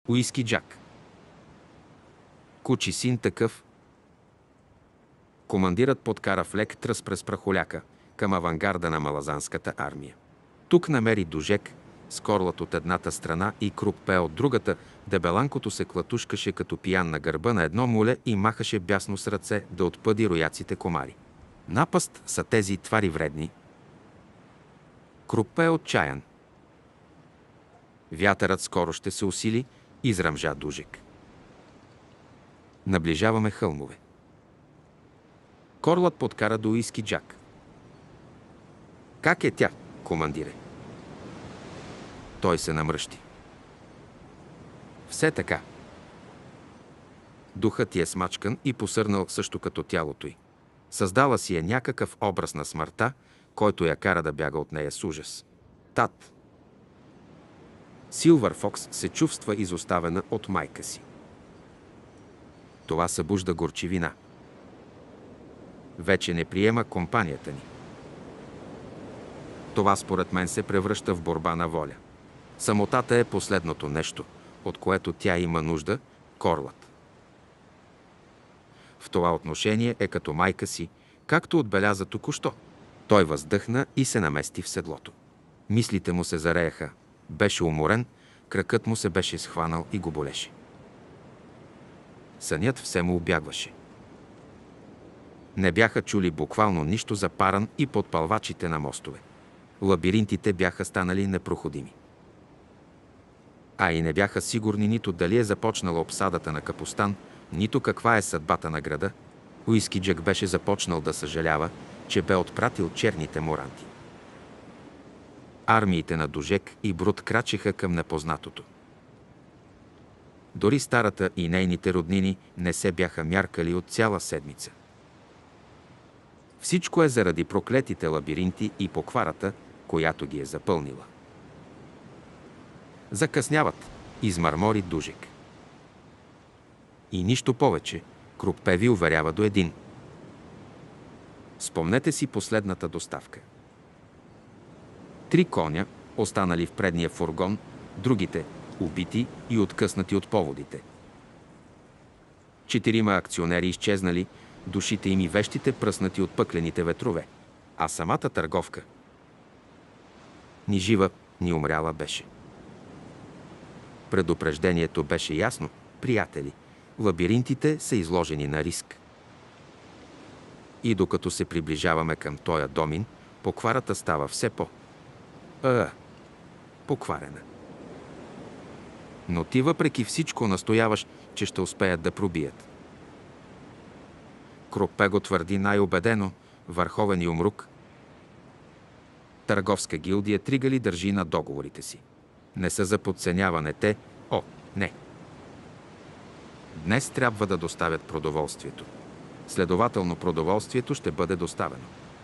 Уиски Джак. Кучи син такъв. Командирът подкара в лек тръс през прахоляка към авангарда на малазанската армия. Тук намери Дожек с Корлат от едната страна и Круп Пе от другата. Дебеланкото се клатушкаше като пиян на гърба на едно моле и махаше бясно с ръце да отпъди рояците комари. Напаст са тези твари вредни. Круп Пе е отчаян. Вятърът скоро ще се усили, изръмжа Дужек. Наближаваме хълмове. Корлат подкара до Уиски Джак. Как е тя, командире? Той се намръщи. Все така. Духът ти е смачкан и посърнал също като тялото й. Създала си е някакъв образ на смъртта, който я кара да бяга от нея с ужас. Тат. Силвър Фокс се чувства изоставена от майка си. Това събужда горчивина. Вече не приема компанията ни. Това според мен се превръща в борба на воля. Самотата е последното нещо, от което тя има нужда, Корлат. В това отношение е като майка си, както отбеляза току-що. Той въздъхна и се намести в седлото. Мислите му се зареяха. Беше уморен, кракът му се беше схванал и го болеше. Сънят все му убягваше. Не бяха чули буквално нищо за Паран и подпалвачите на мостове. Лабиринтите бяха станали непроходими. А и не бяха сигурни нито дали е започнала обсадата на Капустан, нито каква е съдбата на града. Уиски Джак беше започнал да съжалява, че бе отпратил черните моранти. Армиите на Дожек и Брут крачеха към непознатото. Дори старата и нейните роднини не се бяха мяркали от цяла седмица. Всичко е заради проклетите лабиринти и покварата, която ги е запълнила. Закъсняват, измърмори Дужек. И нищо повече, Круп Пе ви уверява до един. Спомнете си последната доставка. 3 коня, останали в предния фургон, другите убити и откъснати от поводите. 4 акционери изчезнали, душите им и вещите пръснати от пъклените ветрове, а самата търговка ни жива, ни умряла беше. Предупреждението беше ясно, приятели. Лабиринтите са изложени на риск. И докато се приближаваме към тоя домин, покварата става все покварена. Но ти въпреки всичко настояваш, че ще успеят да пробият. Круп Пе го твърди най-убедено, върховен юмрук. Търговска гилдия Тригали държи на договорите си. Не са за подценяване те, не. Днес трябва да доставят продоволствието. Следователно продоволствието ще бъде доставено.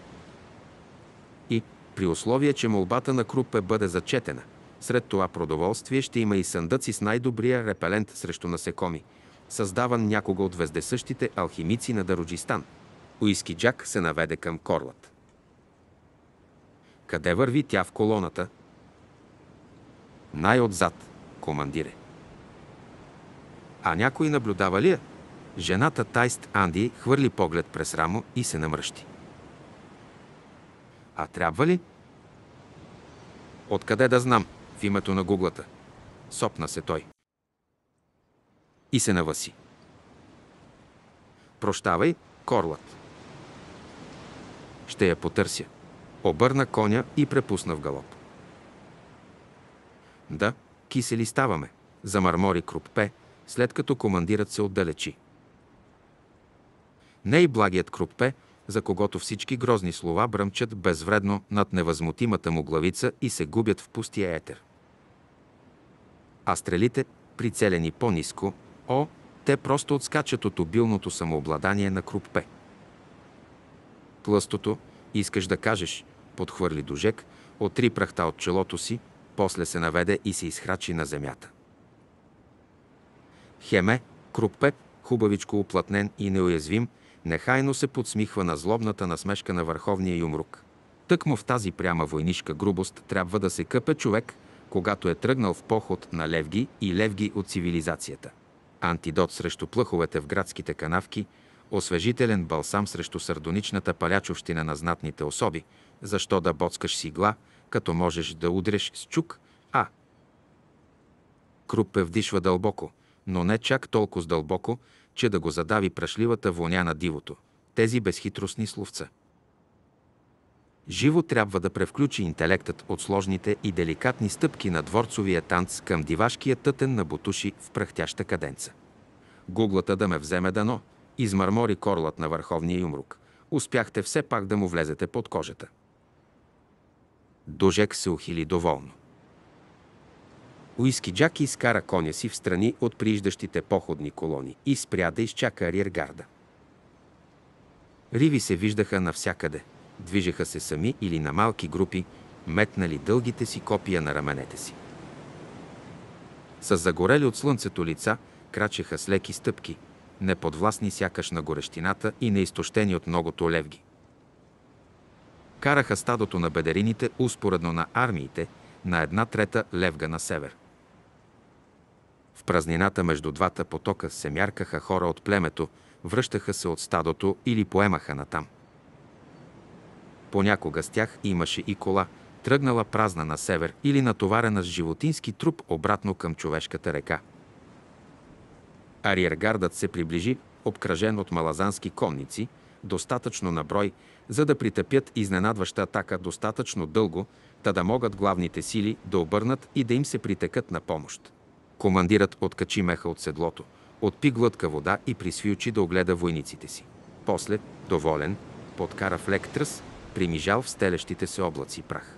И при условие, че молбата на Круп Пе бъде зачетена, сред това продоволствие ще има и съндъци с най-добрия репелент срещу насекоми, създаван някога от вездесъщите алхимици на Даруджистан. Уиски Джак се наведе към Корлат. Къде върви тя в колоната? Най-отзад, командире. А някой наблюдава ли я? Жената Тайст Анди хвърли поглед през рамо и се намръщи. А трябва ли? Откъде да знам, в името на гуглата? Сопна се той. И се навъси. Прощавай, Корлат. Ще я потърся. Обърна коня и препусна в галоп. Да, кисели ставаме, замърмори Круп Пе, след като командирът се отдалечи. Не и благият Круп Пе, за когото всички грозни слова бръмчат безвредно над невъзмутимата му главица и се губят в пустия етер. А стрелите, прицелени по-ниско, те просто отскачат от обилното самообладание на Круп Пе. Тлъстото, искаш да кажеш, подхвърли Дожек, отри прахта от челото си, после се наведе и се изхрачи на земята. Хеме, Круп Пе, хубавичко уплътнен и неуязвим, нехайно се подсмихва на злобната насмешка на върховния юмрук. Тъкмо в тази пряма войнишка грубост трябва да се къпе човек, когато е тръгнал в поход на Левги и Левги от цивилизацията. Антидот срещу плъховете в градските канавки, освежителен балсам срещу сардоничната палячовщина на знатните особи, защо да боцкаш с игла, като можеш да удреш с чук, а Крупе вдишва дълбоко, но не чак толкова дълбоко, че да го задави прашливата воня на дивото, тези безхитростни словца. Живо трябва да превключи интелектът от сложните и деликатни стъпки на дворцовия танц към дивашкия тътен на бутуши в пръхтяща каденца. Гуглата да ме вземе дано, измърмори корлът на върховния юмрук. Успяхте все пак да му влезете под кожата. Дожек се ухили доволно. Уиски Джаки изкара коня си в страни от прииждащите походни колони и спря да изчака ариергарда. Риви се виждаха навсякъде. Движеха се сами или на малки групи, метнали дългите си копия на раменете си. С загорели от слънцето лица крачеха с леки стъпки, неподвластни сякаш на горещината и неизтощени от многото левги. Караха стадото на бедерините успоредно на армиите на една трета левга на север. В празнината между двата потока се мяркаха хора от племето, връщаха се от стадото или поемаха натам. Понякога с тях имаше и кола, тръгнала празна на север или натоварена с животински труп обратно към човешката река. Ариергардът се приближи, обкръжен от малазански конници, достатъчно на брой, за да притъпят изненадваща атака достатъчно дълго, та да могат главните сили да обърнат и да им се притекат на помощ. Командирът откачи меха от седлото, отпи глътка вода и присви очи да огледа войниците си. После, доволен, подкара в лек тръс, примижал в стелещите се облаци прах.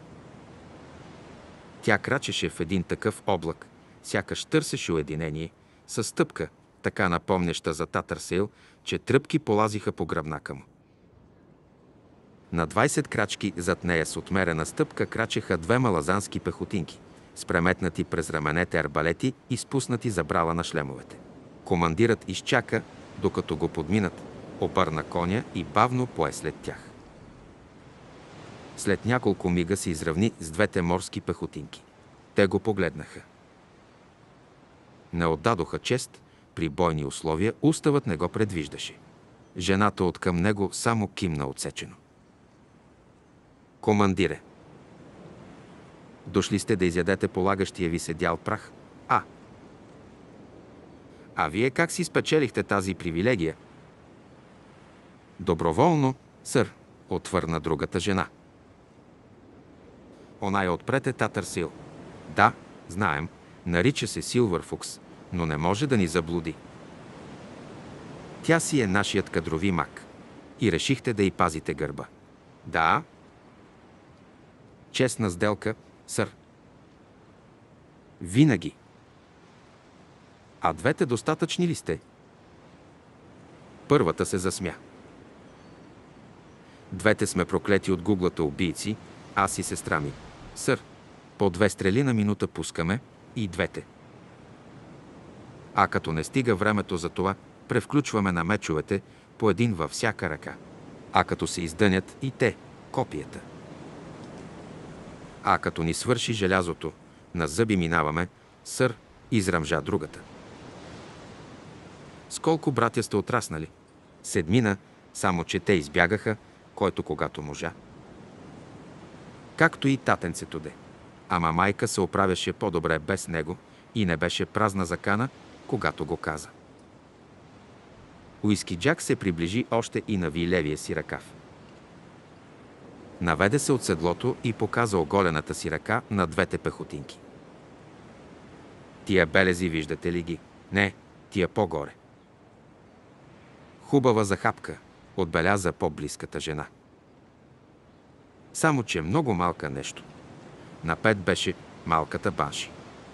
Тя крачеше в един такъв облак, сякаш търсеше уединение, със стъпка, така напомняща за Татърсейл, че тръпки полазиха по гръбнака му. На 20 крачки зад нея с отмерена стъпка крачеха две малазански пехотинки, с преметнати през раменете арбалети и спуснати забрала на шлемовете. Командирът изчака, докато го подминат, обърна коня и бавно пое след тях. След няколко мига се изравни с двете морски пехотинки. Те го погледнаха. Не отдадоха чест, при бойни условия уставът не го предвиждаше. Жената откъм него само кимна отсечено. Командире, дошли сте да изядете полагащия ви се дял прах, А вие как си спечелихте тази привилегия? Доброволно, сър, отвърна другата жена. Онай отпред е Татърсил. Да, знаем, нарича се Силвърфукс, но не може да ни заблуди. Тя си е нашият кадрови маг. И решихте да й пазите гърба. Да. Честна сделка, сър. Винаги. А двете достатъчни ли сте? Първата се засмя. Двете сме проклети от гуглата убийци, аз и сестра ми. Сър, по 2 стрели на минута пускаме и двете. А като не стига времето за това, превключваме на мечовете по един във всяка ръка. А като се издънят и те, копията. А като ни свърши желязото, на зъби минаваме, сър, изръмжа другата. С колко братя сте отраснали? 7, само че те избягаха, който когато можа. Както и татенцето де. Ама майка се оправяше по-добре без него и не беше празна закана, когато го каза. Уиски Джак се приближи още и нави левия си ръкав. Наведе се от седлото и показа оголената си ръка на двете пехотинки. Тия белези виждате ли ги? Не, тия по-горе. Хубава захапка, отбеляза по-близката жена. Само че много малка нещо. Напред беше малката Банши.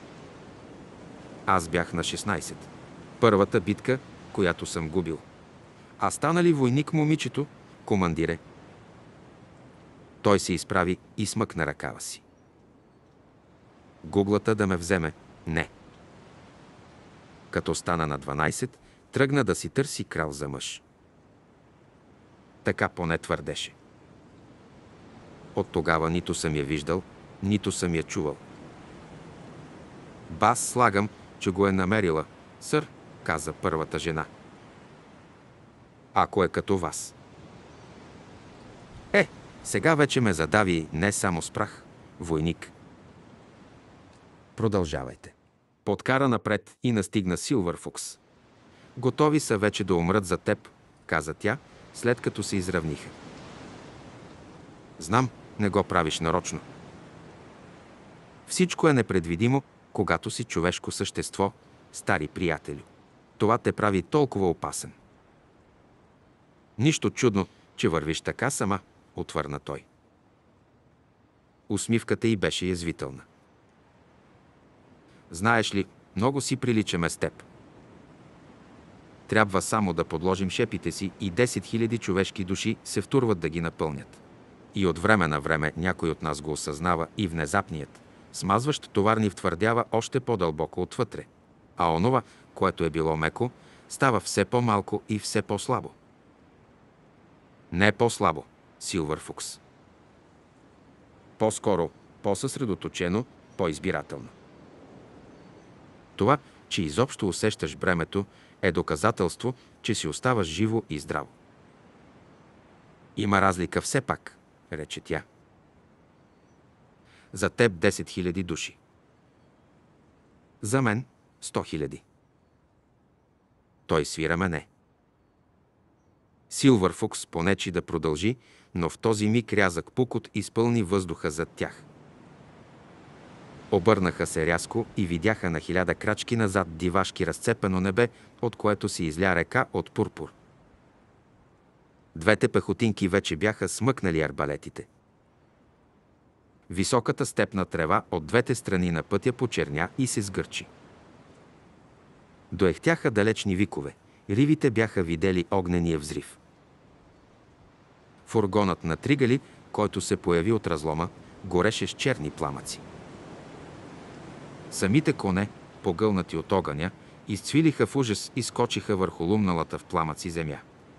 Аз бях на 16. Първата битка, която съм губил. А стана ли войник момичето, командире? Той се изправи и смъкна ръкава си. Гуглата да ме вземе? Не. Като стана на 12, тръгна да си търси крал за мъж. Така поне твърдеше. От тогава нито съм я виждал, нито съм я чувал. Бас слагам, че го е намерила, сър, каза първата жена. Ако е като вас. Сега вече ме задави не само с прах, войник. Продължавайте. Подкара напред и настигна Силвър Фукс. Готови са вече да умрат за теб, каза тя, след като се изравниха. Знам, не го правиш нарочно. Всичко е непредвидимо, когато си човешко същество, стари приятелю. Това те прави толкова опасен. Нищо чудно, че вървиш така сама, отвърна той. Усмивката й беше язвителна. Знаеш ли, много си приличаме с теб. Трябва само да подложим шепите си и 10 000 човешки души се втурват да ги напълнят. И от време на време някой от нас го осъзнава и внезапният, смазващ товар ни втвърдява още по-дълбоко отвътре. А онова, което е било меко, става все по-малко и все по-слабо. Не по-слабо, Силвър Фукс. По-скоро, по-съсредоточено, по-избирателно. Това, че изобщо усещаш бремето, е доказателство, че си оставаш живо и здраво. Има разлика все пак, рече тя. За теб 10 000 души. За мен 100 000. Той свира мене. Силвър Фукс понечи да продължи, но в този миг рязък пукот изпълни въздуха зад тях. Обърнаха се рязко и видяха на 1000 крачки назад дивашки разцепено небе, от което се изля река от пурпур. Двете пехотинки вече бяха смъкнали арбалетите. Високата степна трева от двете страни на пътя почерня и се сгърчи. Доехтяха далечни викове. Ривите бяха видели огнения взрив. Фургонът на Тригали, който се появи от разлома, гореше с черни пламъци. Самите коне, погълнати от огъня, изцвилиха в ужас и скочиха върху лумналата в пламъци земя.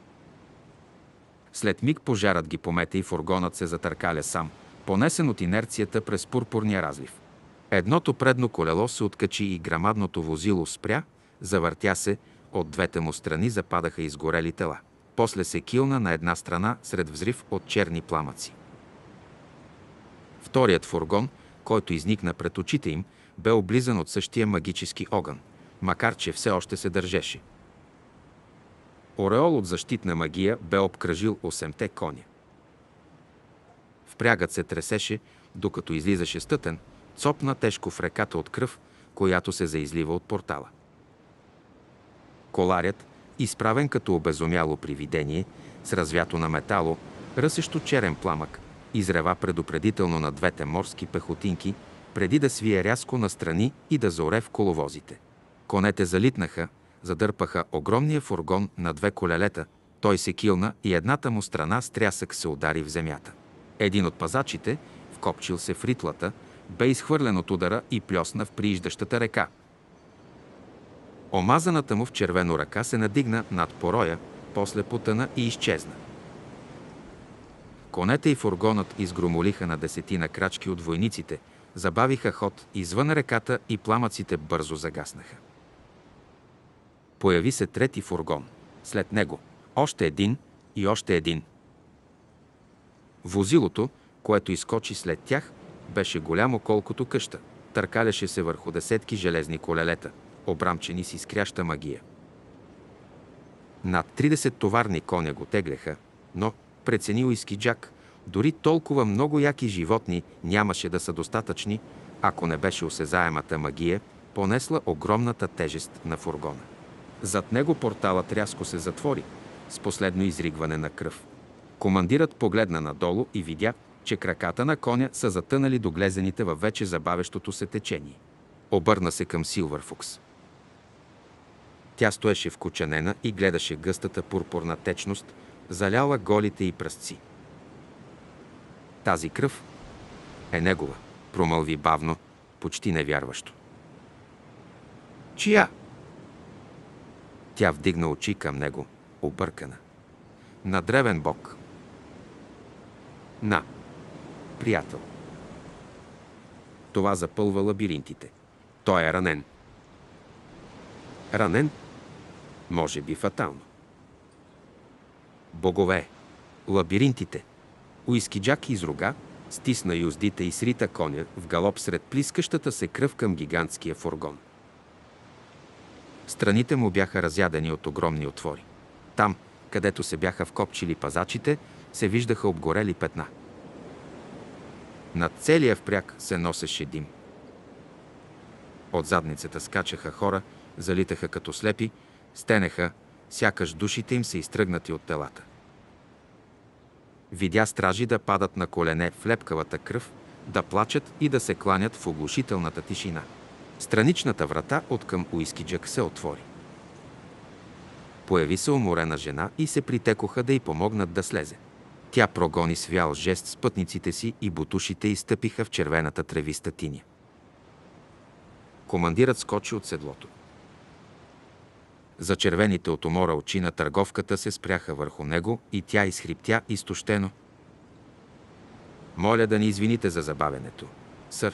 След миг пожарът ги помете и фургонът се затъркаля сам, понесен от инерцията през пурпурния разлив. Едното предно колело се откачи и грамадното возило спря, завъртя се, от двете му страни западаха изгорели тела. После се килна на една страна сред взрив от черни пламъци. Вторият фургон, който изникна пред очите им, бе облизан от същия магически огън, макар че все още се държеше. Ореол от защитна магия бе обкръжил 8-те коня. Впрягът се тресеше, докато излизаше стътен, цопна тежко в реката от кръв, която се заизлива от портала. Коларят, изправен като обезумяло привидение, с развято на метало, ръсещо черен пламък, изрева предупредително на двете морски пехотинки, преди да свие рязко настрани и да заоре в коловозите. Конете залитнаха, задърпаха огромния фургон на две колелета, той се килна и едната му страна с трясък се удари в земята. Един от пазачите, вкопчил се в ритлата, бе изхвърлен от удара и плесна в прииждащата река. Омазаната му в червено ръка се надигна над пороя, после потъна и изчезна. Конете и фургонът изгромолиха на 10 крачки от войниците, забавиха ход извън реката и пламъците бързо загаснаха. Появи се трети фургон. След него още един и още един. Возилото, което изскочи след тях, беше голямо колкото къща. Търкаляше се върху десетки железни колелета, обрамчени с изкряща магия. Над 30 товарни коня го тегляха, но, преценил Искиджак, дори толкова много яки животни нямаше да са достатъчни, ако не беше осезаемата магия, понесла огромната тежест на фургона. Зад него порталът рязко се затвори, с последно изригване на кръв. Командирът погледна надолу и видя, че краката на коня са затънали до глезените във вече забавещото се течение. Обърна се към Силвър Фукс. Тя стоеше вкученена и гледаше гъстата пурпурна течност, заляла голите й пръстци. Тази кръв е негова, промълви бавно, почти невярващо. Чия? Тя вдигна очи към него, объркана. На древен бог. Приятел. Това запълва лабиринтите. Той е ранен. Ранен? Може би фатално. Богове! Лабиринтите! Уискиджак изруга, стисна юздите и срита коня в галоп сред плискащата се кръв към гигантския фургон. Страните му бяха разядени от огромни отвори. Там, където се бяха вкопчили пазачите, се виждаха обгорели петна. Над целия впряг се носеше дим. От задницата скачаха хора, залитаха като слепи, стенеха, сякаш душите им са изтръгнати от телата. Видя стражи да падат на колене в лепкавата кръв, да плачат и да се кланят в оглушителната тишина. Страничната врата откъм Уискиджак се отвори. Появи се уморена жена и се притекоха да й помогнат да слезе. Тя прогони с вял жест спътниците си и бутушите й стъпиха в червената тревиста тиня. Командирът скочи от седлото. Зачервените от умора очи на търговката се спряха върху него и тя изхриптя изтощено. Моля да ни извините за забавянето, сър.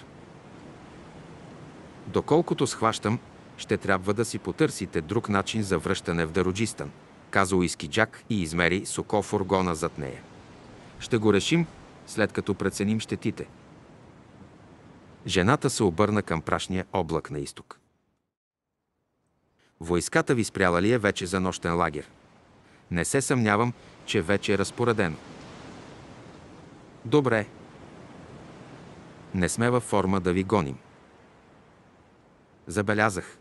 Доколкото схващам, ще трябва да си потърсите друг начин за връщане в Даруджистан, каза Уискиджак и измери с око фургона зад нея. Ще го решим, след като преценим щетите. Жената се обърна към прашния облак на изток. Войската ви спряла ли е вече за нощен лагер? Не се съмнявам, че вече е разпоредено. Добре. Не сме във форма да ви гоним. Забелязах.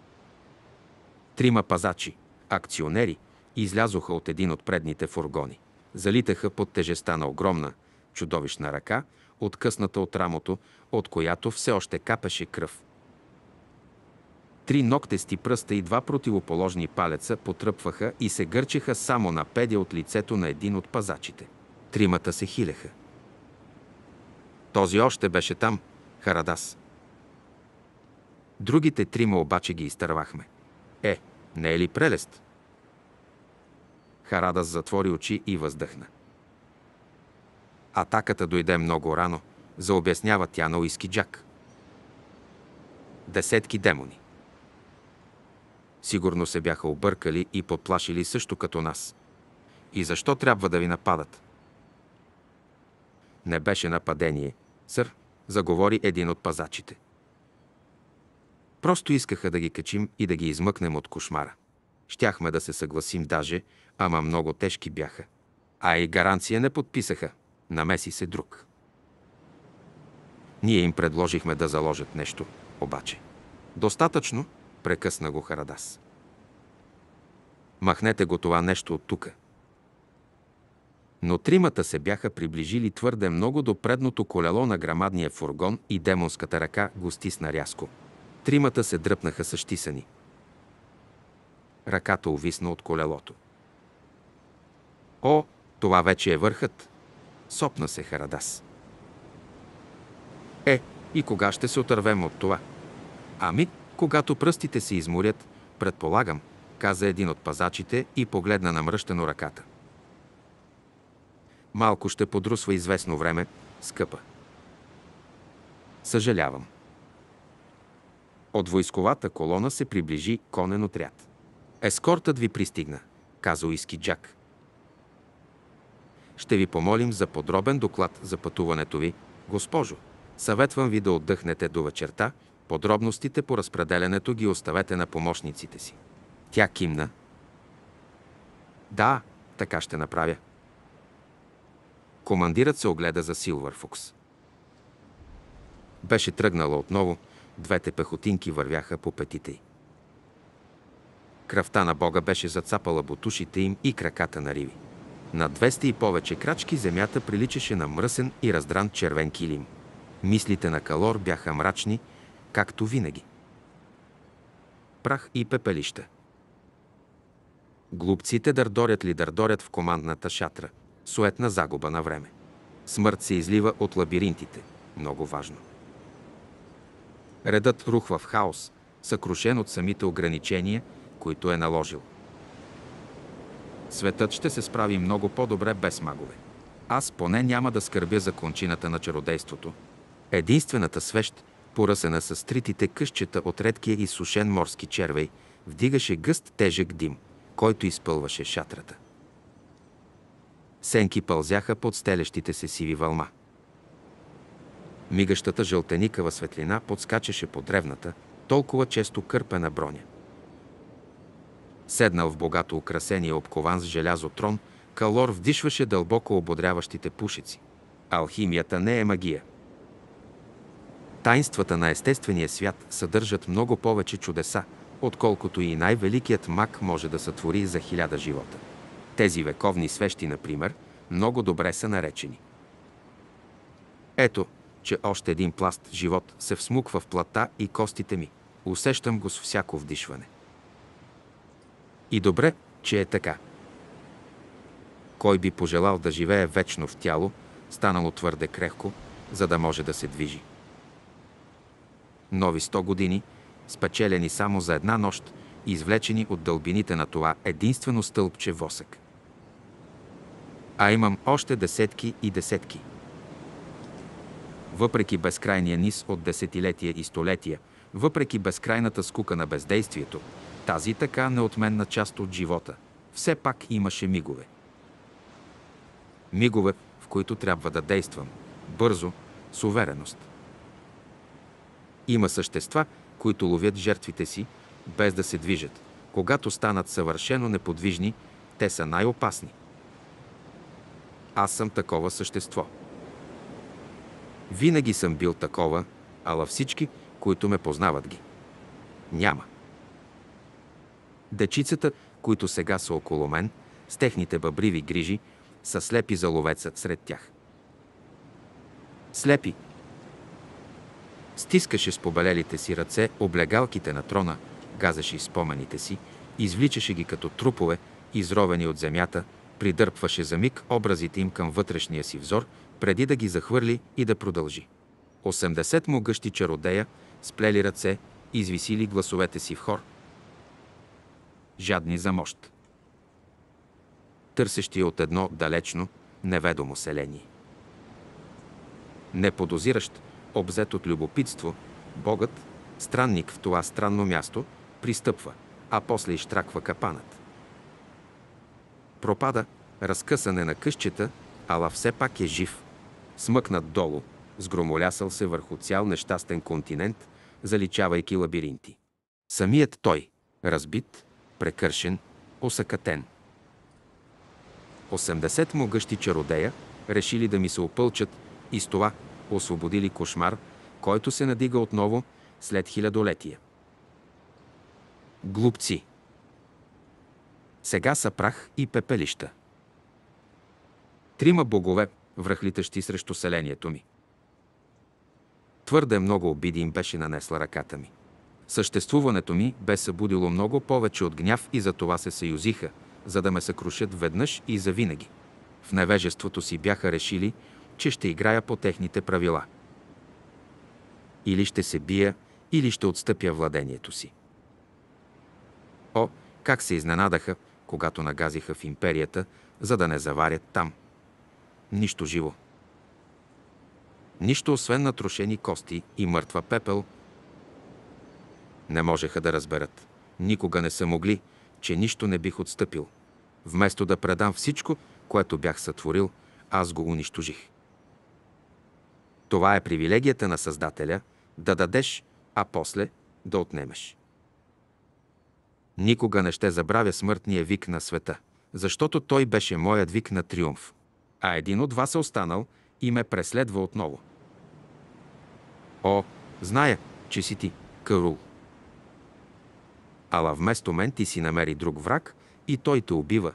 3 пазачи, акционери, излязоха от един от предните фургони. Залитаха под тежестта на огромна, чудовищна ръка, откъсната от рамото, от която все още капеше кръв. 3 ногтести пръста и 2 противоположни палеца потръпваха и се гърчеха само на педя от лицето на един от пазачите. 3 се хилеха. Този още беше там, Харадас. Другите 3 обаче ги изтървахме. Не е ли прелест? Харадас затвори очи и въздъхна. Атаката дойде много рано, заобяснява тя на Уискиджак. 10 демони. Сигурно се бяха объркали и подплашили също като нас. И защо трябва да ви нападат? Не беше нападение, сър, заговори един от пазачите. Просто искаха да ги качим и да ги измъкнем от кошмара. Щяхме да се съгласим даже, ама много тежки бяха. А и гаранция не подписаха. Намеси се друг. Ние им предложихме да заложат нещо, обаче. Достатъчно, прекъсна го Харадас. Махнете го това нещо от тука. Но 3 се бяха приближили твърде много до предното колело на грамадния фургон и демонската ръка го стисна рязко. 3 се дръпнаха същисани. Ръката увисна от колелото. О, това вече е върхът! Сопна се Харадас. И кога ще се отървем от това? Ами, когато пръстите се изморят, предполагам, каза един от пазачите и погледна намръщено ръката. Малко ще подрусва известно време, скъпа. Съжалявам. От войсковата колона се приближи конен отряд. Ескортът ви пристигна, каза Уискиджак. Ще ви помолим за подробен доклад за пътуването ви, госпожо. Съветвам ви да отдъхнете до вечерта, подробностите по разпределянето ги оставете на помощниците си. Тя кимна. Да, така ще направя. Командирът се огледа за Силвърфокс. Беше тръгнала отново, 2 пехотинки вървяха по петите й. Кръвта на Бога беше зацапала бутушите им и краката на риви. На 200 и повече крачки земята приличаше на мръсен и раздран червен килим. Мислите на Калор бяха мрачни, както винаги. Прах и пепелища. Глупците дърдорят в командната шатра. Суетна загуба на време. Смърт се излива от лабиринтите. Много важно. Редът рухва в хаос, съкрушен от самите ограничения, които е наложил. Светът ще се справи много по-добре без магове. Аз поне няма да скърбя за кончината на чародейството. Единствената свещ, поръсена с тритите късчета от редкия изсушен морски червей, вдигаше гъст тежък дим, който изпълваше шатрата. Сенки пълзяха под стелещите се сиви вълма. Мигащата жълтеникава светлина подскачаше по древната, толкова често кърпена броня. Седнал в богато украсения, обкован с желязо трон, Калор вдишваше дълбоко ободряващите пушици. Алхимията не е магия. Таинствата на естествения свят съдържат много повече чудеса, отколкото и най-великият маг може да сътвори за 1000 живота. Тези вековни свещи, например, много добре са наречени. Ето, че още един пласт живот се всмуква в плътта и костите ми. Усещам го с всяко вдишване. И добре, че е така. Кой би пожелал да живее вечно в тяло, станало твърде крехко, за да може да се движи? Нови 100 години, спечелени само за една нощ, извлечени от дълбините на това единствено стълбче восък. А имам още десетки и десетки. Въпреки безкрайния низ от десетилетия и столетия, въпреки безкрайната скука на бездействието, тази така неотменна част от живота все пак имаше мигове. Мигове, в които трябва да действам бързо, с увереност. Има същества, които ловят жертвите си, без да се движат. Когато станат съвършено неподвижни, те са най-опасни. Аз съм такова същество. Винаги съм бил такова, ала всички, които ме познават ги. Няма. Дечицата, които сега са около мен, с техните бъбриви грижи, са слепи за ловеца сред тях. Слепи. Стискаше с побелелите си ръце облегалките на трона, газеше спомените си, извличаше ги като трупове, изровени от земята, придърпваше за миг образите им към вътрешния си взор, преди да ги захвърли и да продължи. 80 могъщи чародея, сплели ръце, извисили гласовете си в хор. Жадни за мощ. Търсещи от едно далечно, неведомо селение. Неподозиращ, обзет от любопитство, Богът, странник в това странно място, пристъпва, а после изштраква капанът. Пропада, разкъсане на късчета, ала все пак е жив. Смъкнат долу, сгромолясал се върху цял нещастен континент, заличавайки лабиринти. Самият той, разбит, прекършен, осакатен. 80 могъщи чародея решили да ми се опълчат и с това освободили кошмар, който се надига отново след хилядолетия. Глупци! Сега са прах и пепелища. 3 богове, връхлитащи срещу селението ми. Твърде много обиди им беше нанесла ръката ми. Съществуването ми бе събудило много повече от гняв и за това се съюзиха, за да ме съкрушат веднъж и завинаги. В невежеството си бяха решили, че ще играя по техните правила. Или ще се бия, или ще отстъпя владението си. О, как се изненадаха, когато нагазиха в империята, за да не заварят там. Нищо живо. Нищо освен натрошени кости и мъртва пепел. Не можеха да разберат. Никога не са могли, че нищо не бих отстъпил. Вместо да предам всичко, което бях сътворил, аз го унищожих. Това е привилегията на Създателя – да дадеш, а после да отнемеш. Никога не ще забравя смъртния вик на света, защото той беше моят вик на триумф. А един от вас е останал и ме преследва отново. О, зная, че си ти, Карул. Ала вместо мен ти си намери друг враг и той те убива.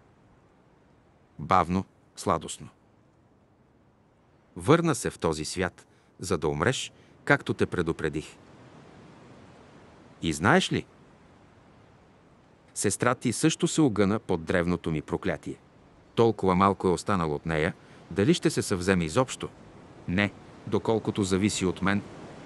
Бавно, сладостно. Върна се в този свят, за да умреш, както те предупредих. И знаеш ли? Сестра ти също се огъна под древното ми проклятие. Толкова малко е останало от нея, дали ще се съвземе изобщо? Не, доколкото зависи от мен.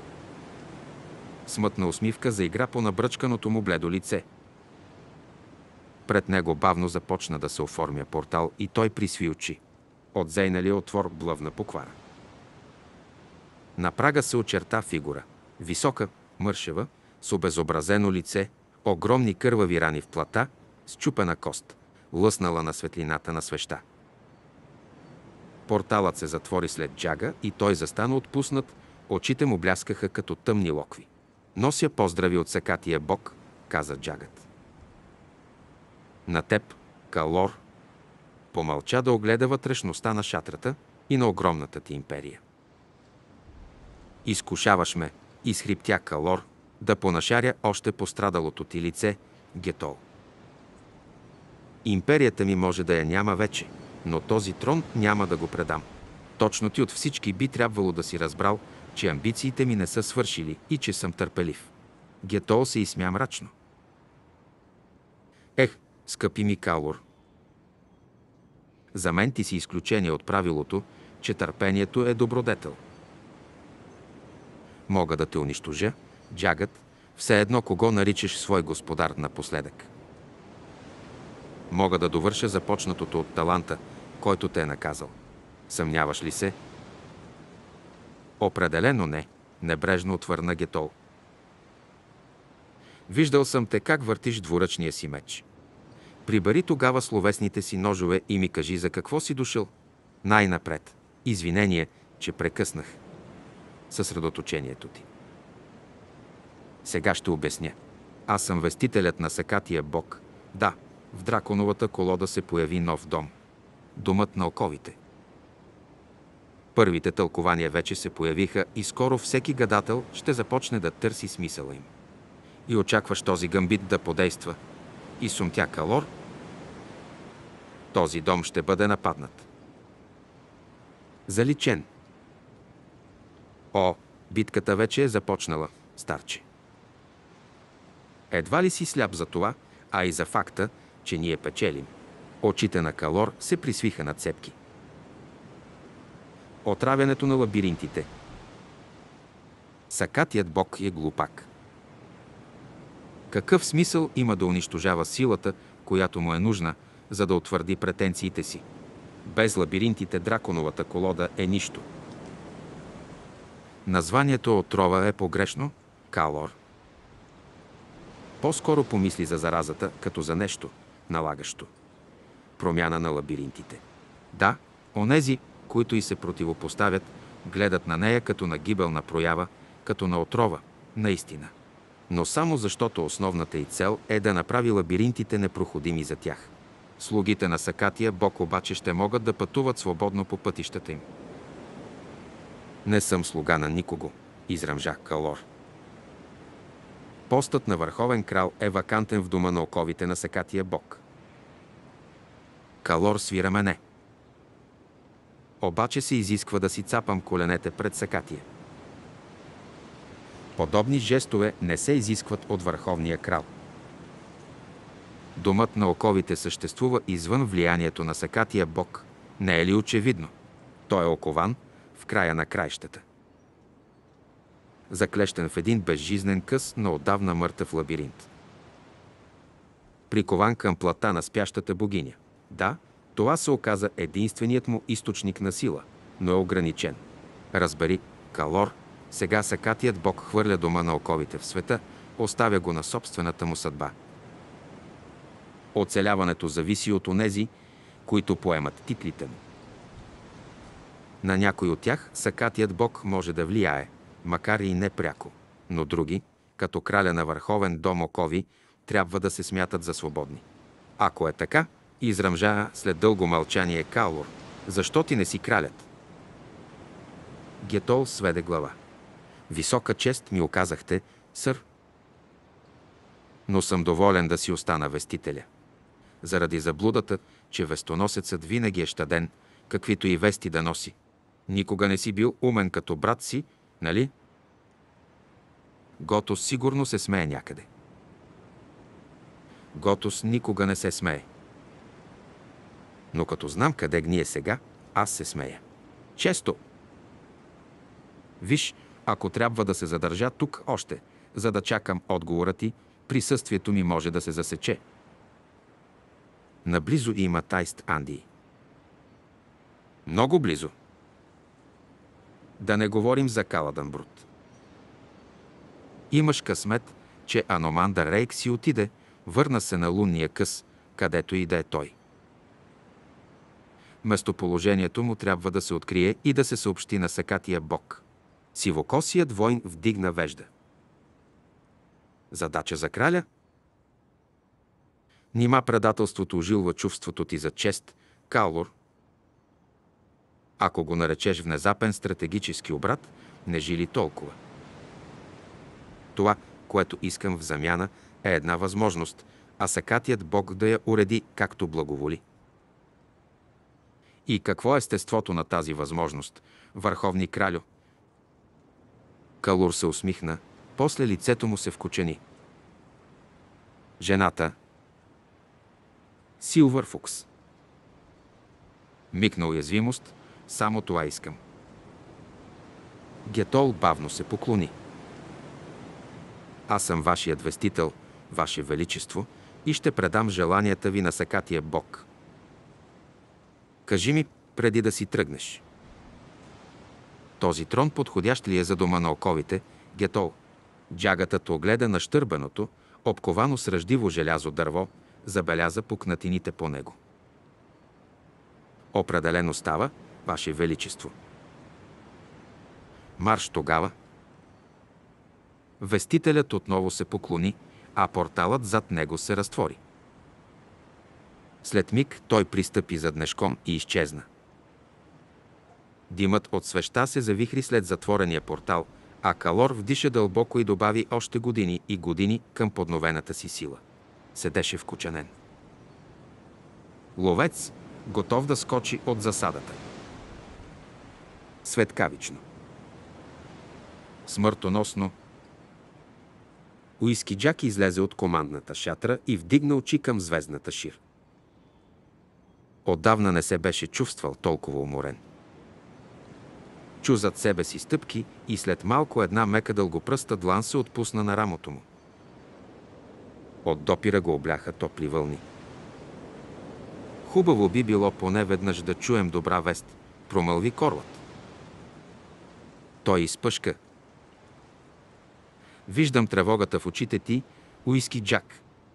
Смътна усмивка заигра по набръчканото му бледо лице. Пред него бавно започна да се оформя портал и той присви очи. От зейналия отвор блъвна поквара. На прага се очерта фигура. Висока, мършева, с обезобразено лице, огромни кървави рани в плата, счупена кост, лъснала на светлината на свеща. Порталът се затвори след Джага и той застана отпуснат, очите му бляскаха като тъмни локви. Нося поздрави от сакатия бог, каза Джагът. На теб, Калор, помълча да огледа вътрешността на шатрата и на огромната ти империя. Изкушаваш ме, изхриптя Калор, да понашаря още пострадалото ти лице, Гетол. Империята ми може да я няма вече, но този трон няма да го предам. Точно ти от всички би трябвало да си разбрал, че амбициите ми не са свършили и че съм търпелив. Гетол се изсмя мрачно. Ех, скъпи ми Калор, за мен ти си изключение от правилото, че търпението е добродетел. Мога да те унищожа, Джагът, все едно кого наричаш свой господар напоследък. Мога да довърша започнатото от таланта, който те е наказал. Съмняваш ли се? Определено не, небрежно отвърна Гетол. Виждал съм те как въртиш двуръчния си меч. Прибери тогава словесните си ножове и ми кажи за какво си дошъл. Най-напред. Извинение, че прекъснах съсредоточението ти. Сега ще обясня. Аз съм вестителят на сакатия бог. Да, в драконовата колода се появи нов дом. Домът на оковите. Първите тълкования вече се появиха и скоро всеки гадател ще започне да търси смисъла им. И очакваш този гамбит да подейства. И сумтя Калор, този дом ще бъде нападнат. Заличен. О, битката вече е започнала, старче. Едва ли си сляп за това, а и за факта, че ние печелим. Очите на Калор се присвиха на цепки. Отравянето на лабиринтите. Сакатият бог е глупак. Какъв смисъл има да унищожава силата, която му е нужна, за да утвърди претенциите си? Без лабиринтите драконовата колода е нищо. Названието отрова е погрешно, Калор. По-скоро помисли за заразата като за нещо налагащо. Промяна на лабиринтите. Да, онези, които и се противопоставят, гледат на нея като на гибелна проява, като на отрова, наистина. Но само защото основната й цел е да направи лабиринтите непроходими за тях. Слугите на сакатия бог обаче ще могат да пътуват свободно по пътищата им. Не съм слуга на никого, изръмжа Калор. Постът на върховен крал е вакантен в дома на оковите на сакатия бог. Калор свира мене. Обаче се изисква да си цапам коленете пред сакатия. Подобни жестове не се изискват от върховния крал. Домът на оковите съществува извън влиянието на сакатия бог. Не е ли очевидно? Той е окован в края на краищата. Заклещен в един безжизнен къс на отдавна мъртъв лабиринт. Прикован към плата на спящата богиня. Да, това се оказа единственият му източник на сила, но е ограничен. Разбери, Калор, сега сакатият бог хвърля дома на оковите в света, оставя го на собствената му съдба. Оцеляването зависи от онези, които поемат титлите му. На някой от тях сакатият бог може да влияе, макар и непряко, но други, като краля на върховен дом окови, трябва да се смятат за свободни. Ако е така, изръмжа след дълго мълчание Калор, защо ти не си кралят? Гетол сведе глава. Висока чест ми оказахте, сър. Но съм доволен да си остана вестителя. Заради заблудата, че вестоносецът винаги е щаден, каквито и вести да носи. Никога не си бил умен като брат си, нали? Готос сигурно се смее някъде. Готос никога не се смее. Но като знам къде гние сега, аз се смея. Често. Виж, ако трябва да се задържа тук още, за да чакам отговора ти, присъствието ми може да се засече. Наблизо има Тайст Андии. Много близо. Да не говорим за Каладан Брут. Имаш късмет, че Аномандър Рейк си отиде, върна се на лунния къс, където и да е той. Местоположението му трябва да се открие и да се съобщи на сакатия бог. Сивокосият войн вдигна вежда. Задача за краля? Нима предателството ожилва чувството ти за чест, Калор? Ако го наречеш внезапен стратегически обрат, не жили толкова. Това, което искам в замяна, е една възможност, а сакатият бог да я уреди както благоволи. И какво е естеството на тази възможност, върховни кралю? Калур се усмихна, после лицето му се вкочени. Жената. Силвър Фукс. Миг на уязвимост, само това искам. Гетол бавно се поклони. Аз съм вашият вестител, ваше величество, и ще предам желанията ви на сакатия бог. Кажи ми, преди да си тръгнеш. Този трон подходящ ли е за дома на оковите, Гетол? Джагатът огледа на щърбеното, обковано с ръждиво желязо дърво, забеляза пукнатините по него. Определено става, ваше величество. Марш тогава. Вестителят отново се поклони, а порталът зад него се разтвори. След миг той пристъпи заднешком и изчезна. Димът от свеща се завихри след затворения портал, а Калор вдиша дълбоко и добави още години и години към подновената си сила. Седеше вкученен. Ловец, готов да скочи от засадата. Светкавично. Смъртоносно. Уиски Джак излезе от командната шатра и вдигна очи към звездната шир. Отдавна не се беше чувствал толкова уморен. Чу зад себе си стъпки и след малко една мека дългопръста длан се отпусна на рамото му. От допира го обляха топли вълни. Хубаво би било поне веднъж да чуем добра вест, промълви Корлът. Той изпъшка. Виждам тревогата в очите ти, Уиски Джак.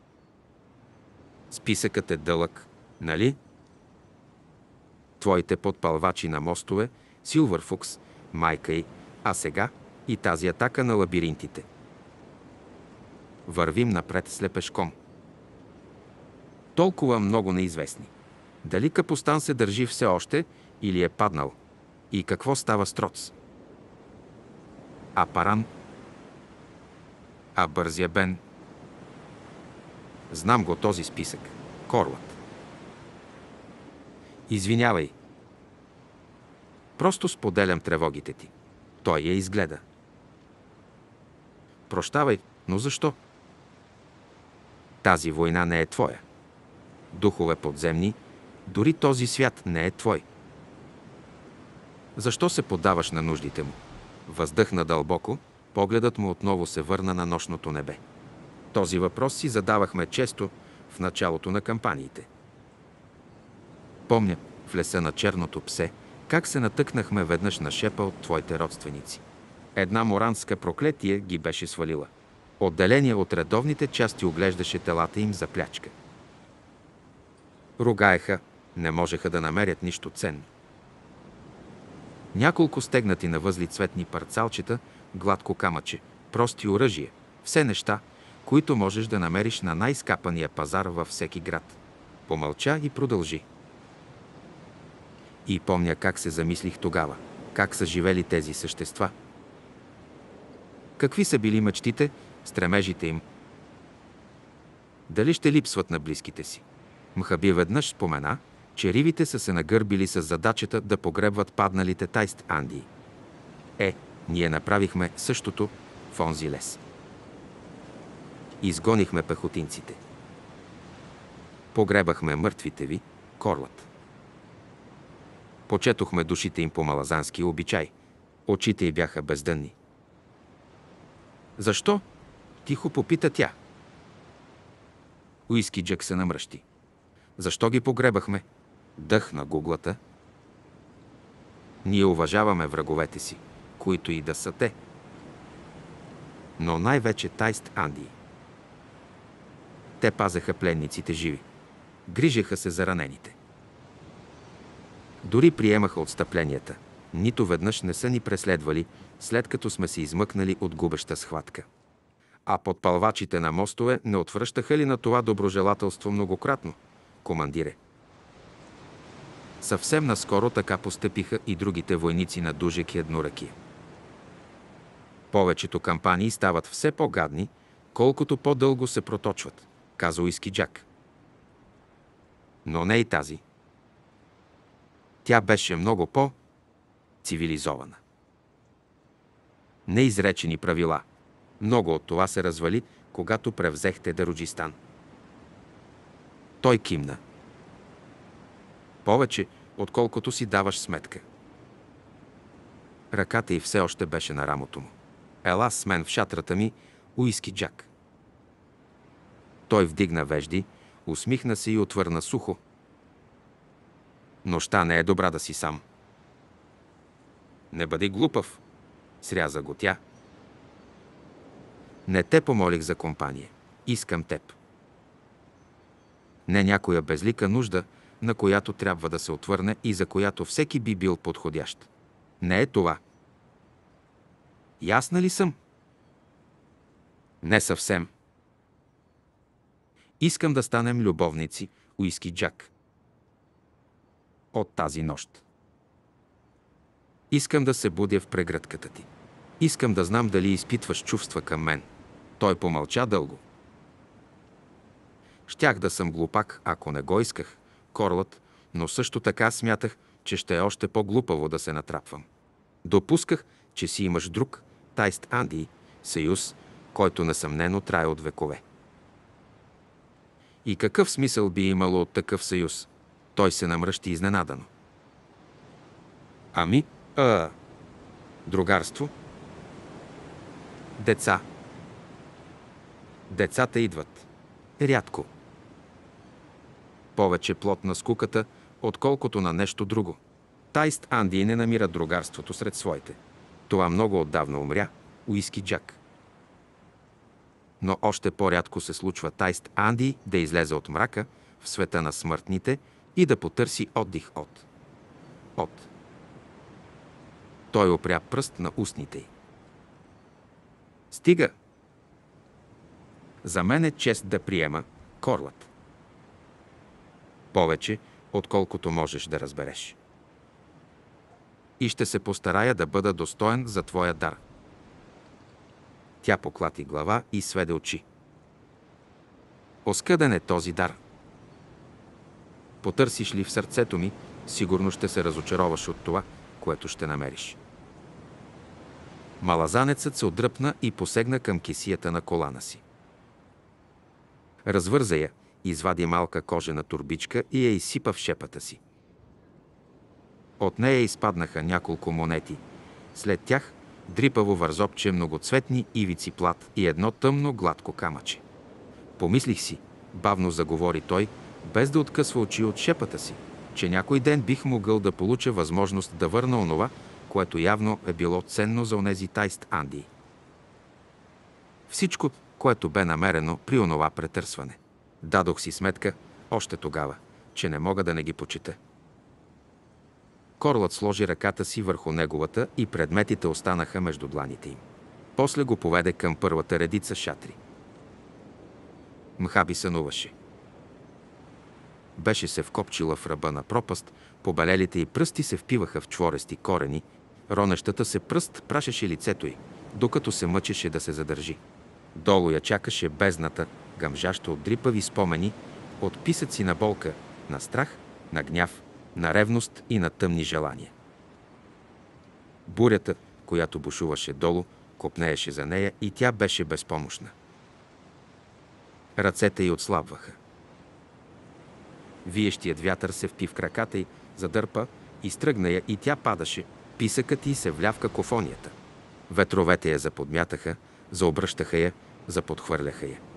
Списъкът е дълъг, нали? Твоите подпалвачи на мостове, Силвър Фукс, майка й, а сега и тази атака на лабиринтите. Вървим напред слепешком. Толкова много неизвестни. Дали Капустан се държи все още или е паднал? И какво става с Троц? А Паран? А бързия Бен? Знам го този списък. Корлът. Извинявай. Просто споделям тревогите ти. Той я изгледа. Прощавай, но защо? Тази война не е твоя. Духове подземни, дори този свят не е твой. Защо се поддаваш на нуждите му? Въздъхна дълбоко, погледът му отново се върна на нощното небе. Този въпрос си задавахме често в началото на кампаниите. Помня в леса на Черното псе, как се натъкнахме веднъж на шепа от твоите родственици. Една моранска проклетие ги беше свалила. Отделение от редовните части оглеждаше телата им за плячка. Ругаеха, не можеха да намерят нищо ценно. Няколко стегнати на възли цветни парцалчета, гладко камъче, прости оръжие, все неща, които можеш да намериш на най-скапания пазар във всеки град. Помълча и продължи. И помня как се замислих тогава, как са живели тези същества. Какви са били мечтите, стремежите им. Дали ще липсват на близките си. Мхаби веднъж спомена, че ривите са се нагърбили с задачата да погребват падналите тайст Андии. Ние направихме същото в онзи лес. Изгонихме пехотинците. Погребахме мъртвите ви, Корлът. Почетохме душите им по малазански обичай. Очите й бяха бездънни. Защо? Тихо попита тя. Уиски Джак се намръщи. Защо ги погребахме? Дъхна гуглата. Ние уважаваме враговете си, които и да са те. но най-вече Тайст Андии. Те пазеха пленниците живи. Грижеха се за ранените. Дори приемаха отстъпленията. Нито веднъж не са ни преследвали, след като сме се измъкнали от губеща схватка. А подпалвачите на мостове не отвръщаха ли на това доброжелателство многократно, командире? Съвсем наскоро така постъпиха и другите войници на Дужек и Едноръкия. Повечето кампании стават все по-гадни, колкото по-дълго се проточват, каза Уиски Джак. Но не и тази. Тя беше много по-цивилизована. Неизречени правила. Много от това се развали, когато превзехте Даруджистан. Той кимна. Повече, отколкото си даваш сметка. Ръката й все още беше на рамото му. Ела с мен в шатрата ми, Уиски Джак. Той вдигна вежди, усмихна се и отвърна сухо. Нощта не е добра да си сам. Не бъди глупав, сряза го тя. Не те помолих за компания. Искам теб. Не някоя безлика нужда, на която трябва да се отвърне и за която всеки би бил подходящ. Не е това. Ясна ли съм? Не съвсем. Искам да станем любовници, Уиски Джак. От тази нощ. Искам да се будя в прегръдката ти. Искам да знам дали изпитваш чувства към мен. Той помълча дълго. Щях да съм глупак, ако не го исках, Корлът, но също така смятах, че ще е още по-глупаво да се натрапвам. Допусках, че си имаш друг, Тайст Андии, съюз, който несъмнено трае от векове. И какъв смисъл би имало от такъв съюз? Той се намръщи изненадано. Ами, другарство? Деца. Децата идват. Рядко. Повече плод на скуката, отколкото на нещо друго. Тайст Андии не намира другарството сред своите. Това много отдавна умря, Уиски Джак. Но още по-рядко се случва Тайст Андии да излезе от мрака в света на смъртните и да потърси отдих от. Той опря пръст на устните й. Стига! За мен е чест да приема, Корлът. Повече, отколкото можеш да разбереш. И ще се постарая да бъда достоен за твоя дар. Тя поклати глава и сведе очи. Оскъден е този дар. Потърсиш ли в сърцето ми, сигурно ще се разочароваш от това, което ще намериш. Малазанецът се отдръпна и посегна към кесията на колана си. Развърза я, извади малка кожена турбичка и я изсипа в шепата си. От нея изпаднаха няколко монети. След тях дрипаво вързопче, многоцветни ивици плат и едно тъмно гладко камъче. Помислих си, бавно заговори той, без да откъсва очи от шепата си, че някой ден бих могъл да получа възможност да върна онова, което явно е било ценно за онези Тайст Андии. Всичко, което бе намерено при онова претърсване. Дадох си сметка, още тогава, че не мога да не ги почита. Корлът сложи ръката си върху неговата и предметите останаха между дланите им. После го поведе към първата редица шатри. Мхаби сънуваше. Беше се вкопчила в ръба на пропаст, побелелите й пръсти се впиваха в чворести корени, ронещата се пръст прашеше лицето й, докато се мъчеше да се задържи. Долу я чакаше бездната, гъмжаща от дрипави спомени, от писъци на болка, на страх, на гняв, на ревност и на тъмни желания. Бурята, която бушуваше долу, копнееше за нея и тя беше безпомощна. Ръцете й отслабваха. Виещият вятър се впи в краката й, задърпа, изтръгна я и тя падаше. Писъкът й се вля в какофонията. Ветровете я заподмятаха, заобръщаха я, заподхвърляха я.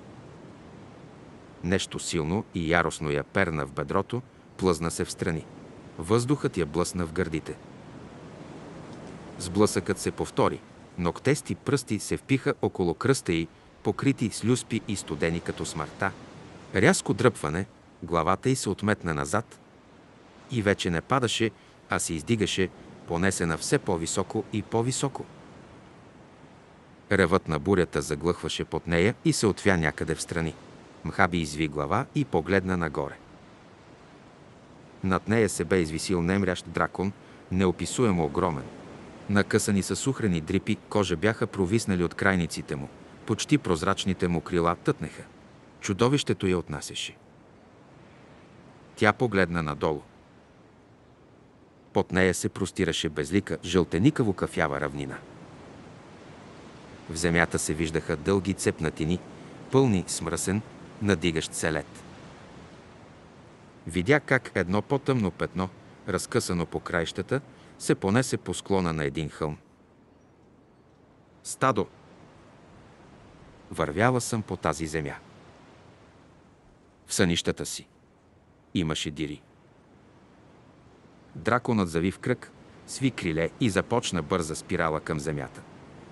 Нещо силно и яростно я перна в бедрото, плъзна се встрани. Въздухът я блъсна в гърдите. Сблъсъкът се повтори, Ногтести пръсти се впиха около кръста й, покрити с люспи и студени като смъртта. Рязко дръпване, главата й се отметна назад и вече не падаше, а се издигаше, понесена все по-високо и по-високо. Ревът на бурята заглъхваше под нея и се отвя някъде встрани. Мхаби изви глава и погледна нагоре. Над нея се бе извисил немрящ дракон, неописуемо огромен. Накъсани със сухрени дрипи кожа бяха провиснали от крайниците му. Почти прозрачните му крила тътнеха. Чудовището я отнасяше. Тя погледна надолу. Под нея се простираше безлика, жълтеникаво кафява равнина. В земята се виждаха дълги цепнатини, пълни с мръсен, надигащ се лед. Видя как едно по-тъмно петно, разкъсано по краищата, се понесе по склона на един хълм. Стадо! Вървяла съм по тази земя. В сънищата си имаше дири. Драконът зави в кръг, сви криле и започна бърза спирала към земята.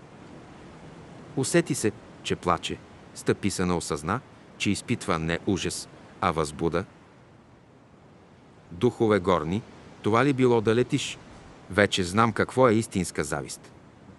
Усети се, че плаче, стъпи се на осъзна, че изпитва не ужас, а възбуда. Духове горни, това ли било да летиш? Вече знам какво е истинска завист.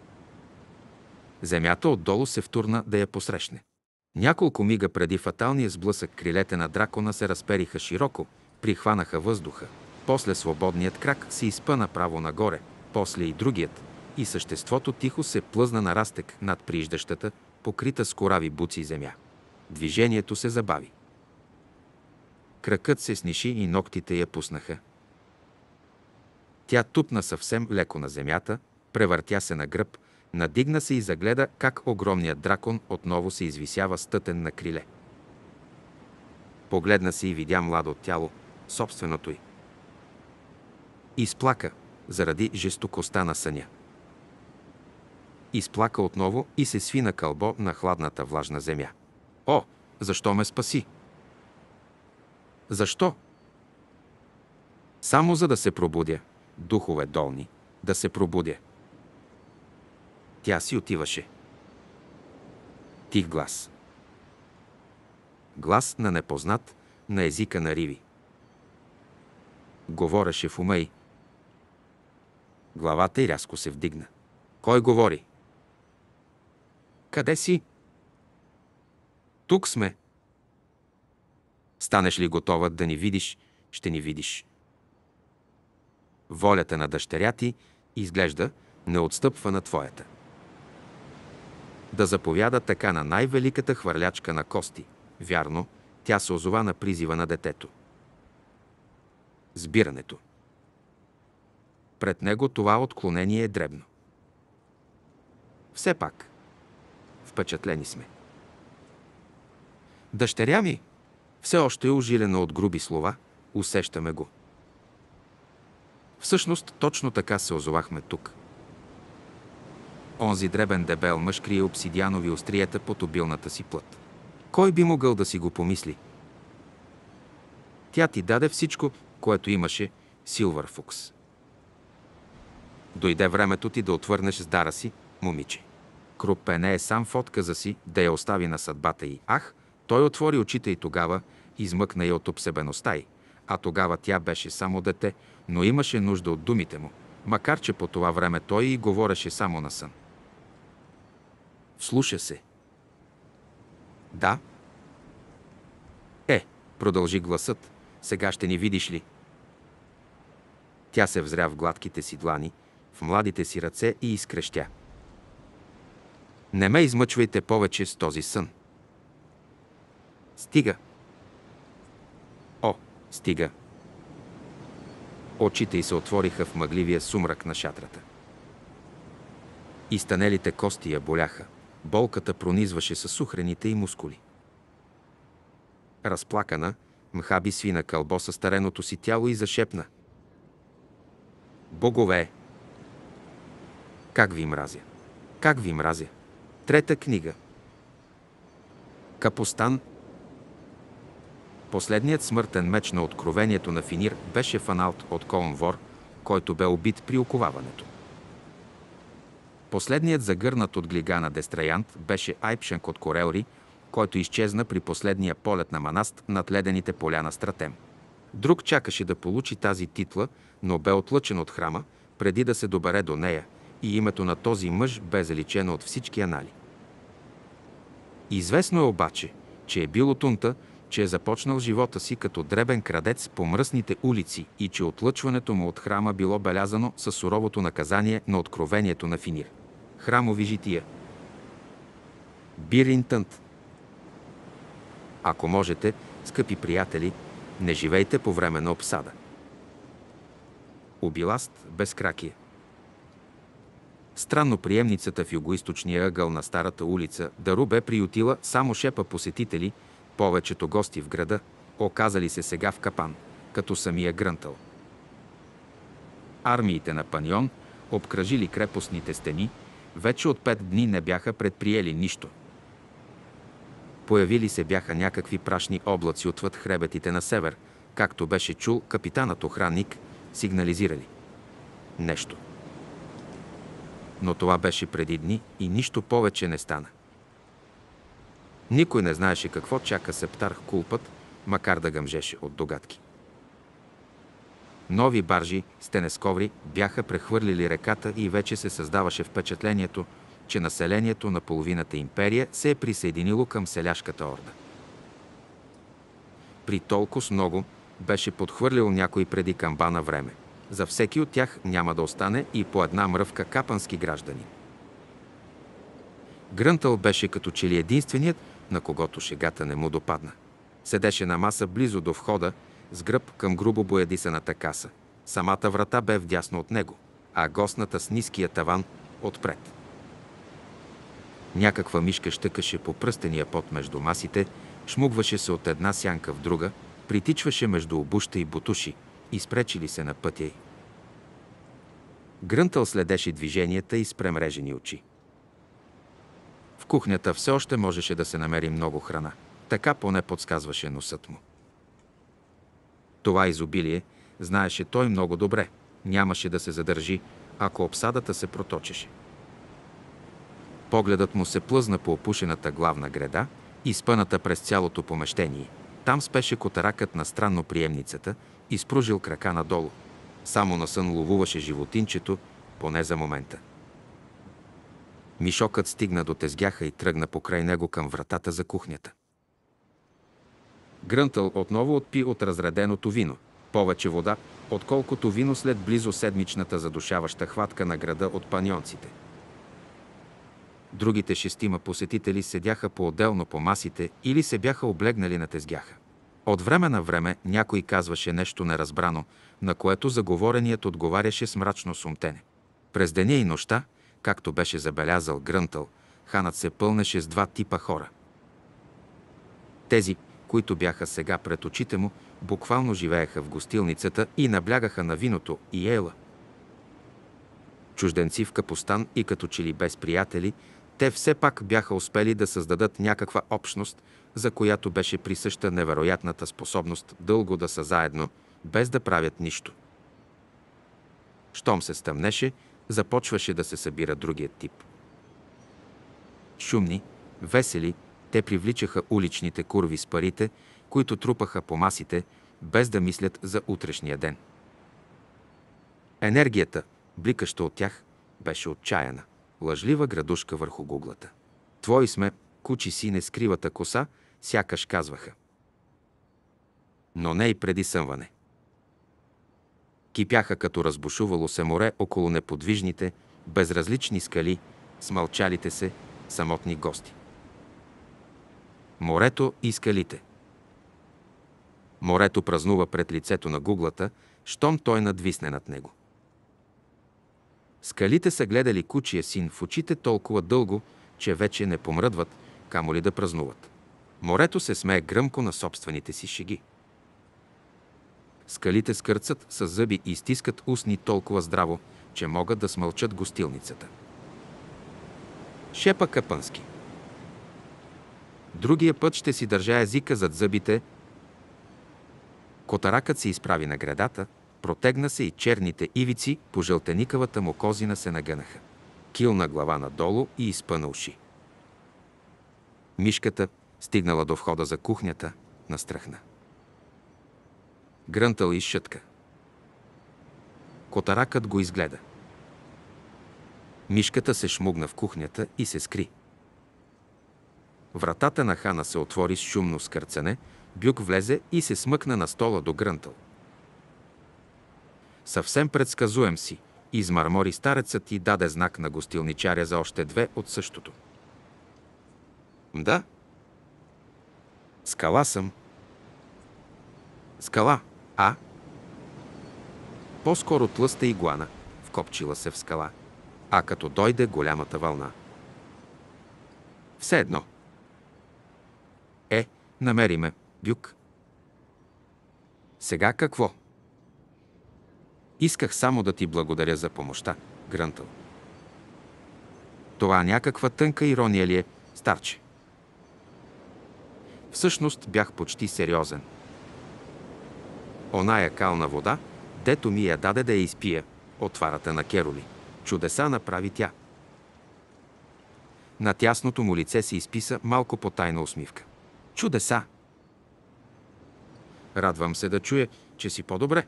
Земята отдолу се втурна да я посрещне. Няколко мига преди фаталния сблъсък крилете на дракона се разпериха широко, прихванаха въздуха. После свободният крак се изпъна направо нагоре, после и другият, и съществото тихо се плъзна на растек над прииждащата, покрита с корави буци земя. Движението се забави. Кракът се сниши и ногтите я пуснаха. Тя тупна съвсем леко на земята, превъртя се на гръб, надигна се и загледа как огромният дракон отново се извисява стътен на криле. Погледна се и видя младо тяло, собственото й. Изплака заради жестокостта на съня. Изплака отново и се сви на кълбо на хладната влажна земя. О, защо ме спаси? Защо? Само за да се пробудя, духове долни, да се пробудя. Тя си отиваше. Тих глас. Глас на непознат, на езика на Риви. Говореше в ума й. Главата й рязко се вдигна. Кой говори? Къде си? Тук сме. Станеш ли готова да ни видиш, ще ни видиш. Волята на дъщеря ти изглежда не отстъпва на твоята. Да заповяда така на най-великата хвърлячка на кости. Вярно, тя се озова на призива на детето. Сбирането. Пред него това отклонение е дребно. Все пак, впечатлени сме. Дъщеря ми все още е ожилена от груби слова, усещаме го. Всъщност, точно така се озовахме тук. Онзи дребен дебел мъж крие обсидианови остриета под обилната си плът. Кой би могъл да си го помисли? Тя ти даде всичко, което имаше, Силвър Фукс. Дойде времето ти да отвърнеш с дара си, момиче. Круп пенее сам в отказа си да я остави на съдбата й. Ах, той отвори очите и тогава измъкна я от обсебеността й. А тогава тя беше само дете, но имаше нужда от думите му, макар че по това време той и говореше само на сън. Вслуша се. Да. Продължи гласът, сега ще ни видиш ли? Тя се взря в гладките си длани, в младите си ръце и изкрещя. Не ме измъчвайте повече с този сън. Стига. О, стига. Очите й се отвориха в мъгливия сумрак на шатрата. Изтънелите кости я боляха. Болката пронизваше със сухрените й мускули. Разплакана, Мхаби сви на кълбо със стареното си тяло и зашепна. Богове! Как ви мразя! Как ви мразя! Трета книга. Капустан. Последният смъртен меч на откровението на Финир беше Фаналт от Колнвор, който бе убит при оковаването. Последният загърнат от Глигана Дестраянт беше Айпшенк от Корелри, който изчезна при последния полет на Манаст над ледените поля на Стратем. Друг чакаше да получи тази титла, но бе отлъчен от храма, преди да се добере до нея, и името на този мъж бе заличено от всички анали. Известно е обаче, че е бил от Унта, че е започнал живота си като дребен крадец по мръсните улици и че отлъчването му от храма било белязано със суровото наказание на откровението на Финир. Храмови жития. Бирин Тънт. Ако можете, скъпи приятели, не живейте по време на обсада. Обиласт без кракия. Странно приемницата в югоизточния ъгъл на старата улица Дару бе приютила само шепа посетители, повечето гости в града, оказали се сега в капан, като самия Грънтъл. Армиите на Панион, обкръжили крепостните стени, вече от 5 дни не бяха предприели нищо. Появили се бяха някакви прашни облаци отвъд хребетите на север, както беше чул капитанът охранник, сигнализирали нещо. Но това беше преди дни и нищо повече не стана. Никой не знаеше какво чака Септарх Кулпът, макар да гъмжеше от догадки. Нови баржи с тенесковри бяха прехвърлили реката и вече се създаваше впечатлението, че населението на половината империя се е присъединило към селяшката орда. При толкова много беше подхвърлил някой преди камбана време. За всеки от тях няма да остане и по една мръвка капански граждани. Грънтъл беше като че ли единственият, на когото шегата не му допадна. Седеше на маса близо до входа, с гръб към грубо боядисаната каса. Самата врата бе вдясно от него, а гостната с ниския таван отпред. Някаква мишка щъкаше по пръстения пот между масите, шмугваше се от една сянка в друга, притичваше между обуща и бутуши, изпречили се на пътя й. Грънтъл следеше движенията и с премрежени очи. В кухнята все още можеше да се намери много храна. Така поне подсказваше носът му. Това изобилие знаеше той много добре. Нямаше да се задържи, ако обсадата се проточеше. Погледът му се плъзна по опушената главна греда, изпъната през цялото помещение. Там спеше котаракът на странно приемницата, изпружил крака надолу. Само на сън ловуваше животинчето, поне за момента. Мишокът стигна до тезгяха и тръгна покрай него към вратата за кухнята. Грънтъл отново отпи от разреденото вино. Повече вода, отколкото вино след близо седмичната задушаваща хватка на града от панионците. Другите 6 посетители седяха по-отделно по масите или се бяха облегнали на тезгяха. От време на време някой казваше нещо неразбрано, на което заговореният отговаряше с мрачно сумтене. През деня и нощта, както беше забелязал Грънтъл, ханът се пълнеше с 2 типа хора. Тези, които бяха сега пред очите му, буквално живееха в гостилницата и наблягаха на виното и ела. Чужденци в капустан и като че ли без приятели, те все пак бяха успели да създадат някаква общност, за която беше присъща невероятната способност дълго да са заедно, без да правят нищо. Щом се стъмнеше, започваше да се събира другият тип. Шумни, весели, те привличаха уличните курви с парите, които трупаха по масите, без да мислят за утрешния ден. Енергията, бликаща от тях, беше отчаяна, лъжлива градушка върху гуглата. Твои сме, кучи сине с кривата коса, сякаш казваха. Но не и преди съмване. Кипяха като разбушувало се море около неподвижните, безразлични скали, смълчалите се, самотни гости. Морето и скалите. Морето празнува пред лицето на гуглата, щом той надвисне над него. Скалите са гледали кучия син в очите толкова дълго, че вече не помръдват, камо ли да празнуват. Морето се смее гръмко на собствените си шеги. Скалите скърцат с зъби и стискат устни толкова здраво, че могат да смълчат гостилницата. Шепа Капънски. Другия път ще си държа езика зад зъбите. Котаракът се изправи на гредата, протегна се и черните ивици по жълтеникавата му козина се нагънаха. Килна глава надолу и изпъна уши. Мишката, стигнала до входа за кухнята, настръхна. Грънтъл изшътка. Котаракът го изгледа. Мишката се шмугна в кухнята и се скри. Вратата на хана се отвори с шумно скърцане, Бюк влезе и се смъкна на стола до Грънтъл. Съвсем предсказуем си, измърмори старецът и даде знак на гостилничаря за още две от същото. Да. Скала съм. Скала, а? По-скоро тлъста игуана, вкопчила се в скала, а като дойде голямата вълна. Все едно. Намери ме, Бюк. Сега какво? Исках само да ти благодаря за помощта, Грънтъл. Това някаква тънка ирония ли е, старче? Всъщност бях почти сериозен. Оная кална вода, дето ми я даде да я изпия, отварата на Кероли. Чудеса направи тя. На тясното му лице се изписа малко потайна усмивка. Чудеса! Радвам се да чуя, че си по-добре.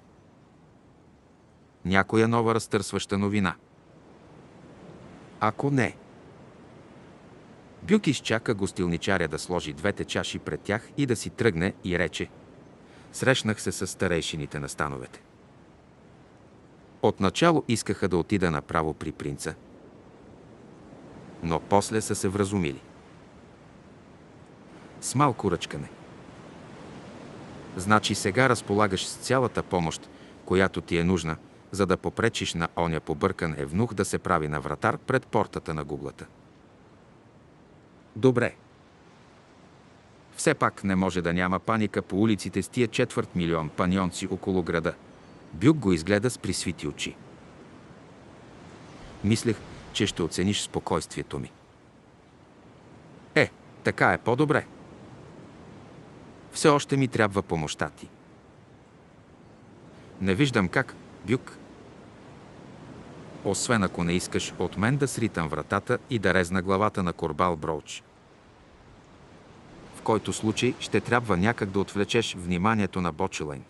Някоя нова разтърсваща новина. Ако не... Бюк изчака гостилничаря да сложи двете чаши пред тях и да си тръгне и рече: срещнах се с старейшините на становете. Отначало искаха да отида направо при принца, но после са се вразумили. С малко ръчкане. Значи сега разполагаш с цялата помощ, която ти е нужна, за да попречиш на оня побъркан евнух да се прави на вратар пред портата на гуглата. Добре. Все пак не може да няма паника по улиците с тия 250 000 панионци около града. Бюк го изгледа с присвити очи. Мислех, че ще оцениш спокойствието ми. Така е по-добре. Все още ми трябва помощта ти. Не виждам как, Бюк. Освен ако не искаш от мен да сритам вратата и да резна главата на Корбал Броуч. В който случай ще трябва някак да отвлечеш вниманието на Бочелайн.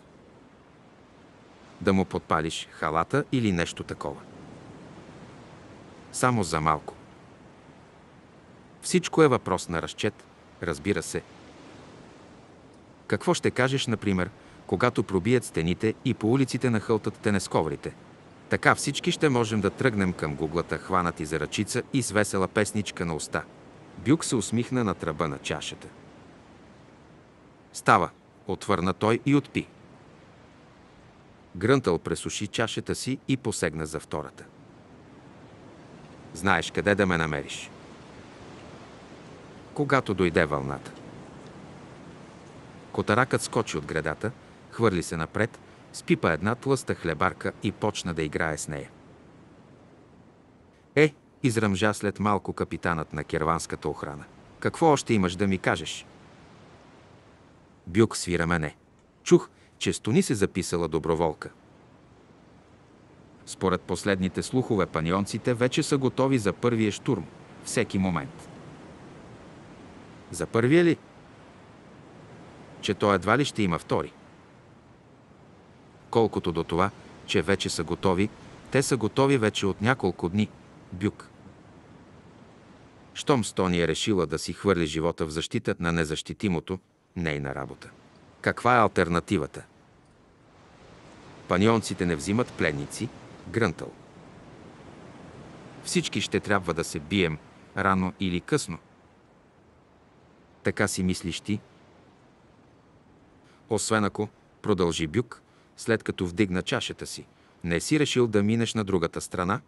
Да му подпалиш халата или нещо такова. Само за малко. Всичко е въпрос на разчет, разбира се. Какво ще кажеш, например, когато пробият стените и по улиците нахълтат тенесковрите? Така всички ще можем да тръгнем към гуглата, хванати за ръчица и с весела песничка на уста. Бюк се усмихна на тръба на чашата. Става, отвърна той и отпи. Грънтъл пресуши чашата си и посегна за втората. Знаеш къде да ме намериш. Когато дойде вълната. Котаракът скочи от гредата, хвърли се напред, спипа една тлъста хлебарка и почна да играе с нея. Изръмжа след малко капитанът на керванската охрана. Какво още имаш да ми кажеш? Бюк свира мене. Чух, че Стони се записала доброволка. Според последните слухове, панионците вече са готови за първия щурм, всеки момент. За първия ли? Че той едва ли ще има втори. Колкото до това, че вече са готови, те са готови вече от няколко дни, Бюк. Щом Стони е решила да си хвърли живота в защита на незащитимото, нейна работа. Каква е алтернативата? Панионците не взимат пленници, Грънтъл. Всички ще трябва да се бием, рано или късно. Така си мислиш ти? Освен ако, продължи Бюк, след като вдигна чашата си, не си решил да минеш на другата страна?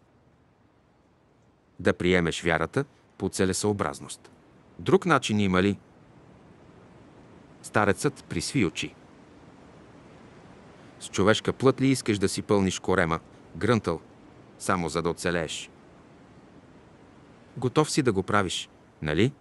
Да приемеш вярата по целесъобразност. Друг начин има ли? Старецът присви очи. С човешка плът ли искаш да си пълниш корема, Грънтъл, само за да оцелееш? Готов си да го правиш, нали?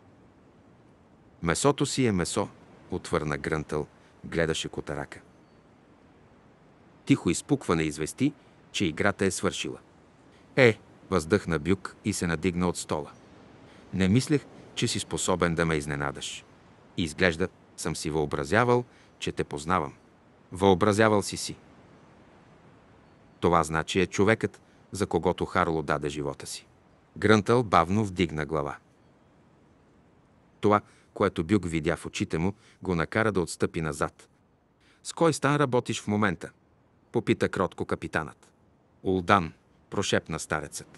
Месото си е месо, отвърна Грънтъл, гледаше Котарака. Тихо изпукване извести, че играта е свършила. Въздъхна Бюк и се надигна от стола. Не мислех, че си способен да ме изненадаш. Изглежда, съм си въобразявал, че те познавам. Въобразявал си. Това значи е човекът, за когото Харло даде живота си. Грънтъл бавно вдигна глава. Това, което Бюк видя в очите му, го накара да отстъпи назад. «С кой стан работиш в момента?» попита кротко капитанът. «Улдан», прошепна старецът.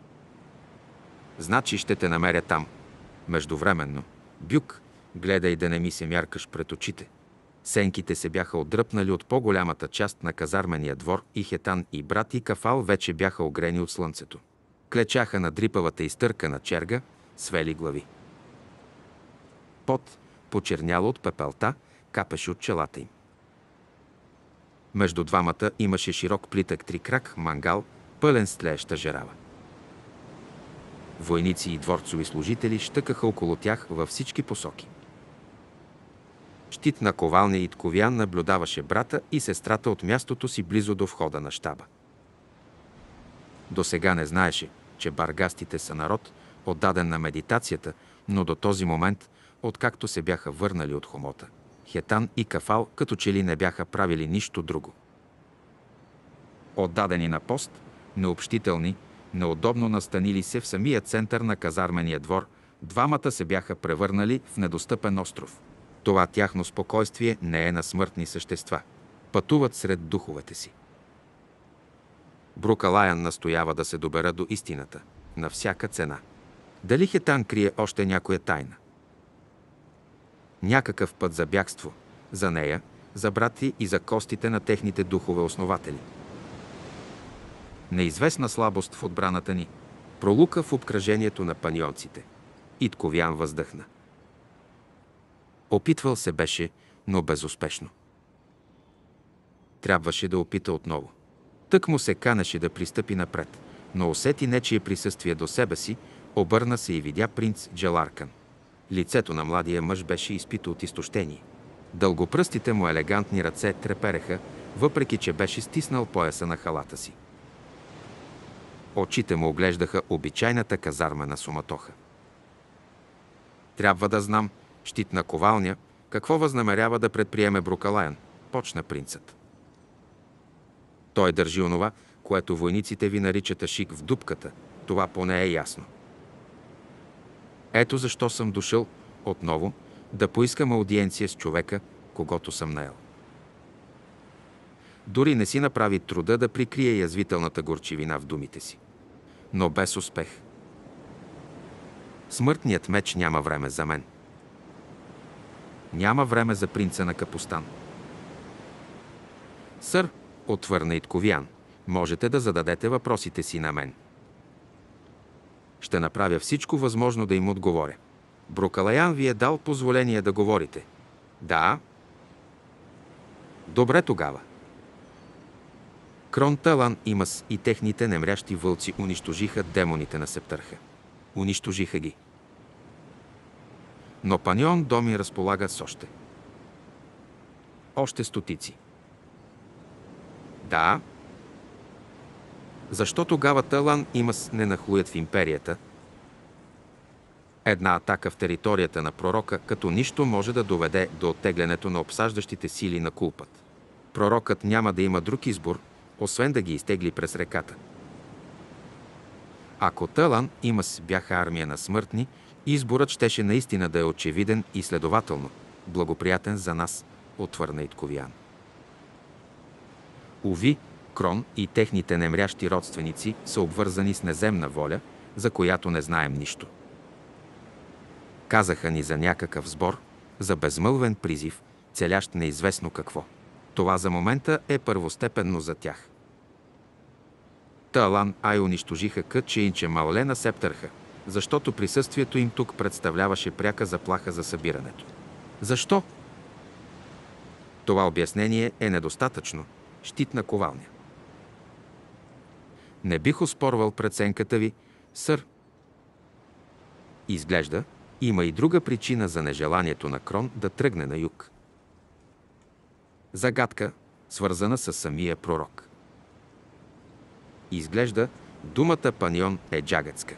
«Значи ще те намеря там». Междувременно, Бюк, гледай да не ми се мяркаш пред очите. Сенките се бяха отдръпнали от по-голямата част на казармения двор и Хетан и брат и Кафал вече бяха огрени от слънцето. Клечаха на дрипавата изтъркана черга, свели глави. Пот, почернял от пепелта, капеше от челата им. Между двамата имаше широк плитък трикрак мангал, пълен с тлееща жерава. Войници и дворцови служители щъкаха около тях във всички посоки. Щит на ковалня Итковян наблюдаваше брата и сестрата от мястото си близо до входа на щаба. До сега не знаеше, че баргастите са народ, отдаден на медитацията, но до този момент, откакто се бяха върнали от хомота, Хетан и Кафал като че ли не бяха правили нищо друго. Отдадени на пост, необщителни, неудобно настанили се в самия център на казармения двор, двамата се бяха превърнали в недостъпен остров. Това тяхно спокойствие не е на смъртни същества. Пътуват сред духовете си. Брукалаян настоява да се добера до истината, на всяка цена. Дали Хетан крие още някоя тайна? Някакъв път за бягство, за нея, за брати и за костите на техните духове основатели. Неизвестна слабост в отбраната ни, пролука в обкръжението на панионците. Итковян въздъхна. Опитвал се беше, но безуспешно. Трябваше да опита отново. Тък му се канеше да пристъпи напред, но усети нечие присъствие до себе си, обърна се и видя принц Джеларкан. Лицето на младия мъж беше изпито от изтощение. Дългопръстите му елегантни ръце трепереха, въпреки че беше стиснал пояса на халата си. Очите му оглеждаха обичайната казарма на суматоха. Трябва да знам, щит на ковалня, какво възнамерява да предприеме Брукалаян, почна принцът. Той държи онова, което войниците ви наричат ашик в дупката, това поне е ясно. Ето защо съм дошъл отново да поискам аудиенция с човека, когото съм наел. Дори не си направи труда да прикрие язвителната горчивина в думите си. Но без успех. Смъртният меч няма време за мен. Няма време за принца на Капустан. Сър, отвърна Итковян, можете да зададете въпросите си на мен. Ще направя всичко възможно да им отговоря. Брукалаян ви е дал позволение да говорите. Да. Добре тогава. Крон Талан Имас и техните немрящи вълци унищожиха демоните на Септърха. Унищожиха ги. Но Панион Доми разполага с още. Още стотици. Да. Защо тогава Талан Имас не нахлуят в империята? Една атака в територията на пророка като нищо може да доведе до оттеглянето на обсаждащите сили на Кулпът. Пророкът няма да има друг избор, освен да ги изтегли през реката. Ако Талан Имас бяха армия на смъртни, изборът щеше наистина да е очевиден и следователно благоприятен за нас, отвърна Итковян. Уви, Крон и техните немрящи родственици са обвързани с неземна воля, за която не знаем нищо. Казаха ни за някакъв сбор, за безмълвен призив, целящ неизвестно какво. Това за момента е първостепенно за тях. Талан Ай унищожиха Кътче Инче Малле на Септърха, защото присъствието им тук представляваше пряка заплаха за събирането. Защо? Това обяснение е недостатъчно. Щит на ковалня. Не бих оспорвал преценката ви, сър. Изглежда, има и друга причина за нежеланието на Крон да тръгне на юг. Загадка, свързана с самия пророк. Изглежда, Думата Паньон е джагатска.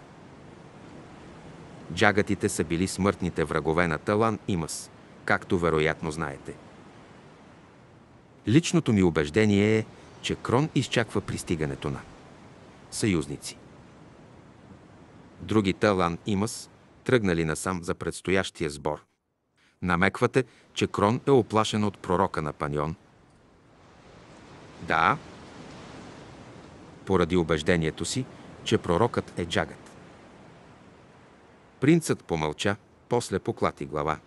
Джагатите са били смъртните врагове на Талан и Мъс, както вероятно знаете. Личното ми убеждение е, че Крон изчаква пристигането на съюзници. Други Талан и Мъс тръгнали насам за предстоящия сбор. Намеквате, че Крон е оплашен от пророка на Паньон. Да, поради убеждението си, че пророкът е джагат. Принцът помълча, после поклати глава.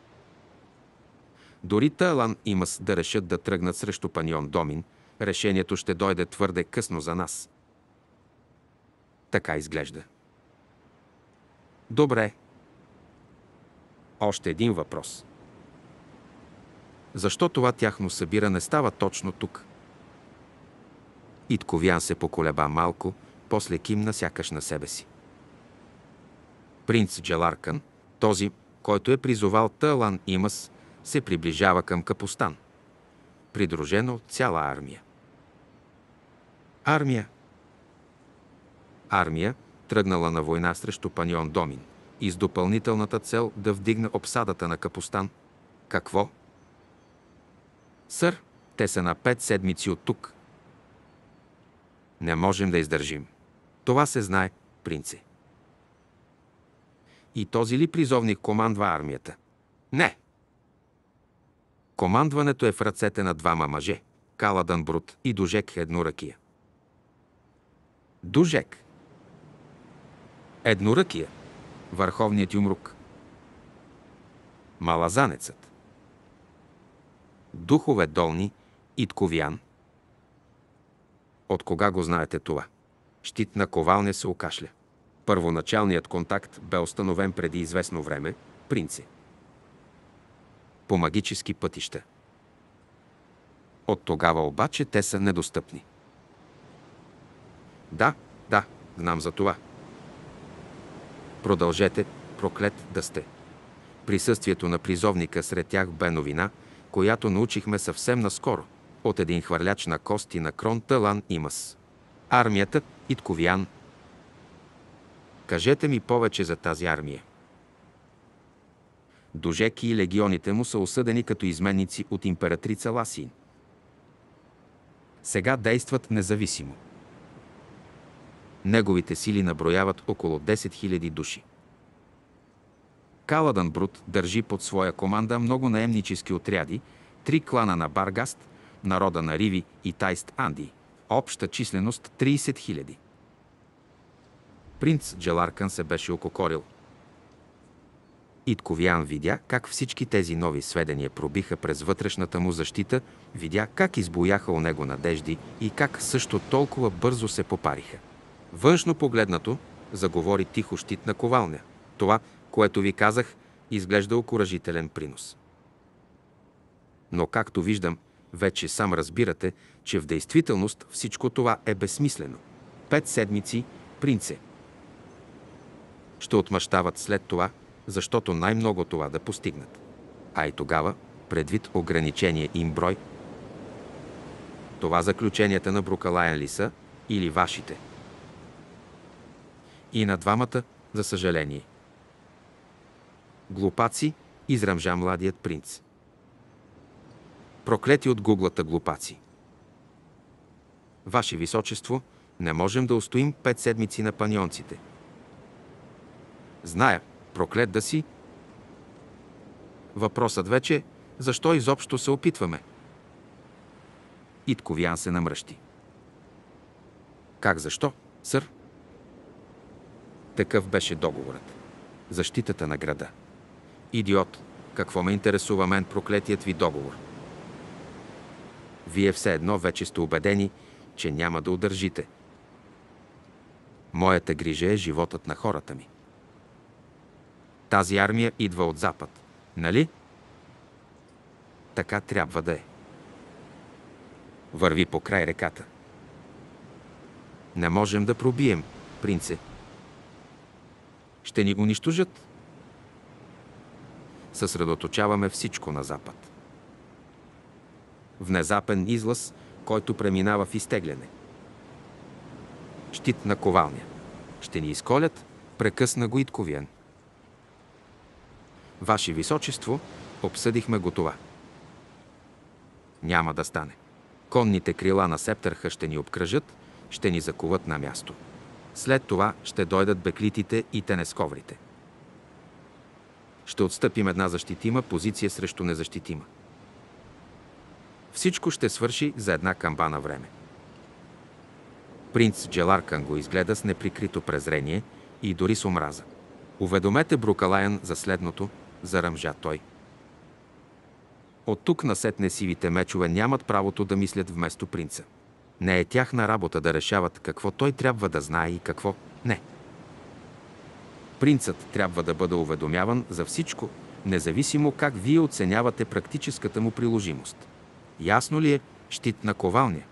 Дори Талан и Мъс да решат да тръгнат срещу Паньон Домин, решението ще дойде твърде късно за нас. Така изглежда. Добре. Още един въпрос. Защо това тяхно събиране става точно тук? Итковян се поколеба малко, после кимна сякаш на себе си. Принц Джаларкан, този, който е призовал Талан и Мъс, се приближава към Капустан, придружен от цяла армия. Армия, тръгнала на война срещу Паньон Домин и с допълнителната цел да вдигне обсадата на Капустан. Какво? Сър, те са на 5 седмици от тук. Не можем да издържим. Това се знае, принце. И този ли призовник командва армията? Не. Командването е в ръцете на двама мъже – Каладан Брут и Дужек Едноръкия. Дужек. Едноръкия. Върховният юмрук. Малазанецът. Духове долни. Итковян. От кога го знаете това? Щит на ковалня се окашля. Първоначалният контакт бе установен преди известно време, принце. По магически пътища. От тогава обаче те са недостъпни. Да, знам за това. Продължете, проклет да сте. Присъствието на призовника сред тях бе новина, която научихме съвсем наскоро от един хвърляч на кости на Крон Талан и Мъс. Армията Итковян. Кажете ми повече за тази армия. Дужеки и легионите му са осъдени като изменници от императрица Ласин. Сега действат независимо. Неговите сили наброяват около 10 000 души. Каладан Брут държи под своя команда много наемнически отряди, 3 клана на Баргаст, народа на Риви и Тайст Анди. Обща численост 30 000. Принц Джаларкан се беше ококорил. Итковян видя как всички тези нови сведения пробиха през вътрешната му защита, видя как избояха у него надежди и как също толкова бързо се попариха. Външно погледнато, заговори тихо щит на ковалня. Това, което ви казах, изглежда окуражителен принос. Но както виждам, вече сам разбирате, че в действителност всичко това е безсмислено. 5 седмици, принце. Ще отмъщават след това, защото най-много това да постигнат. А и тогава, предвид ограничения им брой, това заключенията на Брукалаян ли са или вашите? И на двамата, за съжаление. Глупаци, изръмжа младият принц. Проклети от гуглата глупаци. Ваше височество, не можем да устоим 5 седмици на паньонците. Зная, проклет да си. Въпросът вече е, защо изобщо се опитваме? Итковян се намръщи. Как защо, сър? Такъв беше договорът. Защитата на града. Идиот, какво ме интересува мен проклетият ви договор? Вие все едно вече сте убедени, че няма да удържите. Моята грижа е животът на хората ми. Тази армия идва от запад, нали? Така трябва да е. Върви по край реката. Не можем да пробием, принце. Ще ни го унищожат. Съсредоточаваме всичко на запад. Внезапен излаз, който преминава в изтегляне. Щит на ковалня. Ще ни изколят, прекъсна го Итковиен. Ваше височество, обсъдихме го това. Няма да стане. Конните крила на Септърха ще ни обкръжат, ще ни закуват на място. След това ще дойдат беклитите и тенесковрите. Ще отстъпим една защитима позиция срещу незащитима. Всичко ще свърши за една камбана време. Принц Джеларкан го изгледа с неприкрито презрение и дори с омраза. Уведомете Брукалаян за следното, заръмжа той. От тук насетне сивите мечове нямат правото да мислят вместо принца. Не е тяхна работа да решават какво той трябва да знае и какво не. Принцът трябва да бъде уведомяван за всичко, независимо как вие оценявате практическата му приложимост. Ясно ли е, щит на ковалня?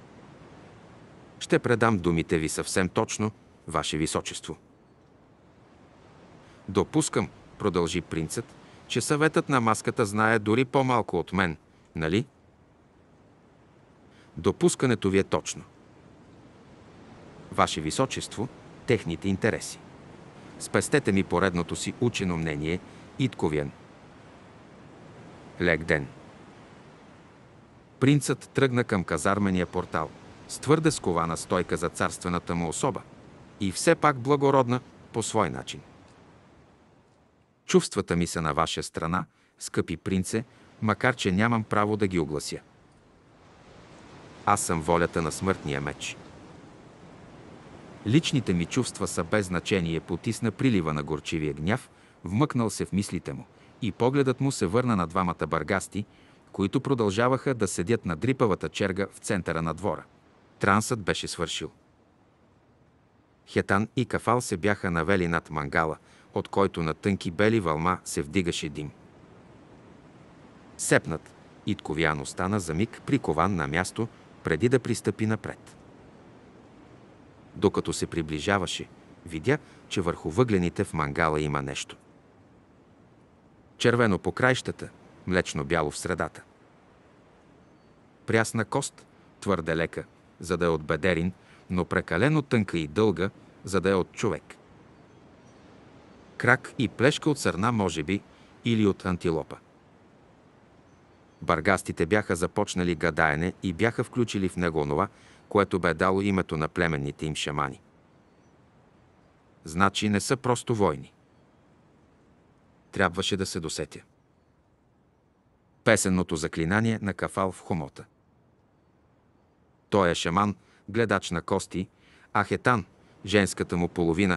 Ще предам думите ви съвсем точно, Ваше Височество. Допускам, продължи принцът, че съветът на маската знае дори по-малко от мен, нали? Допускането ви е точно. Ваше Височество, техните интереси. Спестете ми поредното си учено мнение, Итковиен. Лек ден. Принцът тръгна към казармения портал, с твърде скована стойка за царствената му особа и все пак благородна по свой начин. Чувствата ми са на ваша страна, скъпи принце, макар че нямам право да ги оглася. Аз съм волята на смъртния меч. Личните ми чувства са без значение, потисна прилива на горчивия гняв, вмъкнал се в мислите му, и погледът му се върна на двамата бъргасти, които продължаваха да седят на дрипавата черга в центъра на двора. Трансът беше свършил. Хетан и Кафал се бяха навели над мангала, от който на тънки бели вълма се вдигаше дим. Сепнат, Итковян остана за миг прикован на място, преди да пристъпи напред. Докато се приближаваше, видя, че върху въглените в мангала има нещо. Червено по краищата, млечно-бяло в средата. Прясна кост, твърде лека, за да е от бедерин, но прекалено тънка и дълга, за да е от човек. Крак и плешка от сърна, може би, или от антилопа. Баргастите бяха започнали гадаене и бяха включили в него онова, което бе дало името на племенните им шамани. Значи не са просто войни. Трябваше да се досетя. Песенното заклинание на Кафал в хомота. Той е шаман, гледач на кости, а Хетан, женската му половина,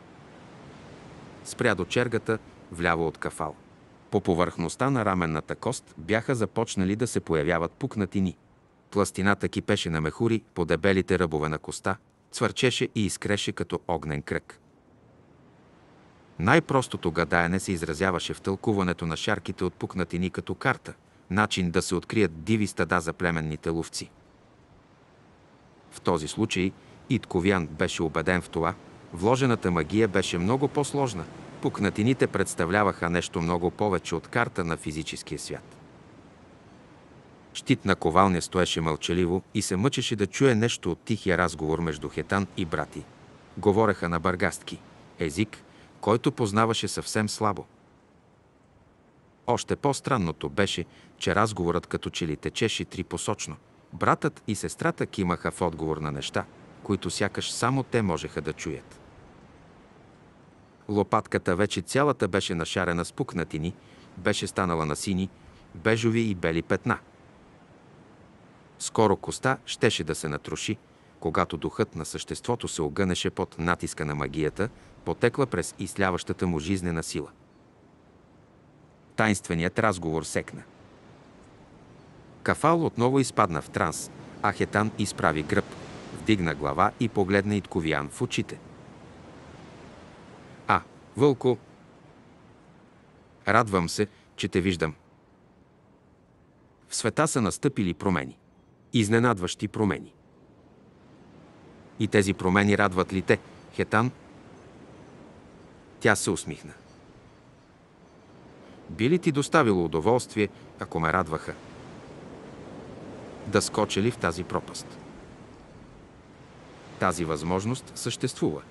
спря до чергата вляво от Кафал. По повърхността на раменната кост бяха започнали да се появяват пукнатини. Пластината кипеше на мехури по дебелите ръбове на коста, цвърчеше и изкреше като огнен кръг. Най-простото гадаене се изразяваше в тълкуването на шарките от пукнатини като карта, начин да се открият диви стада за племенните ловци. В този случай Итковян беше убеден в това, вложената магия беше много по-сложна. Пукнатините представляваха нещо много повече от карта на физическия свят. Щит на ковалня стоеше мълчаливо и се мъчеше да чуе нещо от тихия разговор между Хетан и брати. Говореха на баргастки, език, който познаваше съвсем слабо. Още по-странното беше, че разговорът като че ли течеше трипосочно. Братът и сестрата кимаха в отговор на неща, които сякаш само те можеха да чуят. Лопатката вече цялата беше нашарена с пукнатини, беше станала на сини, бежови и бели петна. Скоро коста щеше да се натроши, когато духът на съществото се огънеше под натиска на магията, потекла през изляващата му жизнена сила. Тайнственият разговор секна. Кафал отново изпадна в транс, а Хетан изправи гръб, вдигна глава и погледна Итковян в очите. Вълко, радвам се, че те виждам. В света са настъпили промени. Изненадващи промени. И тези промени радват ли те, Хетан? Тя се усмихна. Би ли ти доставило удоволствие, ако ме радваха? Да скоча ли в тази пропаст? Тази възможност съществува.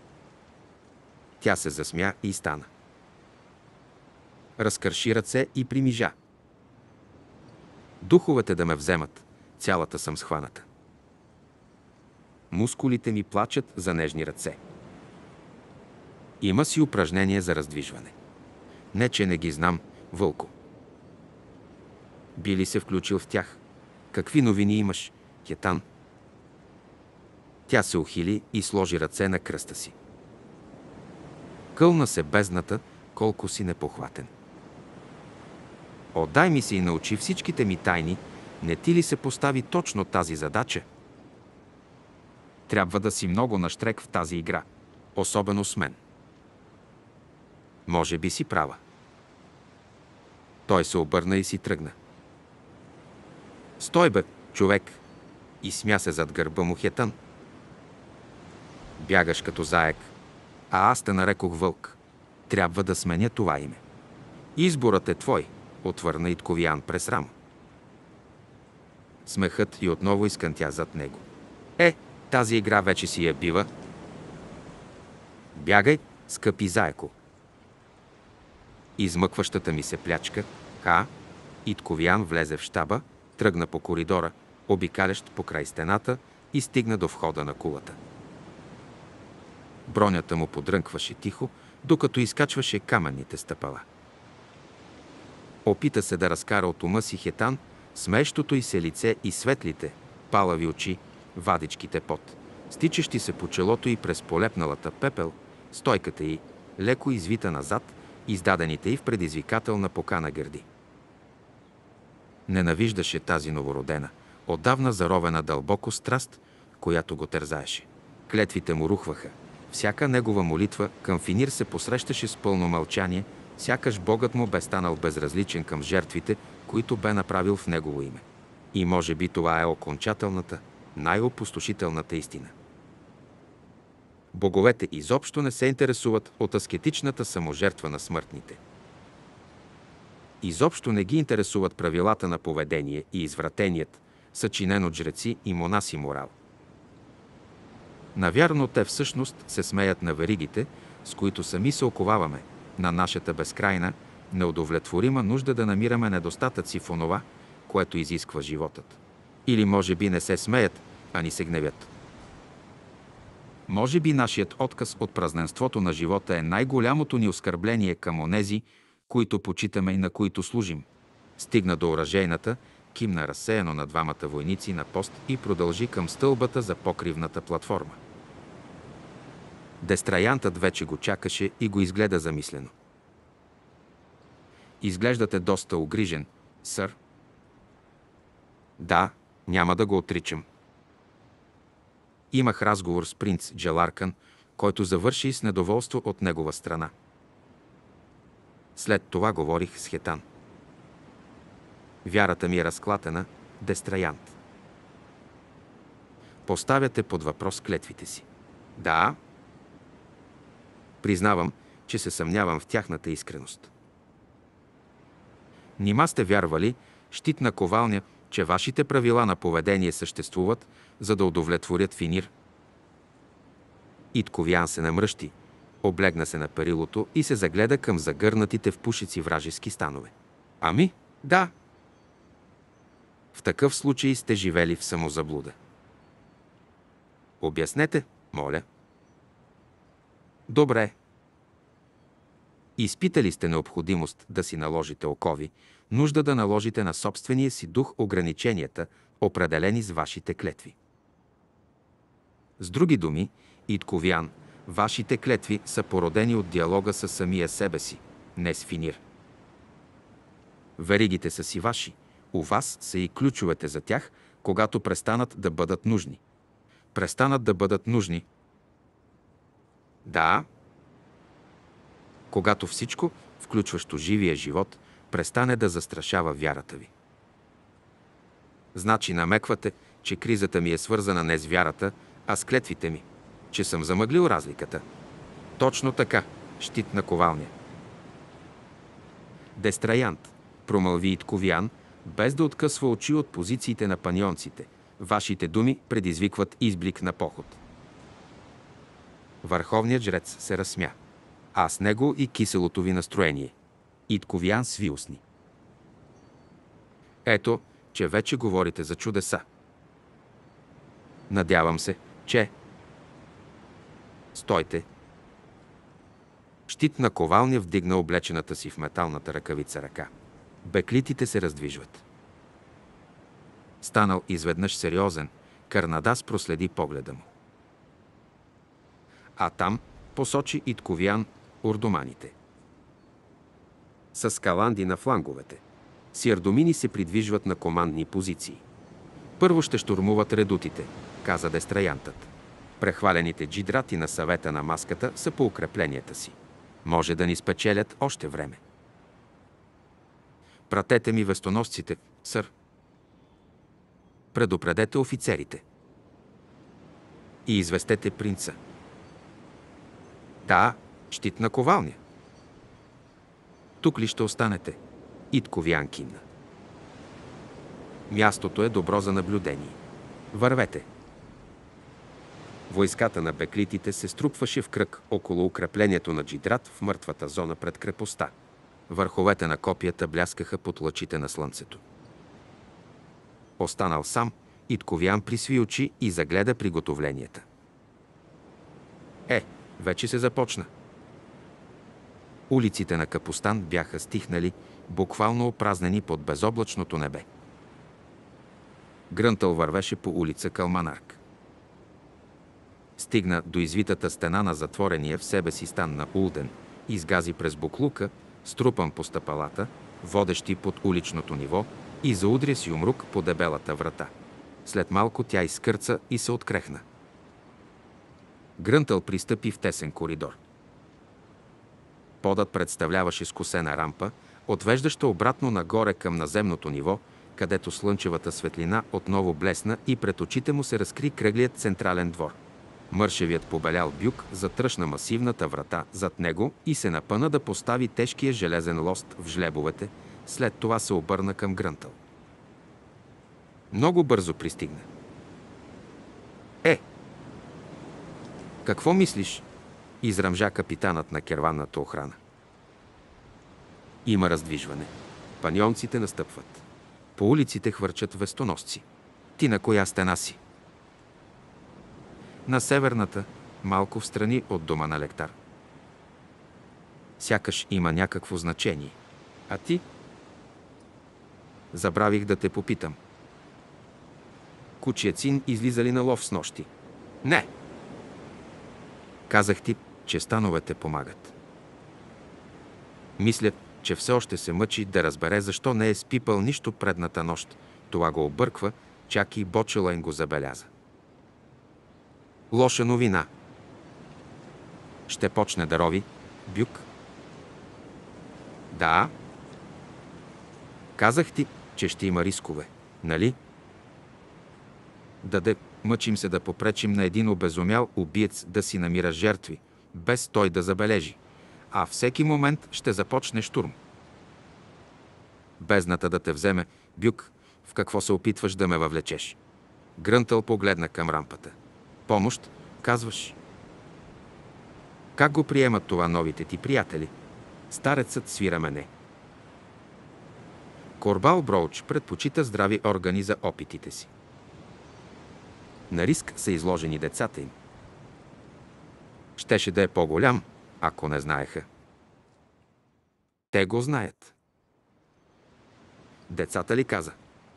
Тя се засмя и стана. Разкърши ръце и примижа. Духовете да ме вземат, цялата съм схваната. Мускулите ми плачат за нежни ръце. Има си упражнение за раздвижване. Не, че не ги знам, Вълко. Би ли се включил в тях? Какви новини имаш, Хетан? Тя се ухили и сложи ръце на кръста си. Кълна се бездната, колко си непохватен. Отдай ми се и научи всичките ми тайни, не ти ли се постави точно тази задача? Трябва да си много нащрек в тази игра, особено с мен. Може би си права. Той се обърна и си тръгна. Стой бе, човек! И смя се зад гърба му Хетан. Бягаш като заек, а аз те нарекох вълк. Трябва да сменя това име. Изборът е твой, отвърна Итковиян през рамо. Смехът и отново изкънтя зад него. Тази игра вече си я бива. Бягай, скъпи заеко. Измъкващата ми се плячка, Итковиян влезе в щаба, тръгна по коридора, обикалящ покрай стената и стигна до входа на кулата. Бронята му подрънкваше тихо, докато изкачваше каменните стъпала. Опита се да разкара от ума си Хетан, смеещото й се лице и светлите, палави очи, вадичките пот, стичащи се по челото й през полепналата пепел, стойката й, леко извита назад, издадените й в предизвикателна покана гърди. Ненавиждаше тази новородена, отдавна заровена дълбоко страст, която го тързаеше. Клетвите му рухваха. Всяка негова молитва към Финир се посрещаше с пълно мълчание, сякаш Богът му бе станал безразличен към жертвите, които бе направил в негово име. И може би това е окончателната, най-опустошителната истина. Боговете изобщо не се интересуват от аскетичната саможертва на смъртните. Изобщо не ги интересуват правилата на поведение и извратеният, съчинен от жреци и монаси морал. Навярно те всъщност се смеят на веригите, с които сами се оковаваме, на нашата безкрайна, неудовлетворима нужда да намираме недостатъци в онова, което изисква животът. Или може би не се смеят, а ни се гневят. Може би нашият отказ от празненството на живота е най-голямото ни оскърбление към онези, които почитаме и на които служим. Стигна до оръжейната, кимна разсеяно на двамата войници на пост и продължи към стълбата за покривната платформа. Дестраянтът вече го чакаше и го изгледа замислено. Изглеждате доста угрижен, сър. Да, няма да го отричам. Имах разговор с принц Джеларкан, който завърши с недоволство от негова страна. След това говорих с Хетан. Вярата ми е разклатена, Дестраянт. Поставяте под въпрос клетвите си. Да. Признавам, че се съмнявам в тяхната искреност. Нима сте вярвали, щитна ковалня, че вашите правила на поведение съществуват, за да удовлетворят Финир? Итковян се намръщи, облегна се на перилото и се загледа към загърнатите в пушици вражески станове. Ами, да. В такъв случай сте живели в самозаблуда. Обяснете, моля. Добре. Изпитали сте необходимост да си наложите окови, нужда да наложите на собствения си дух ограниченията, определени с вашите клетви. С други думи, Итковян, вашите клетви са породени от диалога с самия себе си, не с Финир. Веригите са си ваши, у вас са и ключовете за тях, когато престанат да бъдат нужни. Престанат да бъдат нужни. Да. Когато всичко, включващо живия живот, престане да застрашава вярата ви. Значи намеквате, че кризата ми е свързана не с вярата, а с клетвите ми, че съм замъглил разликата. Точно така, щитна ковалня. Дестраянт, промълви Итковян, без да откъсва очи от позициите на панионците. Вашите думи предизвикват изблик на поход. Върховният жрец се разсмя. А с него и киселото ви настроение. Итковян сви устни. Ето, че вече говорите за чудеса. Надявам се, че... Стойте! Щит на ковалня вдигна облечената си в металната ръкавица ръка. Беклитите се раздвижват. Станал изведнъж сериозен, Карнадас проследи погледа му. А там посочи Итковян урдоманите. С каланди на фланговете. Сиардомини се придвижват на командни позиции. Първо ще щурмуват редутите, каза дестраянтът. Прехвалените джидрати на съвета на маската са по укрепленията си. Може да ни спечелят още време. Пратете ми вестоносците, сър. Предупредете офицерите. И известете принца. Да, щит на ковалня. Тук ли ще останете? Итковян кимна. Мястото е добро за наблюдение. Вървете. Войската на беклитите се струпваше в кръг около укреплението на Джидрат в мъртвата зона пред крепостта. Върховете на копията бляскаха под лъчите на слънцето. Останал сам, Итковян присви очи и загледа приготовленията. Вече се започна. Улиците на Капустан бяха стихнали, буквално опразнени под безоблачното небе. Грънтъл вървеше по улица Калманарк. Стигна до извитата стена на затворения в себе си стан на Улден, изгази през буклука, струпан по стъпалата, водещи под уличното ниво, и заудря с юмрук по дебелата врата. След малко тя изкърца и се открехна. Грънтъл пристъпи в тесен коридор. Подът представляваше скосена рампа, отвеждаща обратно нагоре към наземното ниво, където слънчевата светлина отново блесна и пред очите му се разкри кръглият централен двор. Мършевият побелял бюк затръшна масивната врата зад него и се напъна да постави тежкия железен лост в жлебовете, след това се обърна към Грънтъл. Много бързо пристигна. Какво мислиш? Изръмжа капитанът на керванната охрана. Има раздвижване. Паньонците настъпват. По улиците хвърчат вестоносци. Ти на коя стена си? На северната, малко встрани от дома на Лектар. Сякаш има някакво значение. А ти? Забравих да те попитам. Кучият син излиза ли на лов с нощи? Не! Казах ти, че становете помагат. Мисля, че все още се мъчи да разбере защо не е спипал нищо предната нощ. Това го обърква, чак и Бочелайн го забеляза. Лоша новина. Ще почне да рови бюк. Да. Казах ти, че ще има рискове, нали? Мъчим се да попречим на един обезумял убиец да си намира жертви, без той да забележи. А всеки момент ще започне штурм. Бездната да те вземе, бюк, в какво се опитваш да ме въвлечеш? Грънтъл погледна към рампата. Помощ, казваш? Как го приемат това новите ти приятели? Старецът свира мене. Корбал Броуч предпочита здрави органи за опитите си. На риск са изложени децата им. Щеше да е по-голям, ако не знаеха. Те го знаят. Децата ли каза?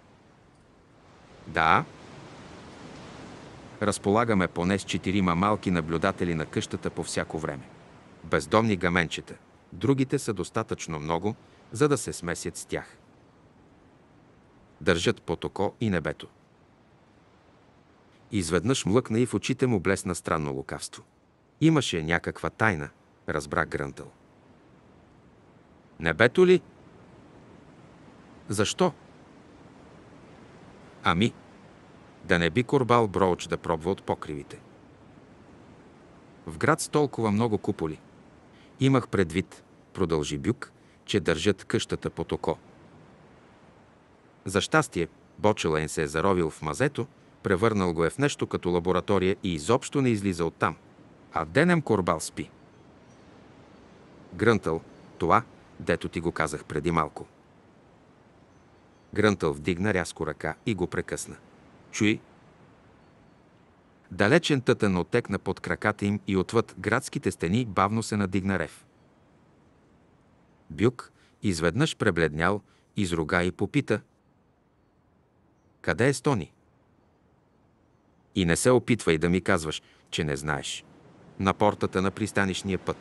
Да. Разполагаме поне с 4 малки наблюдатели на къщата по всяко време. Бездомни гаменчета. Другите са достатъчно много, за да се смесят с тях. Държат под око и небето. Изведнъж млъкна и в очите му блесна странно лукавство. Имаше някаква тайна, разбра Грънтъл. Небето ли? Защо? Ами, да не би Корбал Броуч да пробва от покривите. В град с толкова много куполи. Имах предвид, продължи Бюк, че държат къщата под око. За щастие, Бочелайн се е заровил в мазето, превърнал го е в нещо като лаборатория и изобщо не излиза оттам. а Денем Корбал спи. Грънтъл, това, дето ти го казах преди малко. Грънтъл вдигна рязко ръка и го прекъсна. Чуй! Далечен тътен отекна под краката им и отвъд градските стени бавно се надигна рев. Бюк, изведнъж пребледнял, изруга и попита: къде е Стони? И не се опитвай да ми казваш, че не знаеш. На портата на пристанишния път.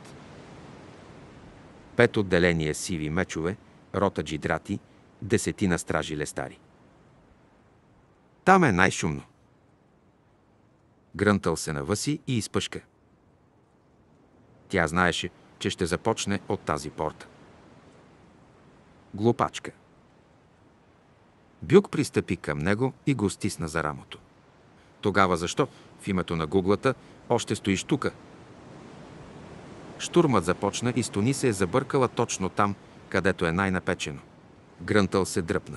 5 отделения сиви мечове, рота джидрати, 10 стражи лестари. Там е най-шумно. Грънтъл се навъси и изпъшка. Тя знаеше, че ще започне от тази порта. Глупачка. Бюк пристъпи към него и го стисна за рамото. Тогава защо, в името на гуглата, още стоиш тука? Штурмът започна и Стони се е забъркала точно там, където е най-напечено. Грънтъл се дръпна.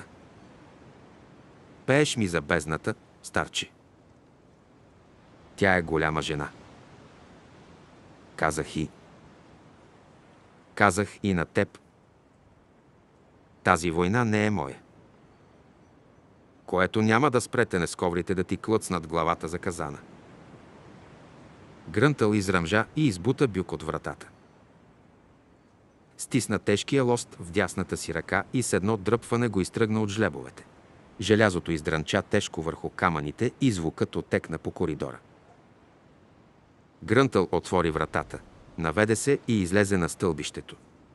Пееш ми за бездната, старче. Тя е голяма жена. Казах и на теб. Тази война не е моя. Което няма да спрете несковрите да ти клъцнат главата за казана. Грънтъл изръмжа и избута Бюк от вратата. Стисна тежкия лост в дясната си ръка и с едно дръпване го изтръгна от жлебовете. Желязото издрънча тежко върху камъните и звукът отекна по коридора. Грънтъл отвори вратата, наведе се и излезе на стълбището.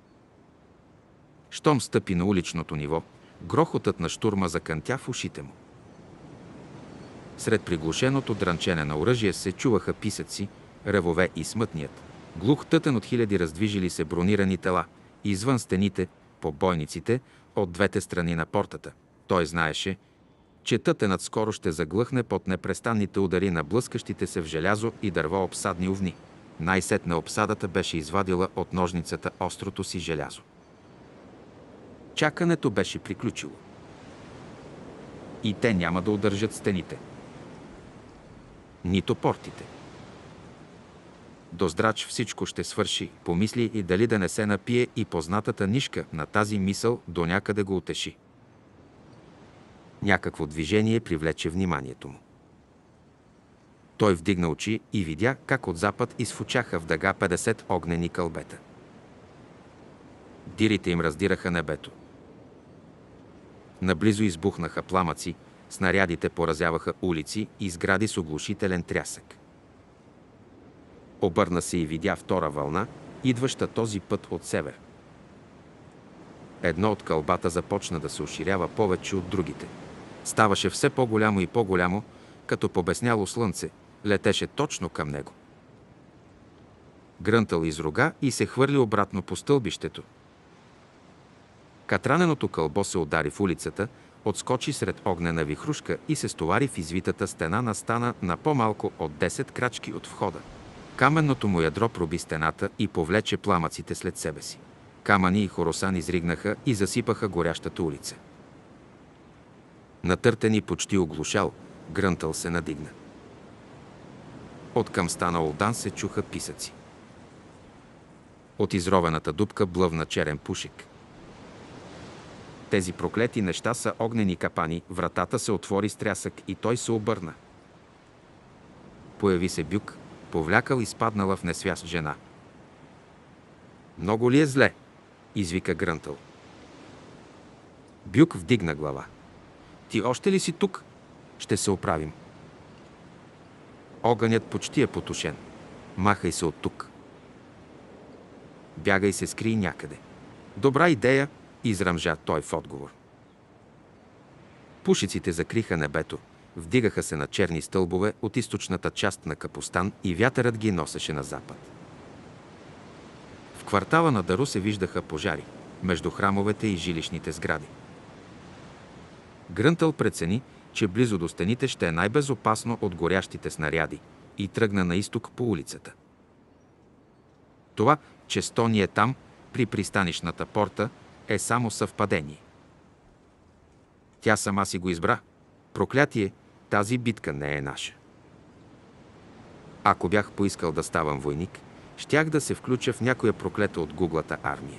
Щом стъпи на уличното ниво, грохотът на щурма закънтя в ушите му. Сред приглушеното дрънчене на оръжие се чуваха писъци, ревове и смътният, глух тътен от хиляди раздвижили се бронирани тела, извън стените, по бойниците, от двете страни на портата. Той знаеше, че тътенът скоро ще заглъхне под непрестанните удари на блъскащите се в желязо и дърво обсадни овни. Най-сетне обсадата беше извадила от ножницата острото си желязо. Чакането беше приключило. И те няма да удържат стените. Нито портите. До здрач всичко ще свърши, помисли и дали да не се напие, и познатата нишка на тази мисъл до някъде го утеши. Някакво движение привлече вниманието му. Той вдигна очи и видя как от запад изфучаха в дъга 50 огнени кълбета. Дирите им раздираха небето. Наблизо избухнаха пламъци, снарядите поразяваха улици и сгради с оглушителен трясък. Обърна се и видя втора вълна, идваща този път от север. Едно от кълбата започна да се оширява повече от другите. Ставаше все по-голямо и по-голямо, като побесняло слънце, летеше точно към него. Грънтъл изруга и се хвърли обратно по стълбището. Катраненото кълбо се удари в улицата, отскочи сред огнена вихрушка и се стовари в извитата стена на стана на по-малко от 10 крачки от входа. Каменното му ядро проби стената и повлече пламъците след себе си. Камъни и хоросан изригнаха и засипаха горящата улица. Натъртен и почти оглушал, Грънтъл се надигна. Откъм стана Олдан се чуха писъци. От изровената дупка блъвна черен пушек. Тези проклети неща са огнени капани, вратата се отвори с трясък и той се обърна. Появи се Бюк, повлякал и спаднала в несвяст жена. Много ли е зле? Извика Грънтъл. Бюк вдигна глава. Ти още ли си тук? Ще се оправим. Огънят почти е потушен. Махай се от тук. Бягай се, скрий някъде. Добра идея, изръмжа той в отговор. Пушиците закриха небето, вдигаха се на черни стълбове от източната част на Капустан и вятърът ги носеше на запад. В квартала на Дару се виждаха пожари между храмовете и жилищните сгради. Грънтъл прецени, че близо до стените ще е най-безопасно от горящите снаряди и тръгна на изток по улицата. Това, че Стони е там, при пристанищната порта, е само съвпадение. Тя сама си го избра. Проклятие, тази битка не е наша. Ако бях поискал да ставам войник, щях да се включа в някоя проклета от гуглата армия.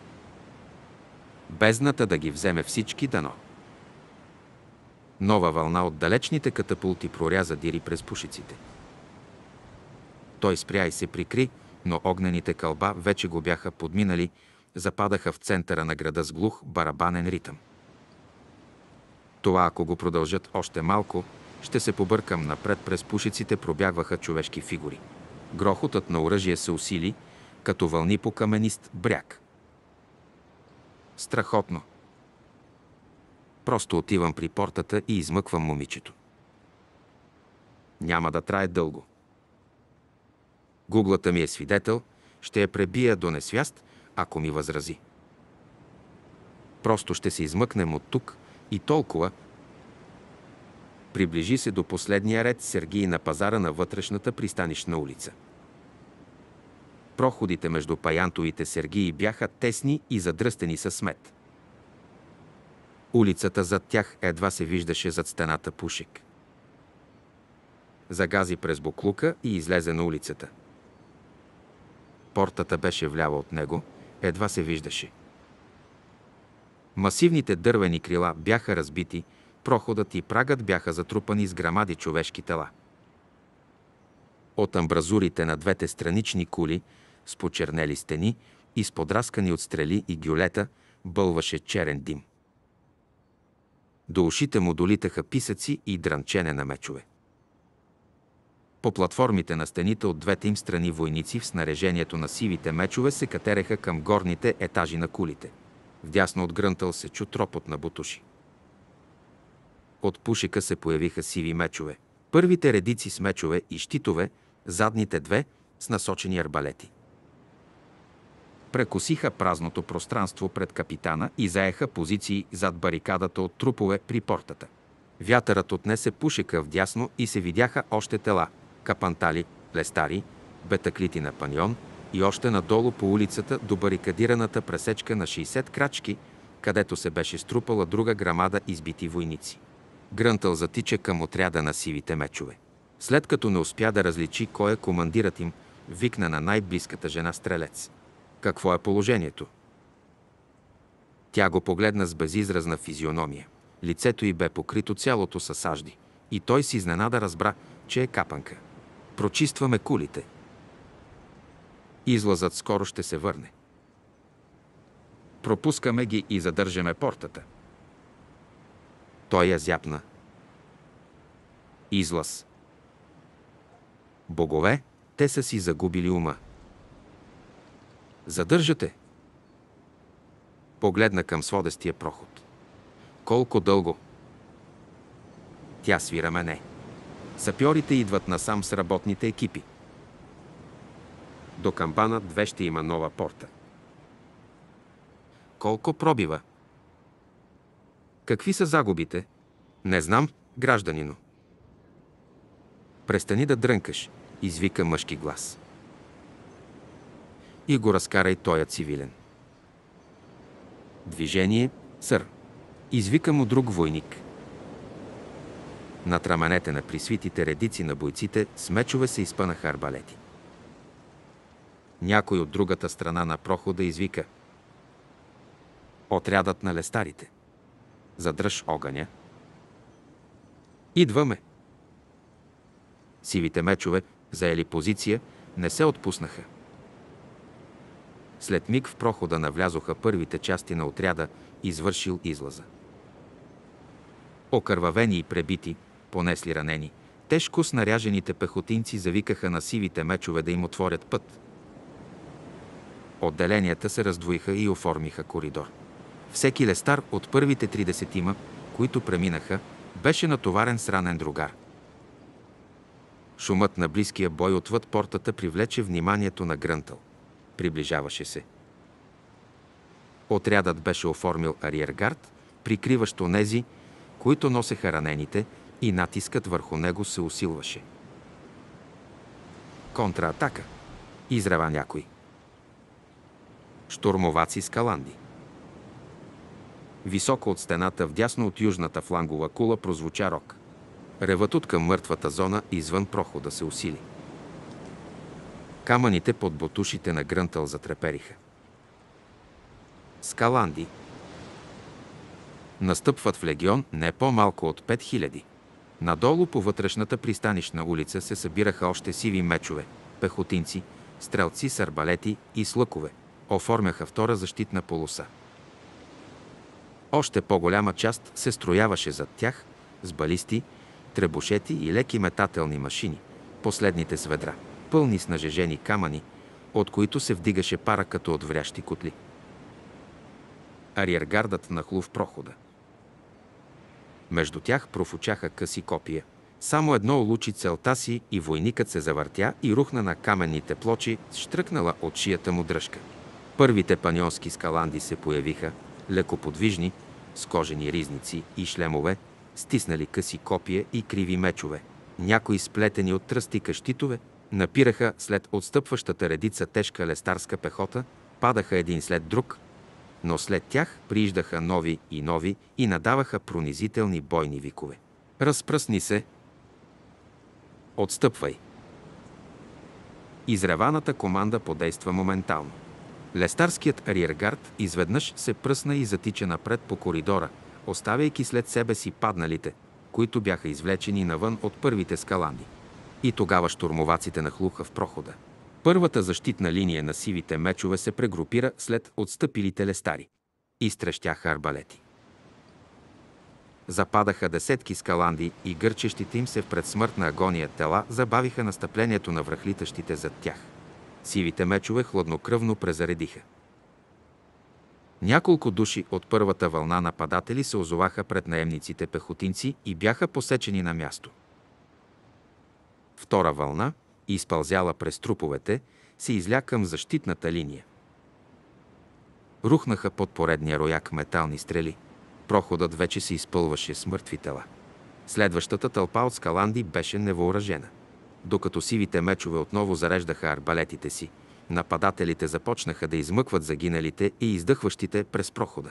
Бездната да ги вземе всички дано. Нова вълна от далечните катапулти проряза дири през пушиците. Той спря и се прикри, но огнените кълба вече го бяха подминали, западаха в центъра на града с глух барабанен ритъм. Това, ако го продължат още малко, ще се побъркам. Напред през пушиците пробягваха човешки фигури. Грохотът на оръжие се усили, като вълни по каменист бряг. Страхотно. Просто отивам при портата и измъквам момичето. Няма да трае дълго. Гуглата ми е свидетел, ще я пребия до несвяст, ако ми възрази. Просто ще се измъкнем от тук и толкова. Приближи се до последния ред Сергий на пазара на вътрешната пристанищна улица. Проходите между паянтовите сергии бяха тесни и задръстени със смет. Улицата зад тях едва се виждаше зад стената пушек. Загази през буклука и излезе на улицата. Портата беше вляво от него, едва се виждаше. Масивните дървени крила бяха разбити, проходът и прагът бяха затрупани с грамади човешки тела. От амбразурите на двете странични кули, с почернели стени и с подраскани от стрели и гюлета, бълваше черен дим. До ушите му долитаха писъци и дрънчене на мечове. По платформите на стените от двете им страни войници в снаряжението на сивите мечове се катереха към горните етажи на кулите. Вдясно от грънтъл се чу тропот на бутуши. От пушека се появиха сиви мечове. Първите редици с мечове и щитове, задните две с насочени арбалети. Прекосиха празното пространство пред капитана и заеха позиции зад барикадата от трупове при портата. Вятърът отнесе пушека вдясно и се видяха още тела – капантали, лестари, бетаклити на паньон и още надолу по улицата до барикадираната пресечка на 60 крачки, където се беше струпала друга грамада избити войници. Грънтъл затича към отряда на сивите мечове. След като не успя да различи кой е командирът им, викна на най-близката жена стрелец. Какво е положението? Тя го погледна с безизразна физиономия. Лицето й бе покрито цялото със сажди. И той с изненада разбра, че е капанка. Прочистваме кулите. Излазът скоро ще се върне. Пропускаме ги и задържаме портата. Той я зяпна. Излаз. Богове, те са си загубили ума. Задържате. Погледна към сводестия проход. Колко дълго? Тя свира мене. Сапьорите идват насам с работните екипи. До камбана 2 ще има нова порта. Колко пробива? Какви са загубите? Не знам, гражданино. Престани да дрънкаш, извика мъжки глас. И го разкарай тоя цивилен. Движение, сър. Извика му друг войник. Над раменете на присвитите редици на бойците с мечове се изпънаха арбалети. Някой от другата страна на прохода извика. Отрядът на лестарите. Задръж огъня. Идваме. Сивите мечове, заели позиция, не се отпуснаха. След миг в прохода навлязоха първите части на отряда, извършил излаза. Окървавени и пребити, понесли ранени, тежко снаряжените пехотинци завикаха на сивите мечове да им отворят път. Отделенията се раздвоиха и оформиха коридор. Всеки лестар от първите 30, които преминаха, беше натоварен с ранен другар. Шумът на близкия бой отвъд портата привлече вниманието на Грънтъл. Приближаваше се. Отрядът беше оформил ариергард, прикриващ онези, които носеха ранените, и натискът върху него се усилваше. Контраатака, изрева някой. Щурмоваци с каланди. Високо от стената, вдясно от южната флангова кула, прозвуча рок. Ревът от към мъртвата зона извън прохода се усили. Камъните под ботушите на Грънтъл затрепериха. Скаланди настъпват в легион не по-малко от 5000. Надолу по вътрешната пристанищна улица се събираха още сиви мечове, пехотинци, стрелци с арбалети и с лъкове. Оформяха втора защитна полоса. Още по-голяма част се строяваше зад тях с балисти, требушети и леки метателни машини, последните с ведра, пълни с нажежени камъни, от които се вдигаше пара като от врящи котли. Ариергардът нахлу в прохода. Между тях профучаха къси копия. Само едно улучи целта си и войникът се завъртя и рухна на каменните плочи с щръкнала от шията му дръжка. Първите паньонски скаланди се появиха, лекоподвижни, с кожени ризници и шлемове, стиснали къси копия и криви мечове. Някои сплетени от тръстика щитове напираха след отстъпващата редица тежка лестарска пехота, падаха един след друг, но след тях прииждаха нови и надаваха пронизителни бойни викове. Разпръсни се! Отстъпвай! Изреваната команда подейства моментално. Лестарският ариергард изведнъж се пръсна и затича напред по коридора, оставяйки след себе си падналите, които бяха извлечени навън от първите скаланди. И тогава щурмоваците нахлуха в прохода. Първата защитна линия на сивите мечове се прегрупира след отстъпилите лестари. Изтрещяха арбалети. Западаха десетки скаланди и гърчещите им се в предсмъртна агония тела забавиха настъплението на връхлитащите зад тях. Сивите мечове хладнокръвно презаредиха. Няколко души от първата вълна нападатели се озоваха пред наемниците пехотинци и бяха посечени на място. Втора вълна, изпълзяла през труповете, се изля към защитната линия. Рухнаха под поредния рояк метални стрели. Проходът вече се изпълваше с мъртви тела. Следващата тълпа от скаланди беше невъоръжена. Докато сивите мечове отново зареждаха арбалетите си, нападателите започнаха да измъкват загиналите и издъхващите през прохода.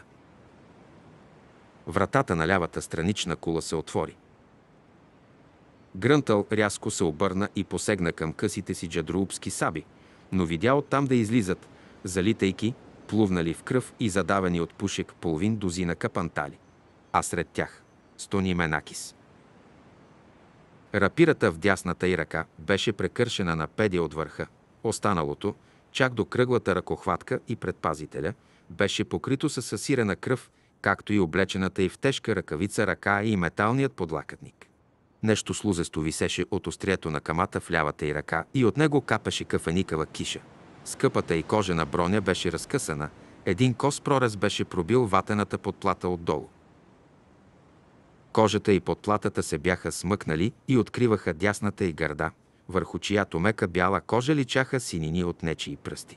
Вратата на лявата странична кула се отвори. Грънтъл рязко се обърна и посегна към късите си джадруупски саби, но видя оттам да излизат, залитайки, плувнали в кръв и задавени от пушек половин дузина капантали. А сред тях Стони Менакис. Рапирата в дясната й ръка беше прекършена на педия от върха. Останалото, чак до кръглата ръкохватка и предпазителя, беше покрито с асирена кръв, както и облечената й в тежка ръкавица ръка и металният подлакътник. Нещо слузесто висеше от острието на камата в лявата й ръка и от него капеше кафеникава киша. Скъпата й кожена броня беше разкъсана, един кос прорез беше пробил ватената подплата отдолу. Кожата и подплатата се бяха смъкнали и откриваха дясната й гърда, върху чиято мека бяла кожа личаха синини от нечии пръсти.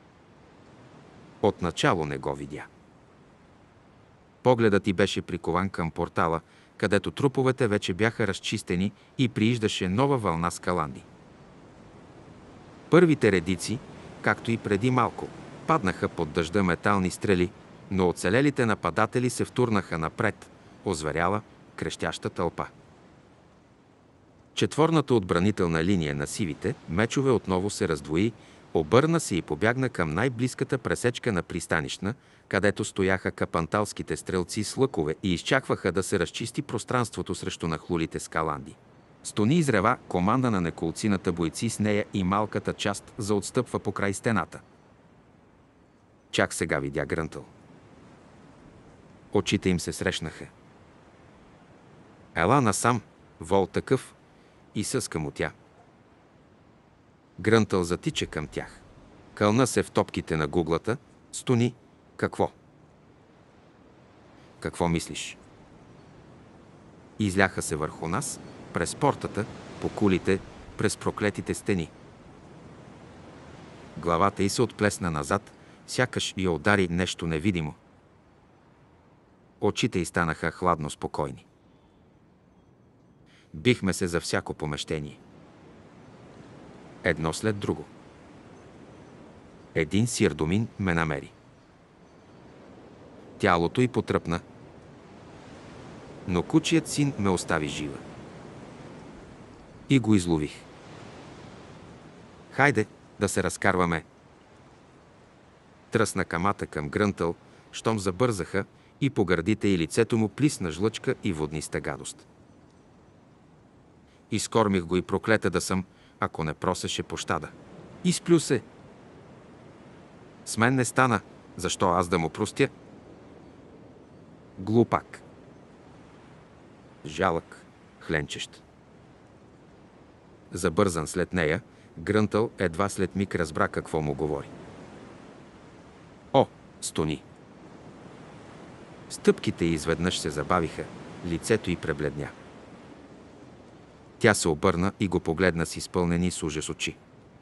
Отначало не го видя. Погледът й беше прикован към портала, където труповете вече бяха разчистени и прииждаше нова вълна скаланди. Първите редици, както и преди малко, паднаха под дъжда метални стрели, но оцелелите нападатели се втурнаха напред, озверяла, крещяща тълпа. Четворната отбранителна линия на сивите мечове отново се раздвои, обърна се и побягна към най-близката пресечка на пристанищна, където стояха капанталските стрелци с лъкове и изчакваха да се разчисти пространството срещу нахлулите скаланди. Стони изрева команда на неколцината бойци с нея и малката част за отстъпва покрай стената. Чак сега видя Грънтъл. Очите им се срещнаха. Ела насам, вол такъв, и съска му тя. Грънтъл затича към тях. Кълна се в топките на гуглата. Стони, какво? Какво мислиш? Изляха се върху нас, през портата, по кулите, през проклетите стени. Главата й се отплесна назад, сякаш я удари нещо невидимо. Очите й станаха хладно спокойни. Бихме се за всяко помещение. Едно след друго. Един сирдомин ме намери. Тялото й потръпна, но кучият син ме остави жива. И го излових. Хайде, Да се разкарваме. Тръсна камата към Грънтъл, щом забързаха и по гърдите и лицето му плисна жлъчка и водниста гадост. Изкормих го и проклета да съм, ако не просеше пощада. Изплю се. С мен не стана, защо аз да му простя? Глупак. Жалък, хленчещ. Забързан след нея, Грънтъл едва след миг разбра какво му говори. О, стони! Стъпките й изведнъж се забавиха, лицето й пребледня. Тя се обърна и го погледна с изпълнени с ужас очи.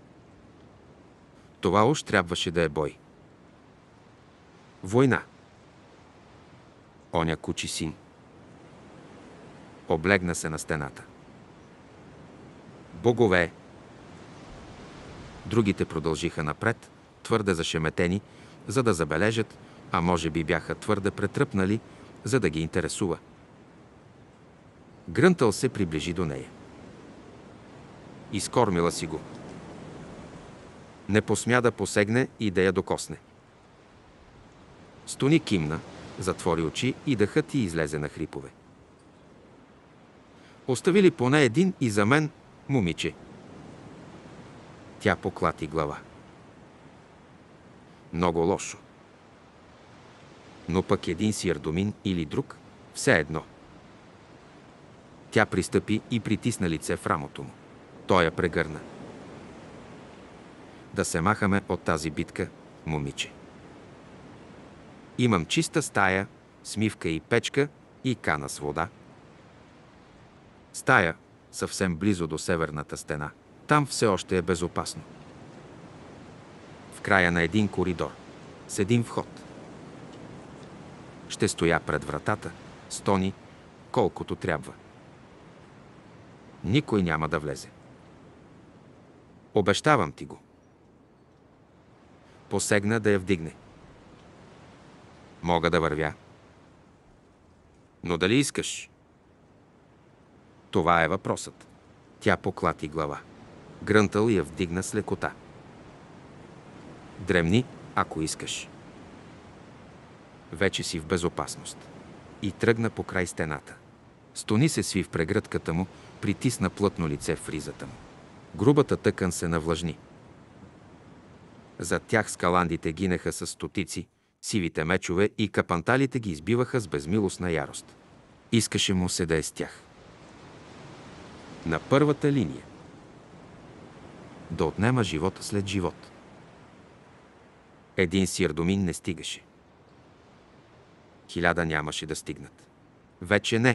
Това уж трябваше да е бой. Война. Оня кучи син. Облегна се на стената. Богове! Другите продължиха напред, твърде зашеметени, за да забележат, а може би бяха твърде претръпнали, за да ги интересува. Грънтъл се приближи до нея. Изкормила си го. Не посмя да посегне и да я докосне. Стони кимна, затвори очи и дъхът ти излезе на хрипове. Остави ли поне един и за мен, момиче? Тя поклати глава. Много лошо. Но пък един си Ярдомин или друг, все едно. Тя пристъпи и притисна лице в рамото му. Той я прегърна. Да се махаме от тази битка, момиче. Имам чиста стая, смивка и печка и кана с вода. Стая, съвсем близо до северната стена. Там все още е безопасно. В края на един коридор, с един вход. Ще стоя пред вратата, стони, колкото трябва. Никой няма да влезе. Обещавам ти го. Посегна да я вдигне. Мога да вървя. Но дали искаш? Това е въпросът. Тя поклати глава. Грънтъл я вдигна с лекота. Дремни, ако искаш. Вече си в безопасност. И тръгна по край стената. Стони се сви в прегръдката му, притисна плътно лице в ризата му. Грубата тъкан се навлажни. Зад тях скаландите гинеха с стотици, сивите мечове и капанталите ги избиваха с безмилостна ярост. Искаше му се да е с тях. На първата линия. Да отнема живот след живот. Един си Ярдомин не стигаше. 1000 нямаше да стигнат. Вече не.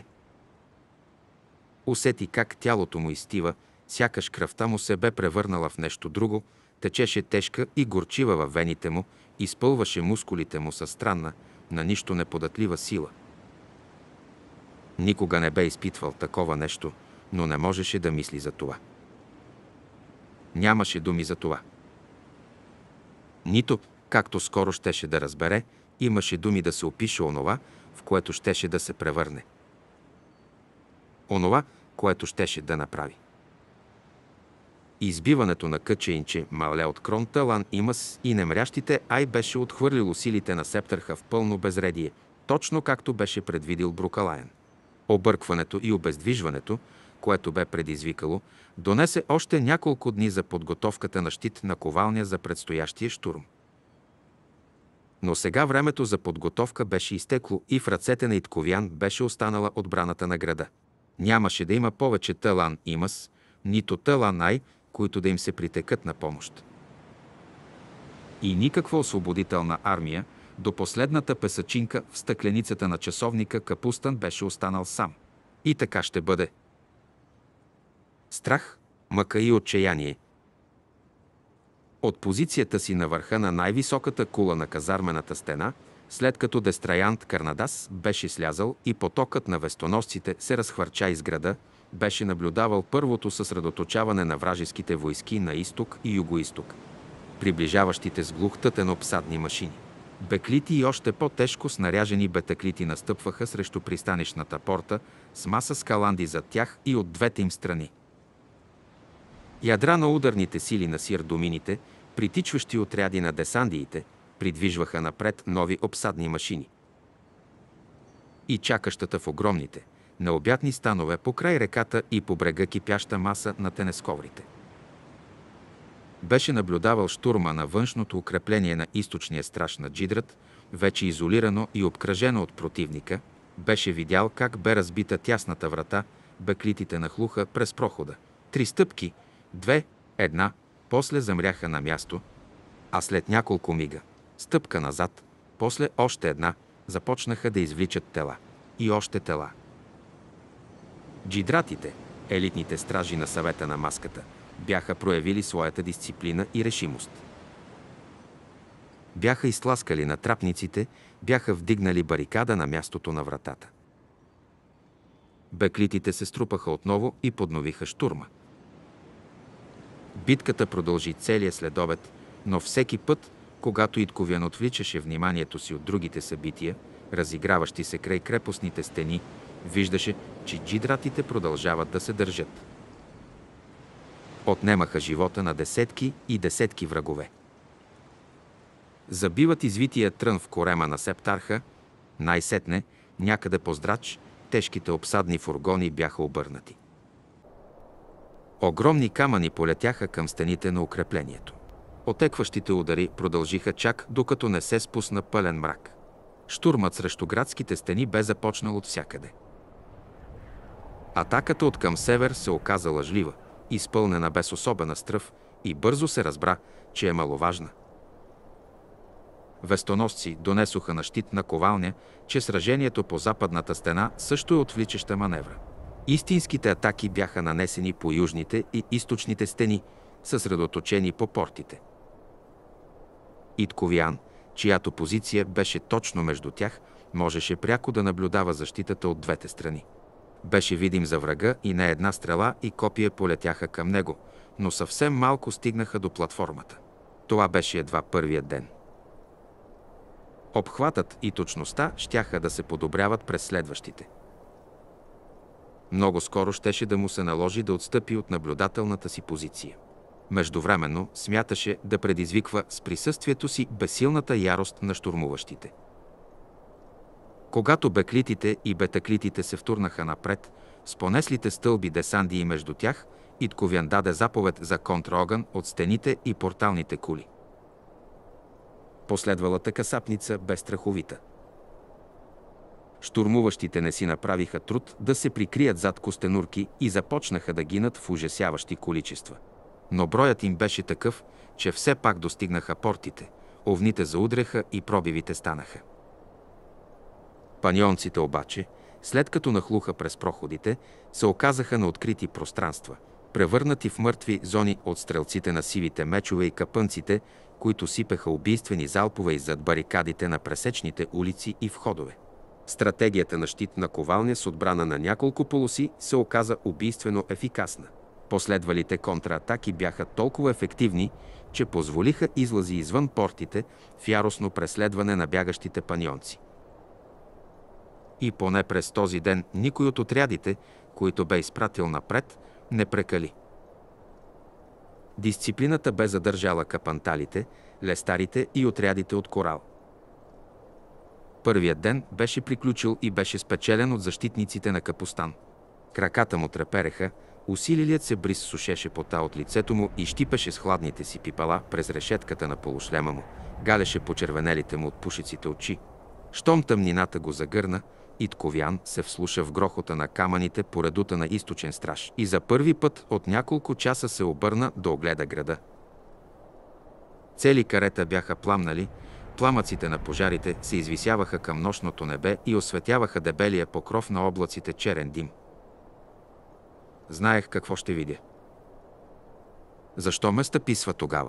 Усети как тялото му изстива, сякаш кръвта му се бе превърнала в нещо друго, течеше тежка и горчива във вените му, изпълваше мускулите му със странна, на нищо неподатлива сила. Никога не бе изпитвал такова нещо, но не можеше да мисли за това. Нямаше думи за това. Нито, както скоро щеше да разбере, имаше думи да се опише онова, в което щеше да се превърне. Онова, което щеше да направи. Избиването на Къчеинче, Мале от Крон Талан Имас и немрящите Ай беше отхвърлило силите на Септърха в пълно безредие, точно както беше предвидил Брукалаен. Объркването и обездвижването, което бе предизвикало, донесе още няколко дни за подготовката на щит на ковалня за предстоящия щурм. Но сега времето за подготовка беше изтекло и в ръцете на Итковян беше останала отбраната на града. Нямаше да има повече Талан Имас, нито Талан Ай, които да им се притекат на помощ. И никаква освободителна армия, до последната песачинка в стъкленицата на часовника Капустан беше останал сам. И така ще бъде. Страх, мъка и отчаяние. От позицията си на върха на най-високата кула на казармената стена, след като Дестраян Карнадас беше слязал и потокът на вестоносците се разхвърча из града, беше наблюдавал първото съсредоточаване на вражеските войски на изток и югоизток, приближаващите с глух тътен обсадни машини. Беклити и още по-тежко снаряжени бетаклити настъпваха срещу пристанищната порта с маса скаланди зад тях и от двете им страни. Ядра на ударните сили на сирдомините, притичващи отряди на десандиите, придвижваха напред нови обсадни машини. И чакащата в огромните, необятни станове по край реката и по брега кипяща маса на тенесковрите. Беше наблюдавал щурма на външното укрепление на източния страж на Джидрат, вече изолирано и обкръжено от противника, беше видял как бе разбита тясната врата, беклитите нахлуха през прохода. 3 стъпки, 2, 1, после замряха на място, а след няколко мига, стъпка назад, после още една, започнаха да извличат тела. И още тела. Джидратите, елитните стражи на съвета на маската, бяха проявили своята дисциплина и решимост. Бяха изтласкали на трапниците, бяха вдигнали барикада на мястото на вратата. Беклитите се струпаха отново и подновиха щурма. Битката продължи целия следобед, но всеки път, когато Итковян отвличаше вниманието си от другите събития, разиграващи се край крепостните стени, виждаше, че джидратите продължават да се държат. Отнемаха живота на десетки и десетки врагове. Забиват извития трън в корема на Септарха, най-сетне, някъде по здрач, тежките обсадни фургони бяха обърнати. Огромни камъни полетяха към стените на укреплението. Отекващите удари продължиха чак докато не се спусна пълен мрак. Щурмът срещу градските стени бе започнал от всякъде. Атаката от към север се оказа лъжлива, изпълнена без особена стръв и бързо се разбра, че е маловажна. Вестоносци донесоха на щитна ковалня, че сражението по западната стена също е отвличаща маневра. Истинските атаки бяха нанесени по южните и източните стени, съсредоточени по портите. Итковян, чиято позиция беше точно между тях, можеше пряко да наблюдава защитата от двете страни. Беше видим за врага и не една стрела и копие полетяха към него, но съвсем малко стигнаха до платформата. Това беше едва първият ден. Обхватът и точността щяха да се подобряват през следващите. Много скоро щеше да му се наложи да отстъпи от наблюдателната си позиция. Междувременно смяташе да предизвиква с присъствието си безсилната ярост на щурмуващите. Когато беклитите и бетаклитите се втурнаха напред, с понеслите стълби десандии между тях, Итковян даде заповед за контраогън от стените и порталните кули. Последвалата касапница бе страховита. Штурмуващите не си направиха труд да се прикрият зад костенурки и започнаха да гинат в ужасяващи количества. Но броят им беше такъв, че все пак достигнаха портите, овните заудреха и пробивите станаха. Панионците обаче, след като нахлуха през проходите, се оказаха на открити пространства, превърнати в мъртви зони от стрелците на сивите мечове и капънците, които сипеха убийствени залпове иззад барикадите на пресечните улици и входове. Стратегията на щитна ковалня с отбрана на няколко полоси се оказа убийствено ефикасна. Последвалите контратаки бяха толкова ефективни, че позволиха излази извън портите в яростно преследване на бягащите панионци. И поне през този ден никой от отрядите, които бе изпратил напред, не прекали. Дисциплината бе задържала капанталите, лестарите и отрядите от Корал. Първият ден беше приключил и беше спечелен от защитниците на Капустан. Краката му трепереха, усилилият се бриз сушеше пота от лицето му и щипеше с хладните си пипала през решетката на полушлема му, галеше почервенелите му от пушиците очи. Щом тъмнината го загърна, Итковян се вслуша в грохота на камъните по редута на източен страж и за първи път от няколко часа се обърна да огледа града. Цели карета бяха пламнали, пламъците на пожарите се извисяваха към нощното небе и осветяваха дебелия покров на облаците черен дим. Знаех какво ще видя. Защо ме стъписва тогава?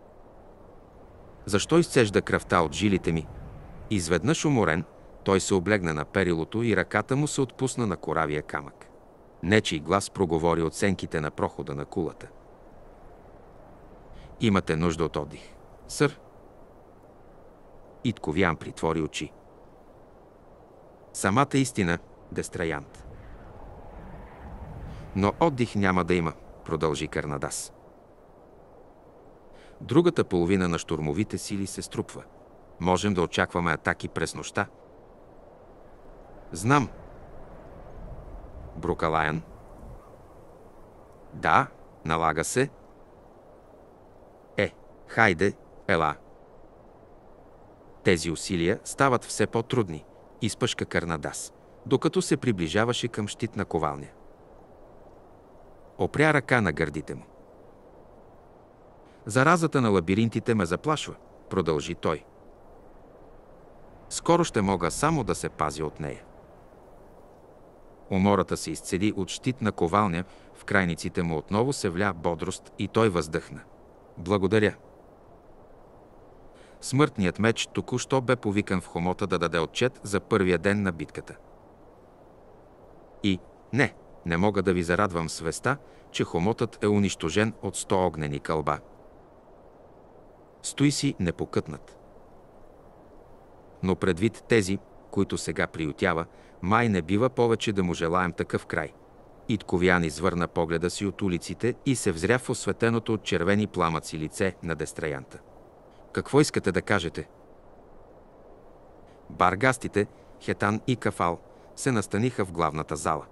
Защо изцежда кръвта от жилите ми? Изведнъж уморен, той се облегна на перилото и ръката му се отпусна на коравия камък. Нечий глас проговори от сенките на прохода на кулата. Имате нужда от отдих, сър. Итковян притвори очи. Самата истина, Дестраянт. Но отдих няма да има, продължи Карнадас. Другата половина на щурмовите сили се струпва. Можем да очакваме атаки през нощта. Знам. Брукалаян. Да, налага се. Хайде, ела. Тези усилия стават все по-трудни, изпъшка Карнадас, докато се приближаваше към щитна ковалня. Опря ръка на гърдите му. Заразата на лабиринтите ме заплашва, продължи той. Скоро ще мога само да се пазя от нея. Умората се изцеди от щитна ковалня, в крайниците му отново се вля бодрост и той въздъхна. Благодаря. Смъртният меч току-що бе повикан в хомота да даде отчет за първия ден на битката. И не мога да ви зарадвам с веста, че хомотът е унищожен от 100 огнени кълба. Стои си непокътнат. Но предвид тези, които сега приютява, май не бива повече да му желаем такъв край. Итковян извърна погледа си от улиците и се взря в осветеното от червени пламъци лице на Дестраянта. Какво искате да кажете? Баргастите, Хетан и Кафал се настаниха в главната зала.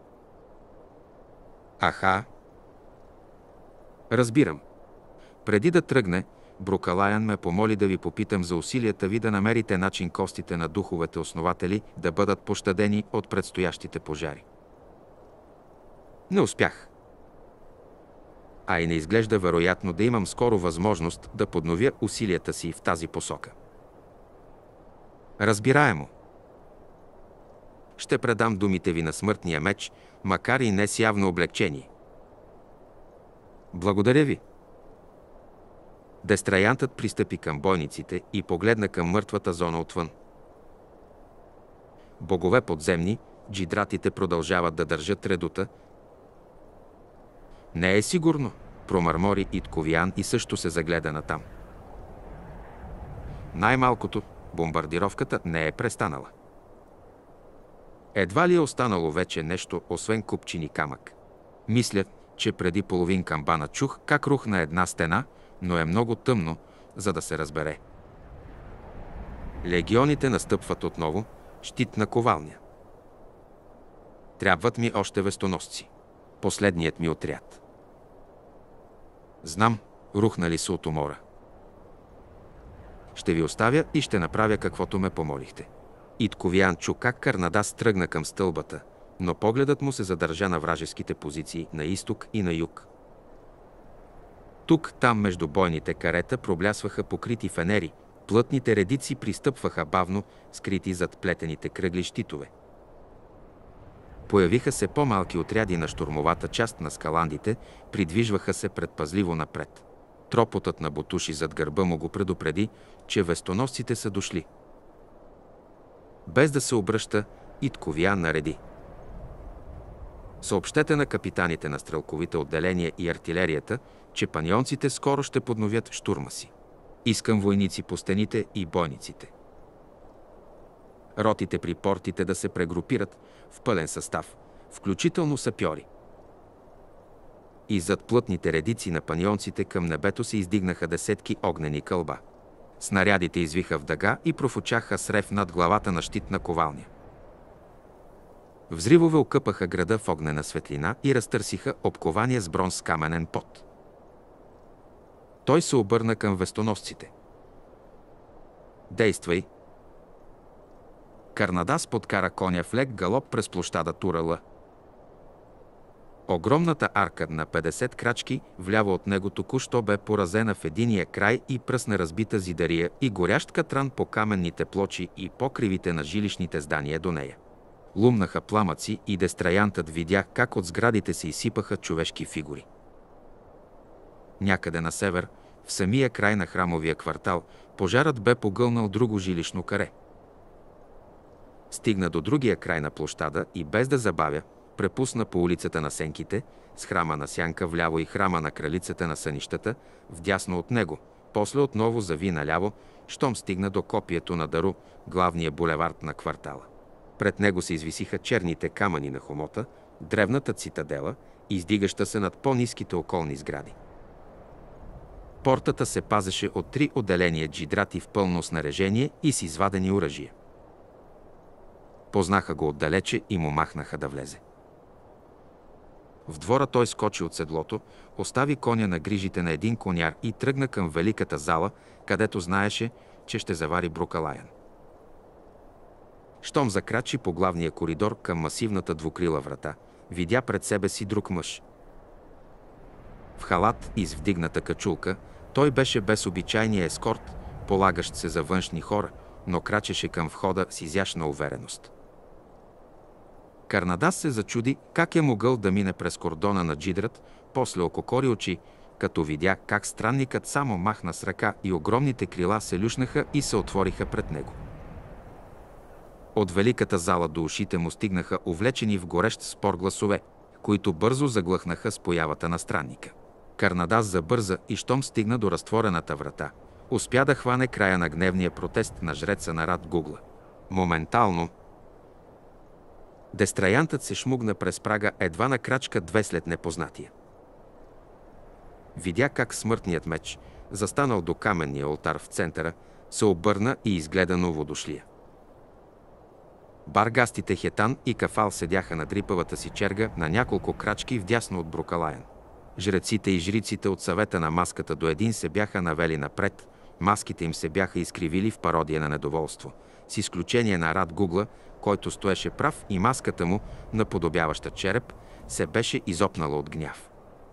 Аха. Разбирам. Преди да тръгне, Брукалаян ме помоли да ви попитам за усилията ви да намерите начин костите на духовете основатели да бъдат пощадени от предстоящите пожари. Не успях. А и не изглежда вероятно да имам скоро възможност да подновя усилията си в тази посока. Разбираемо. Ще предам думите ви на смъртния меч, макар и не с явно облегчение. Благодаря ви. Дестраянтът пристъпи към бойниците и погледна към мъртвата зона отвън. Богове подземни, джидратите продължават да държат редута. Не е сигурно, промърмори Итковян и също се загледа натам. Най-малкото, бомбардировката не е престанала. Едва ли е останало вече нещо, освен купчини камък. Мисля, че преди половин камбана чух как рухна една стена, но е много тъмно, за да се разбере. Легионите настъпват отново, щитна ковалня. Трябват ми още вестоносци. Последният ми отряд. Знам, рухнали са от умора. Ще ви оставя и ще направя каквото ме помолихте. Итковян чу как Карнадас тръгна към стълбата, но погледът му се задържа на вражеските позиции на изток и на юг. Тук, там между бойните карета проблясваха покрити фенери, плътните редици пристъпваха бавно, скрити зад плетените кръгли щитове. Появиха се по-малки отряди на щурмовата част на скаландите, придвижваха се предпазливо напред. Тропотът на бутуши зад гърба му го предупреди, че вестоносците са дошли. Без да се обръща, Итковян нареди: съобщете на капитаните на стрелковите отделения и артилерията, че панионците скоро ще подновят щурма си. Искам войници по стените и бойниците. Ротите при портите да се прегрупират в пълен състав, включително сапьори. И зад плътните редици на панионците към небето се издигнаха десетки огнени кълба. Снарядите извиха в дъга и профучаха с рев над главата на щитна ковалня. Взривове окъпаха града в огнена светлина и разтърсиха обкования с бронз каменен пот. Той се обърна към вестоносците. Действай! Карнадас подкара коня в лек галоп през площада Турала. Огромната арка на 50 крачки вляво от него току-що бе поразена в единия край и пръсна разбита зидария и горящ катран по каменните плочи и покривите на жилищните здания до нея. Лумнаха пламъци и Дестраянтът видя как от сградите се изсипаха човешки фигури. Някъде на север, в самия край на храмовия квартал, пожарът бе погълнал друго жилищно каре. Стигна до другия край на площада и без да забавя, препусна по улицата на сенките, с храма на Сянка вляво и храма на кралицата на сънищата, вдясно от него, после отново зави наляво, щом стигна до копието на Дару, главния булевард на квартала. Пред него се извисиха черните камъни на хомота, древната цитадела, издигаща се над по-ниските околни сгради. Портата се пазеше от 3 отделения джидрати в пълно снаряжение и с извадени оръжия. Познаха го отдалече и му махнаха да влезе. В двора той скочи от седлото, остави коня на грижите на един коняр и тръгна към великата зала, където знаеше, че ще завари Брукалаян. Щом закрачи по главния коридор към масивната двукрила врата, видя пред себе си друг мъж. В халат и с вдигната качулка, той беше без обичайния ескорт, полагащ се за външни хора, но крачеше към входа с изящна увереност. Карнадас се зачуди как е могъл да мине през кордона на джидрат, после ококори очи, като видя как странникът само махна с ръка и огромните крила се люшнаха и се отвориха пред него. От великата зала до ушите му стигнаха увлечени в горещ спор гласове, които бързо заглъхнаха с появата на странника. Карнадас забърза и щом стигна до разтворената врата, успя да хване края на гневния протест на жреца на Рад Гугла. Моментално дестраянтът се шмугна през прага едва на крачка 2 след непознатия. Видя как смъртният меч, застанал до каменния олтар в центъра, се обърна и изгледа новодошлия. Баргастите Хетан и Кафал седяха на дрипавата си черга на няколко крачки вдясно от Брукалаян. Жреците и жриците от съвета на маската до един се бяха навели напред, маските им се бяха изкривили в пародия на недоволство, с изключение на Рад Гугла, който стоеше прав и маската му, наподобяваща череп, се беше изопнала от гняв.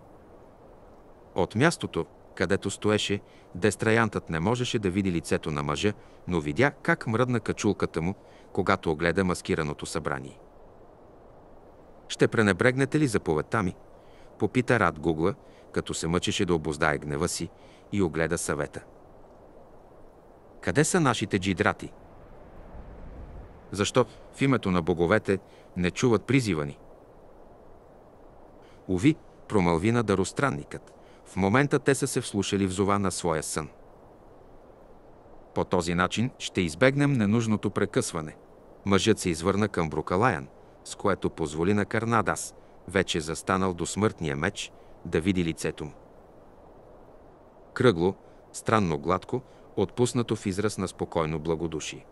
От мястото, където стоеше, дестраянтът не можеше да види лицето на мъжа, но видя как мръдна качулката му, когато огледа маскираното събрание. «Ще пренебрегнете ли заповедта ми?» попита Рад Гугла, като се мъчеше да обуздае гнева си и огледа съвета. «Къде са нашите джидрати? Защо в името на боговете не чуват призива ни?» «Уви», промълви на даространникът, «в момента те са се вслушали в зова на своя сън. По този начин ще избегнем ненужното прекъсване». Мъжът се извърна към Брукалаян, с което позволи на Карнадас, вече застанал до смъртния меч, да види лицето му. Кръгло, странно гладко, отпуснато в израз на спокойно благодушие.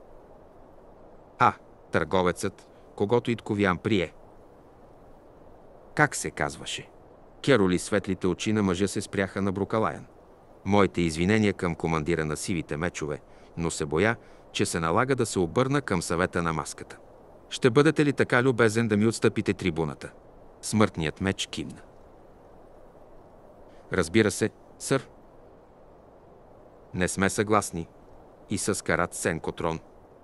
Търговецът, когото Итковян прие. Как се казваше? Кероли светлите очи на мъжа се спряха на Брукалаян. Моите извинения към командира на сивите мечове, но се боя, че се налага да се обърна към съвета на маската. Ще бъдете ли така любезен да ми отстъпите трибуната? Смъртният меч кимна. Разбира се, сър. Не сме съгласни. И с Карат Сенкотрон.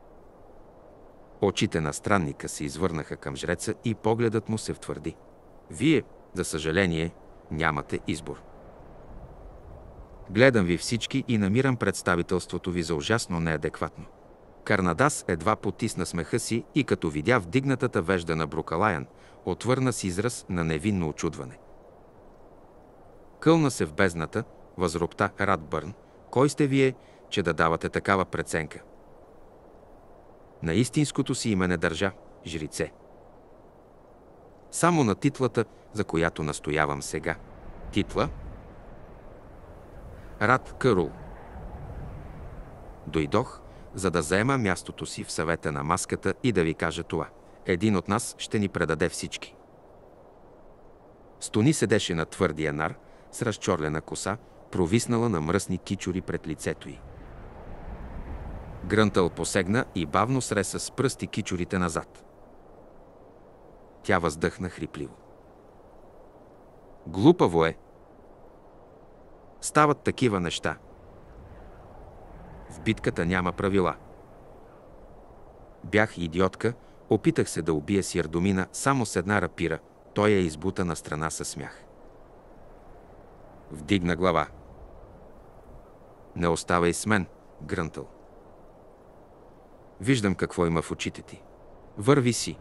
Очите на странника се извърнаха към жреца и погледът му се втвърди. Вие, за съжаление, нямате избор. Гледам ви всички и намирам представителството ви за ужасно неадекватно. Карнадас едва потисна смеха си и като видя вдигнатата вежда на Брукалаян, отвърна с израз на невинно очудване. Кълна се в бездната, възропта Радбърн. Кой сте вие, че да давате такава преценка? На истинското си име не държа, жрице. Само на титлата, за която настоявам сега. Титла? Рад Кърул. Дойдох, за да заема мястото си в съвета на маската и да ви кажа това. Един от нас ще ни предаде всички. Стони седеше на твърдия нар, с разчорлена коса, провиснала на мръсни кичури пред лицето й. Грънтъл посегна и бавно среса с пръсти кичурите назад. Тя въздъхна хрипливо. Глупаво е. Стават такива неща. В битката няма правила. Бях идиотка, опитах се да убия Сирдомина само с една рапира. Той я избута на страна със смях. Вдигна глава. Не оставай с мен, Грънтъл. Виждам какво има в очите ти. Върви си.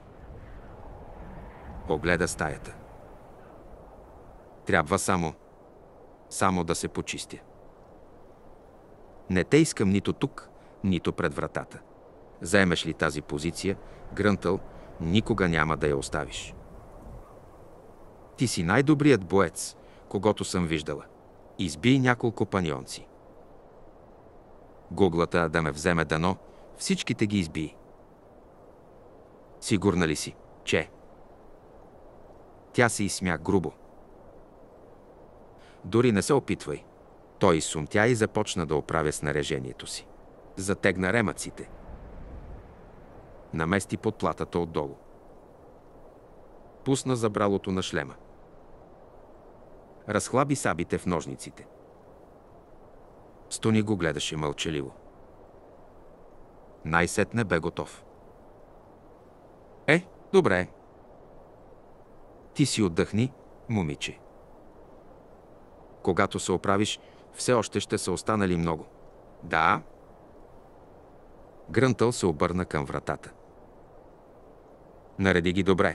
Огледа стаята. Трябва само да се почистя. Не те искам нито тук, нито пред вратата. Заемеш ли тази позиция, Грънтъл, никога няма да я оставиш. Ти си най-добрият боец, когото съм виждала. Изби няколко панионци. Гуглата да ме вземе дано, всичките ги изби. Сигурна ли си, че? Тя се изсмя грубо. Дори не се опитвай. Той изсумтя и започна да оправя снаряжението си. Затегна ремъците. Намести подплатата отдолу. Пусна забралото на шлема. Разхлаби сабите в ножниците. Стони го гледаше мълчаливо. Най-сетне бе готов. Добре. Ти си отдъхни, момиче. Когато се оправиш, все още ще са останали много. Да. Грънтъл се обърна към вратата. Нареди ги добре.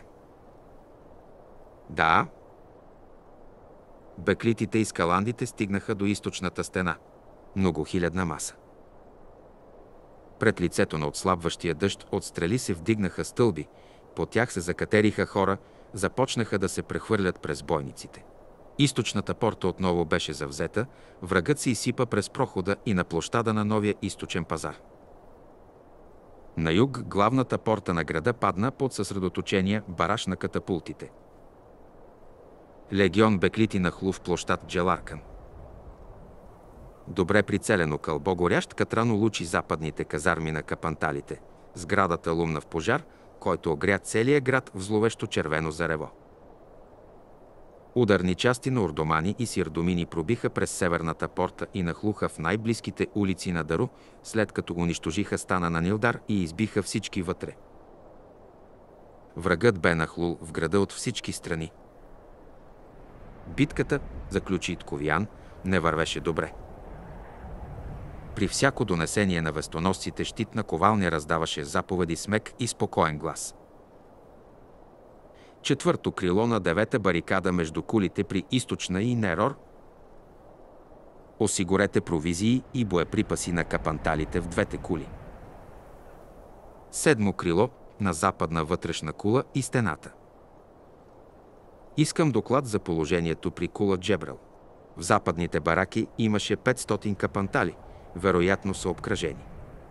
Да. Беклитите и скаландите стигнаха до източната стена. Многохилядна маса. Пред лицето на отслабващия дъжд от стрели се вдигнаха стълби, по тях се закатериха хора, започнаха да се прехвърлят през бойниците. Източната порта отново беше завзета, врагът се изсипа през прохода и на площада на новия източен пазар. На юг главната порта на града падна под съсредоточения бараж на катапултите. Легион беклити нахлу в площад Джеларкан. Добре прицелено кълбо горящ катран улучи западните казарми на капанталите. Сградата лумна в пожар, който огря целия град в зловещо червено зарево. Ударни части на ордомани и сирдомини пробиха през северната порта и нахлуха в най-близките улици на Дару, след като унищожиха стана на Нилдар и избиха всички вътре. Врагът бе нахлул в града от всички страни. Битката, заключи Итковиян, не вървеше добре. При всяко донесение на вестоносците щит на ковалня раздаваше заповеди с мек и спокоен глас. Четвърто крило на 9-та барикада между кулите при Източна и Нерор. Осигурете провизии и боеприпаси на капанталите в 2-те кули. Седмо крило на западна вътрешна кула и стената. Искам доклад за положението при кула Джебрел. В западните бараки имаше 500 капантали, вероятно са обкръжени.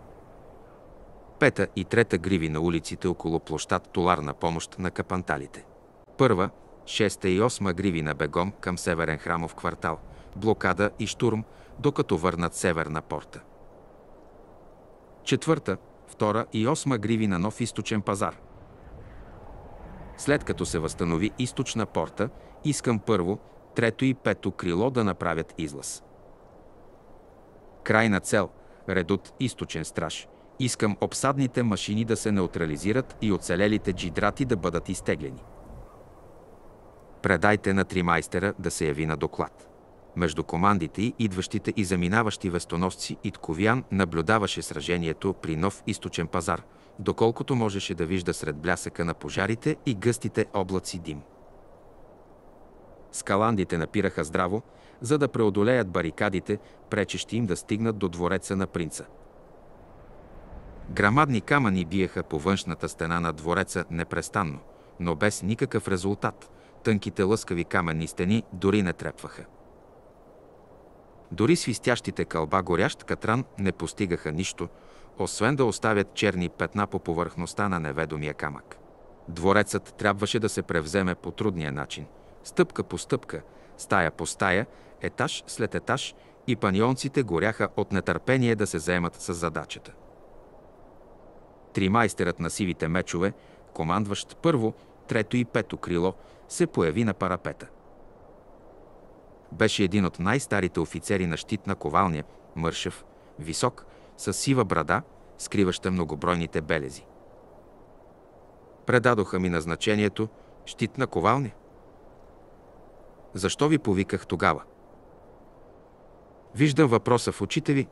5-та и 3-та гриви на улиците около площад Толар на помощ на капанталите. 1-та, 6-та и 8-та гриви на бегом към северен храмов квартал, блокада и штурм, докато върнат северна порта. 4-та, 2-та и 8-та гриви на нов източен пазар. След като се възстанови източна порта, искам 1-то, 3-то и 5-то крило да направят излаз. Крайна цел – редут източен страж. Искам обсадните машини да се неутрализират и оцелелите джидрати да бъдат изтеглени. Предайте на тримайстера да се яви на доклад. Между командите и идващите и заминаващи вестоносци Итковиян наблюдаваше сражението при нов източен пазар, доколкото можеше да вижда сред блясъка на пожарите и гъстите облаци дим. Скаландите напираха здраво, за да преодолеят барикадите, пречещи им да стигнат до двореца на принца. Грамадни камъни биеха по външната стена на двореца непрестанно, но без никакъв резултат. Тънките лъскави каменни стени дори не трепваха. Дори свистящите кълба горящ катран не постигаха нищо, освен да оставят черни петна по повърхността на неведомия камък. Дворецът трябваше да се превземе по трудния начин, стъпка по стъпка, стая по стая, етаж след етаж, и панионците горяха от нетърпение да се заемат с задачата. Тримайстерът на сивите мечове, командващ 1-во, 3-то и 5-то крило, се появи на парапета. Беше един от най-старите офицери на щитна ковалня, мършев, висок, с сива брада, скриваща многобройните белези. Предадоха ми назначението щитна ковалня. Защо ви повиках тогава? Виждам въпроса в очите ви.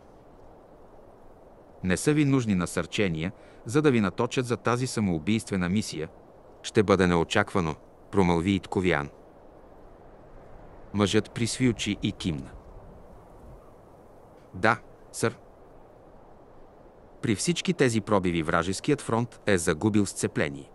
Не са ви нужни насърчения, за да ви наточат за тази самоубийствена мисия. Ще бъде неочаквано, промълви Итковиян. Мъжът присви очи и кимна. Да, сър. При всички тези пробиви вражеският фронт е загубил сцепление.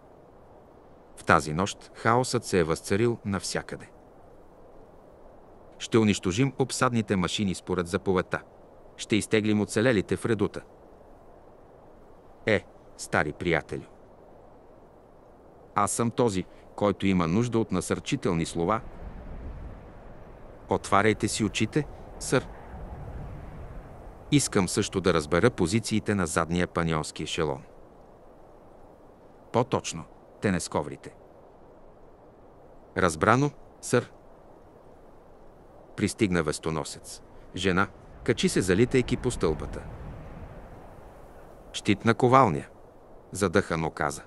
В тази нощ хаосът се е възцарил навсякъде. Ще унищожим обсадните машини според заповедта. Ще изтеглим оцелелите в редута. Стари приятелю, аз съм този, който има нужда от насърчителни слова. Отваряйте си очите, сър. Искам също да разбера позициите на задния панионски ешелон. По-точно, тенесковрите. Разбрано, сър. Пристигна вестоносец. Жена, качи се, залитайки по стълбата. Щитна ковалня, задъхано каза.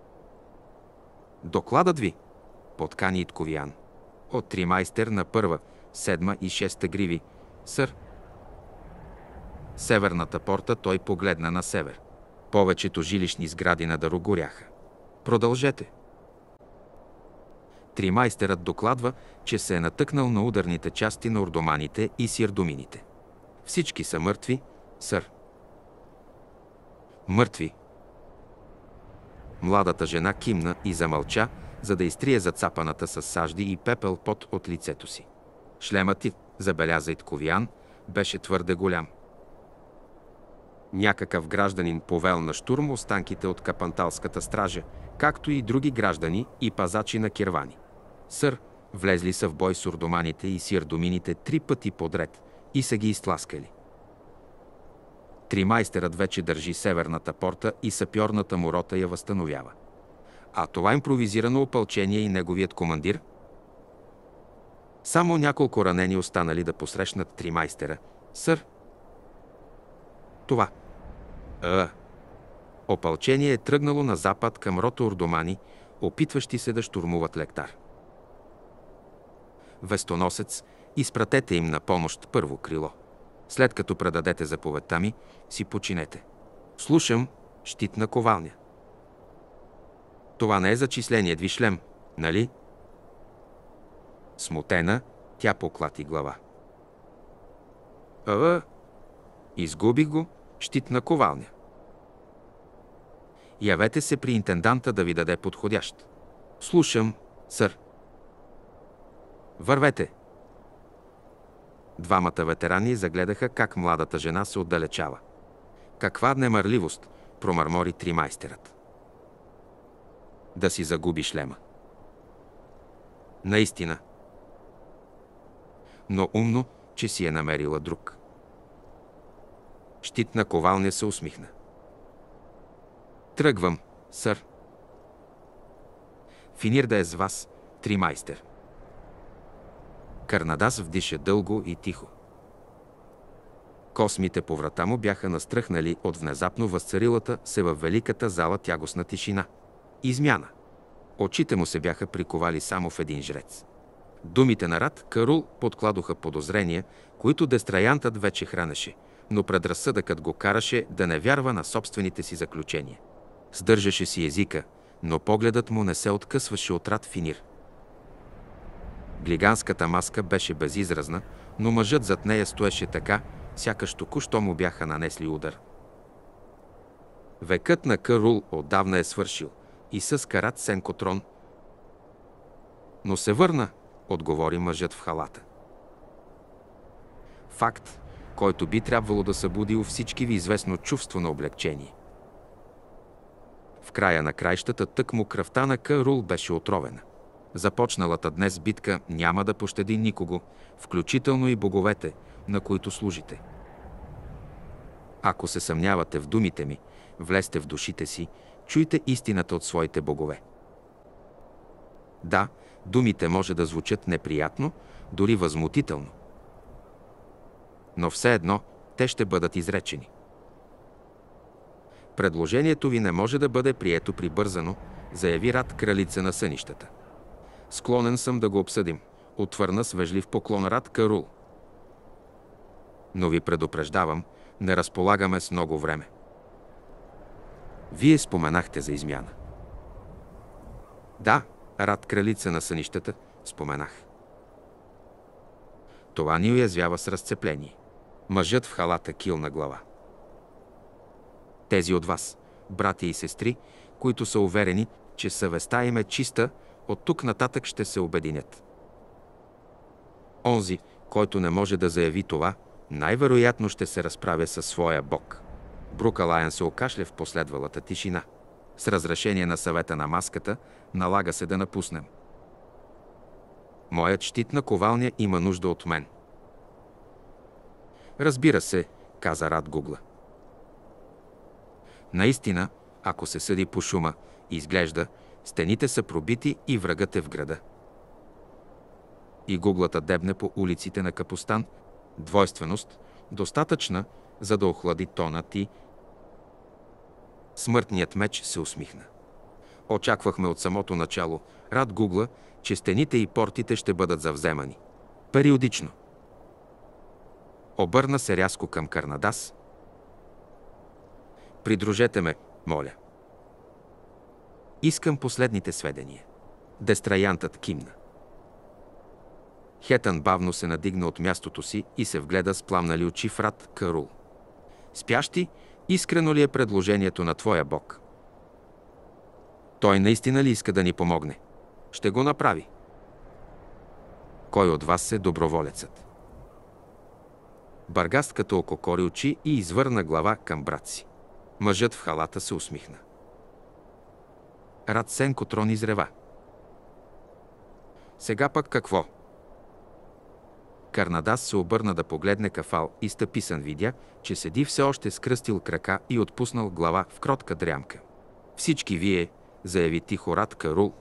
Докладът ви, подкани Итковиян. От тримайстер на 1, 7 и 6 гриви, сър. Северната порта той погледна на север. Повечето жилищни сгради на Дару горяха. Продължете. Тримайстерът докладва, че се е натъкнал на ударните части на ордоманите и сирдомините. Всички са мъртви, сър. Мъртви. Младата жена кимна и замълча, за да изтрие зацапаната с сажди и пепел пот от лицето си. Шлемът ти, забеляза Итковиян, беше твърде голям. Някакъв гражданин повел на штурм останките от капанталската стража, както и други граждани и пазачи на кирвани. Сър, влезли са в бой с ордоманите и сирдомините 3 пъти подред и са ги изтласкали. Тримайстерът вече държи северната порта и сапьорната му рота я възстановява. А това импровизирано опълчение и неговият командир? Само няколко ранени останали да посрещнат тримайстера, сър. Това. Опълчение е тръгнало на запад към рота ордомани, опитващи се да щурмуват Лектар. Вестоносец, изпратете им на помощ първо крило. След като предадете заповедта ми, си починете. Слушам, щитна ковалня. Това не е зачисление Двишлем, нали? Смутена, тя поклати глава. Изгубих го, щитна ковалня. Явете се при интенданта да ви даде подходящ. Слушам, сър. Вървете. Двамата ветерани загледаха как младата жена се отдалечава. Каква немърливост, промърмори тримайстерът. Да си загуби шлема. Наистина. Но умно, че си е намерила друг. Щитна ковалня се усмихна. Тръгвам, сър. Финир да е с вас, тримайстер. Карнадас вдиша дълго и тихо. Космите по врата му бяха настръхнали от внезапно възцарилата се във великата зала тягостна тишина. Измяна. Очите му се бяха приковали само в един жрец. Думите на Рад Карул подкладоха подозрения, които дестраянтът вече хранеше, но предразсъдъкът го караше да не вярва на собствените си заключения. Сдържаше си езика, но погледът му не се откъсваше от Рад Финир. Глиганската маска беше безизразна, но мъжът зад нея стоеше така, сякаш току-що му бяха нанесли удар. Векът на Карул отдавна е свършил и с Карат Сенкотрон. Но се върна, отговори мъжът в халата. Факт, който би трябвало да събуди у всички ви известно чувство на облегчение. В края на краищата тъкмо кръвта на Карул беше отровена. Започналата днес битка няма да пощади никого, включително и боговете, на които служите. Ако се съмнявате в думите ми, влезте в душите си, чуйте истината от своите богове. Да, думите може да звучат неприятно, дори възмутително. Но все едно те ще бъдат изречени. Предложението ви не може да бъде прието прибързано, заяви Рад кралица на сънищата. Склонен съм да го обсъдим, отвърна с вежлив поклон Рад Карул. Но ви предупреждавам, не разполагаме с много време. Вие споменахте за измяна. Да, Рад кралица на сънищата, споменах. Това ни уязвява с разцепление. Мъжът в халата килна глава. Тези от вас, братя и сестри, които са уверени, че съвестта им е чиста, от тук нататък ще се обединят. Онзи, Който не може да заяви това, най-вероятно ще се разправя със своя Бог. Брукалаян се окашля в последвалата тишина. С разрешение на съвета на маската, налага се да напуснем. Моят щит на ковалня има нужда от мен. Разбира се, каза Рад Гугла. Наистина, ако се съди по шума, изглежда, стените са пробити и врагът е в града. И Гуглата дебне по улиците на Капустан, двойственост, достатъчна, за да охлади тона ти. Смъртният меч се усмихна. Очаквахме от самото начало, Рад Гугла, че стените и портите ще бъдат завземани. Периодично. Обърна се рязко към Карнадас. Придружете ме, моля. Искам последните сведения. Дестраянтът кимна. Хетън бавно се надигна от мястото си и се вгледа с пламнали очи в Рад Карул. Спящи, искрено ли е предложението на твоя Бог? Той наистина ли иска да ни помогне? Ще го направи. Кой от вас е доброволецът? Баргастката ококори очи и извърна глава към брат си. Мъжът в халата се усмихна. Рад Сенкотрон изрева. Сега пък какво? Карнадас се обърна да погледне Кафал и Стъписан видя, че седи все още скръстил крака и отпуснал глава в кротка дрямка. Всички вие, заяви тихо Рад Карул,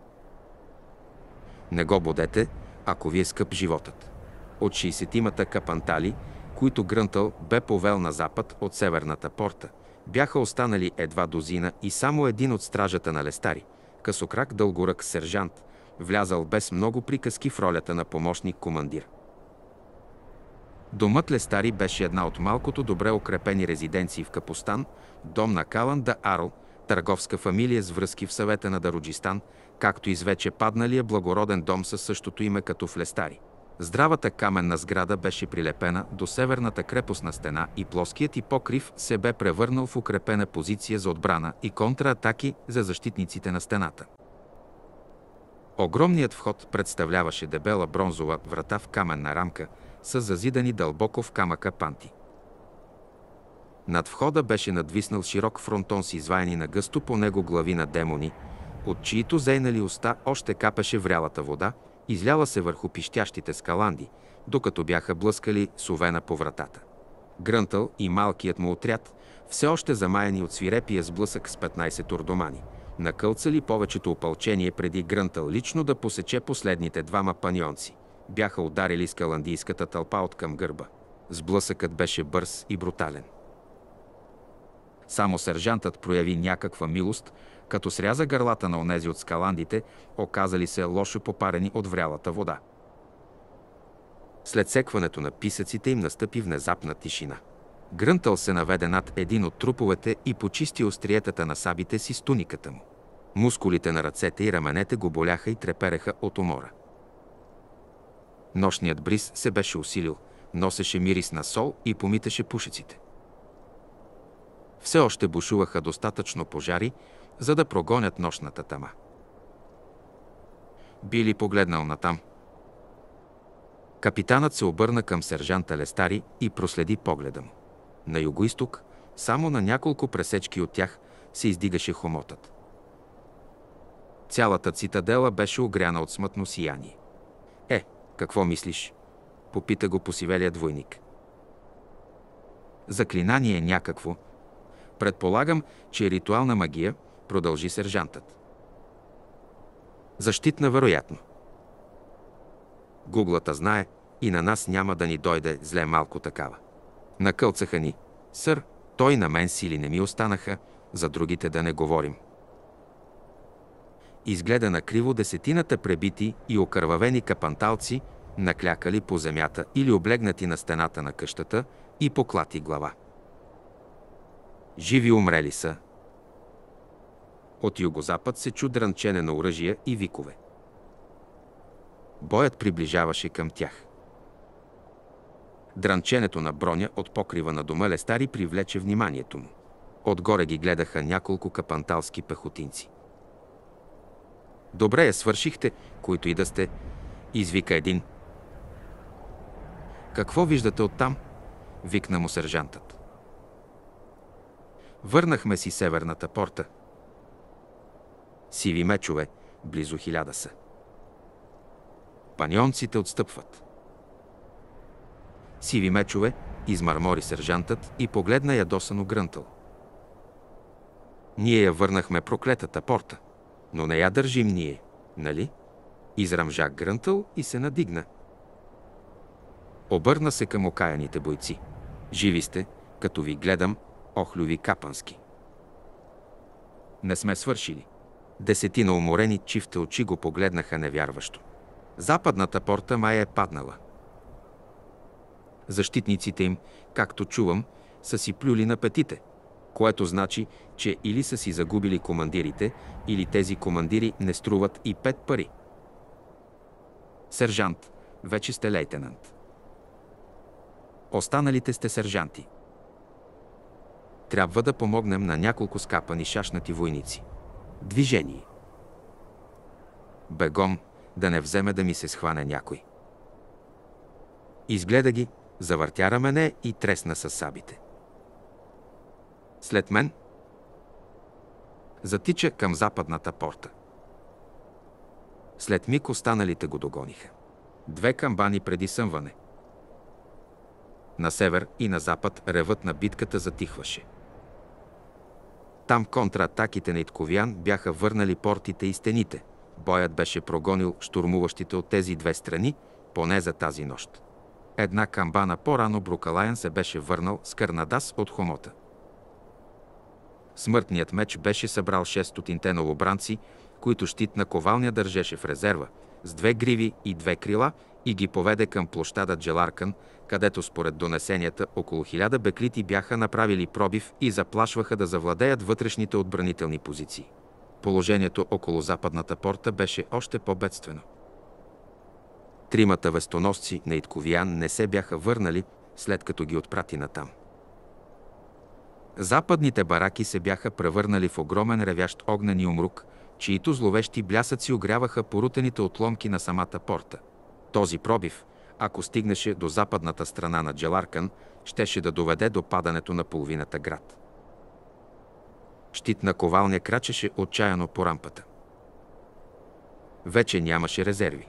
не го бодете, ако ви е скъп животът. От 60-тимата капантали, които Грънтъл бе повел на запад от северната порта, бяха останали едва дозина и само един от стражата на Лестари, късокрак дългорък сержант, влязал без много приказки в ролята на помощник командир. Домът Лестари беше една от малкото добре укрепени резиденции в Капустан, дом на Калан да Арл, търговска фамилия с връзки в съвета на Даруджистан, както и с вече падналия благороден дом със същото име като в Лестари. Здравата каменна сграда беше прилепена до северната крепостна стена и плоският й покрив се бе превърнал в укрепена позиция за отбрана и контраатаки за защитниците на стената. Огромният вход представляваше дебела бронзова врата в каменна рамка с зазидани дълбоко в камъка панти. Над входа беше надвиснал широк фронтон с изваяни на гъсто по него глави на демони, от чието зейнали уста още капеше врялата вода, изляла се върху пищящите скаланди, докато бяха блъскали совена по вратата. Грънтъл и малкият му отряд, все още замаяни от свирепия сблъсък с 15 урдомани, накълцали повечето опълчение преди Грънтъл лично да посече последните двама паньонци. Бяха ударили скаландийската тълпа от към гърба. Сблъсъкът беше бърз и брутален. Само сержантът прояви някаква милост, като сряза гърлата на онези от скаландите, оказали се лошо попарени от врялата вода. След секването на писъците им настъпи внезапна тишина. Грънтъл се наведе над един от труповете и почисти остриетата на сабите си с туниката му. Мускулите на ръцете и раменете го боляха и трепереха от умора. Нощният бриз се беше усилил, носеше мирис на сол и помиташе пушеците. Все още бушуваха достатъчно пожари, за да прогонят нощната тъма. Били погледнал натам. Капитанът се обърна към сержанта Лестари и проследи погледа му. На югоизток, само на няколко пресечки от тях, се издигаше хомотът. Цялата цитадела беше огряна от смътно сияние. Какво мислиш? Попита го посивелият войник. Заклинание някакво. Предполагам, че е ритуална магия, продължи сержантът. Защитна вероятно. Гуглата знае и на нас няма да ни дойде зле малко такава. Накълцаха ни. Сър, той на мен сили не ми останаха, за другите да не говорим. Изгледа накриво десетината пребити и окървавени капанталци, наклякали по земята или облегнати на стената на къщата, и поклати глава. Живи умрели са. От югозапад се чу дрънчене на оръжия и викове. Боят приближаваше към тях. Дрънченето на броня от покрива на дома Лестари привлече вниманието му. Отгоре ги гледаха няколко капанталски пехотинци. Добре я свършихте, които и да сте, извика един. Какво виждате оттам? Викна му сержантът. Върнахме си северната порта. Сиви мечове, близо 1000 са. Панионците отстъпват. Сиви мечове, измърмори сержантът и погледна ядосано Грънтъл. Ние я върнахме проклетата порта, но не я държим ние, нали? Израмжа Грънтъл и се надигна. Обърна се към окаяните бойци. Живи сте, като ви гледам, охлюви капански. Не сме свършили. 10 уморени чифта очи го погледнаха невярващо. Западната порта май е паднала. Защитниците им, както чувам, са си плюли на петите, което значи, че или са си загубили командирите, или тези командири не струват и 5 пари. Сержант, вече сте лейтенант. Останалите сте сержанти. Трябва да помогнем на няколко скапани шашнати войници. Движение. Бегом, да не вземе да ми се схване някой. Изгледа ги, завъртя рамене и тресна със сабите. След мен затича към западната порта. След миг останалите го догониха. 2 камбани преди съмване. На север и на запад ревът на битката затихваше. Там контратаките на Итковян бяха върнали портите и стените. Боят беше прогонил штурмуващите от тези 2 страни, поне за тази нощ. 1 камбана по-рано Брукалаян се беше върнал с Карнадас от Хомота. Смъртният меч беше събрал 600 новобранци, които щит на ковалня държеше в резерва, с 2 гриви и 2 крила, и ги поведе към площада Джеларкан, където според донесенията около 1000 беклити бяха направили пробив и заплашваха да завладеят вътрешните отбранителни позиции. Положението около западната порта беше още по-бедствено. 3 вестоносци на Итковян не се бяха върнали, след като ги отпрати натам. Западните бараки се бяха превърнали в огромен ревящ огнен юмрук, чието зловещи блясъци огряваха порутените отломки на самата порта. Този пробив, ако стигнеше до западната страна на Джеларкан, щеше да доведе до падането на половината град. Щитна ковалня крачеше отчаяно по рампата. Вече нямаше резерви.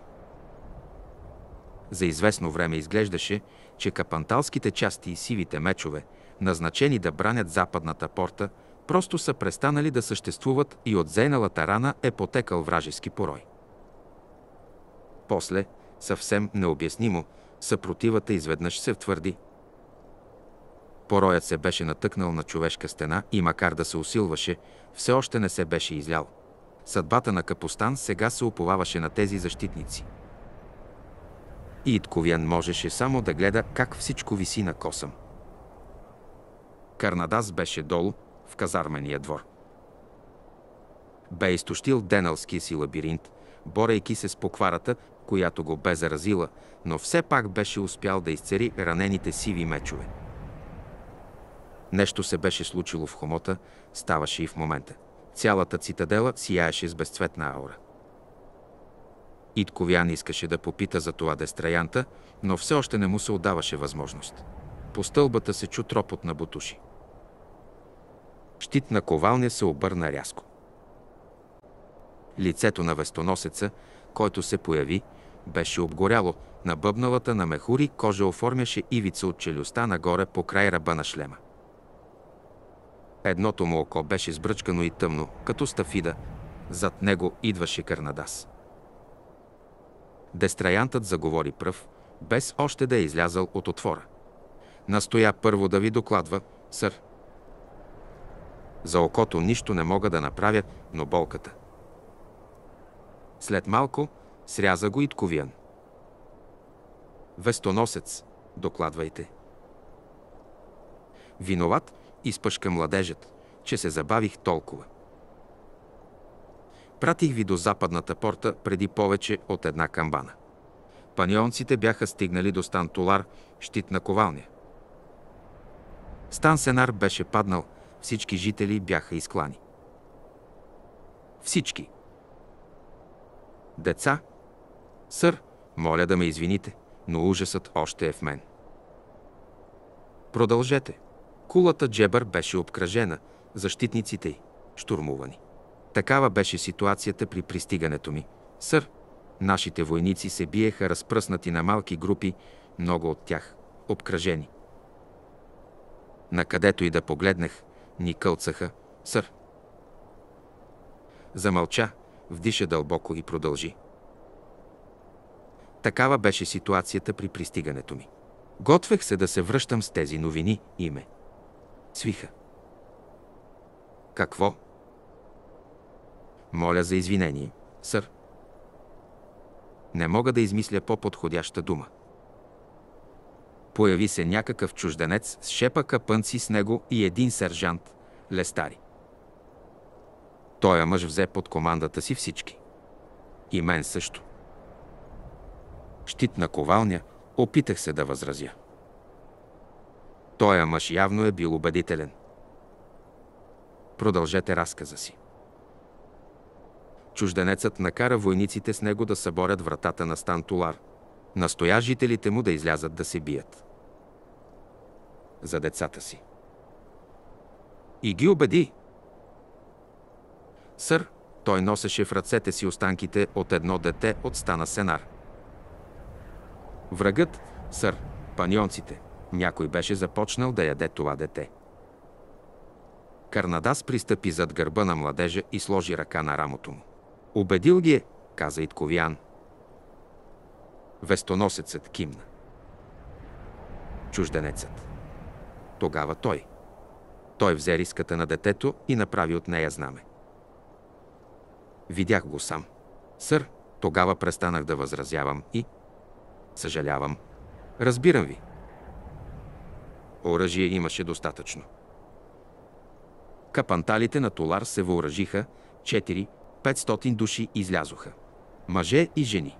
За известно време изглеждаше, че капанталските части и сивите мечове, назначени да бранят западната порта, просто са престанали да съществуват и от зейналата рана е потекал вражески порой. После, съвсем необяснимо, съпротивата изведнъж се втвърди. Пороят се беше натъкнал на човешка стена и макар да се усилваше, все още не се беше излял. Съдбата на Капустан сега се уповаваше на тези защитници. И Итковян можеше само да гледа как всичко виси на косъм. Карнадас беше долу, в казармения двор. Бе изтощил деналския си лабиринт, борейки се с покварата, която го бе заразила, но все пак беше успял да изцери ранените сиви мечове. Нещо се беше случило в Хомота, ставаше и в момента. Цялата цитадела сияеше с безцветна аура. Итковян искаше да попита за това дестраянта, но все още не му се отдаваше възможност. По стълбата се чу тропот на бутуши. Щитна ковалня се обърна рязко. Лицето на вестоносеца, който се появи, беше обгоряло, на бъбналата на мехури кожа оформяше ивица от челюстта нагоре по край ръба на шлема. Едното му око беше сбръчкано и тъмно, като стафида, зад него идваше Карнадас. Дестраянтът заговори пръв, без още да е излязъл от отвора. Настоя първо да ви докладва, сър. За окото нищо не мога да направя, но болката. След малко сряза го Итковян. Вестоносец, докладвайте. Виноват, изпъшка младежът, че се забавих толкова. Пратих ви до западната порта преди повече от 1 камбана. Панионците бяха стигнали до стан Толар, щитна ковалня. Стан Сенар беше паднал, всички жители бяха изклани. Всички. Деца, сър, моля да ме извините, но ужасът още е в мен. Продължете. Кулата Джебър беше обкръжена, защитниците й щурмувани. Такава беше ситуацията при пристигането ми, сър. Нашите войници се биеха разпръснати на малки групи, много от тях обкръжени. Накъдето и да погледнах, ни кълцаха, сър. Замълча, вдиша дълбоко и продължи. Такава беше ситуацията при пристигането ми. Готвех се да се връщам с тези новини и ме свиха. Какво? Моля за извинение, сър. Не мога да измисля по-подходяща дума. Появи се някакъв чужденец с шепа капънци с него и един сержант, лестари. Тоя мъж взе под командата си всички. И мен също. Щит на ковалня, опитах се да възразя. Тоя мъж явно е бил убедителен. Продължете разказа си. Чужденецът накара войниците с него да съборят вратата на стан Тулар. Настоя жителите му да излязат да се бият. За децата си. И ги убеди. Сър, той носеше в ръцете си останките от едно дете от стана Сенар. Врагът, сър, паньонците, някой беше започнал да яде това дете. Карнадас пристъпи зад гърба на младежа и сложи ръка на рамото му. Убедил ги е, каза Итковян. Вестоносецът кимна. Чужденецът. Тогава той. Той взе риската на детето и направи от нея знаме. Видях го сам. Сър, тогава престанах да възразявам и... Съжалявам. Разбирам ви. Оръжие имаше достатъчно. Капанталите на Тулар се въоръжиха, 400-500 души излязоха. Мъже и жени.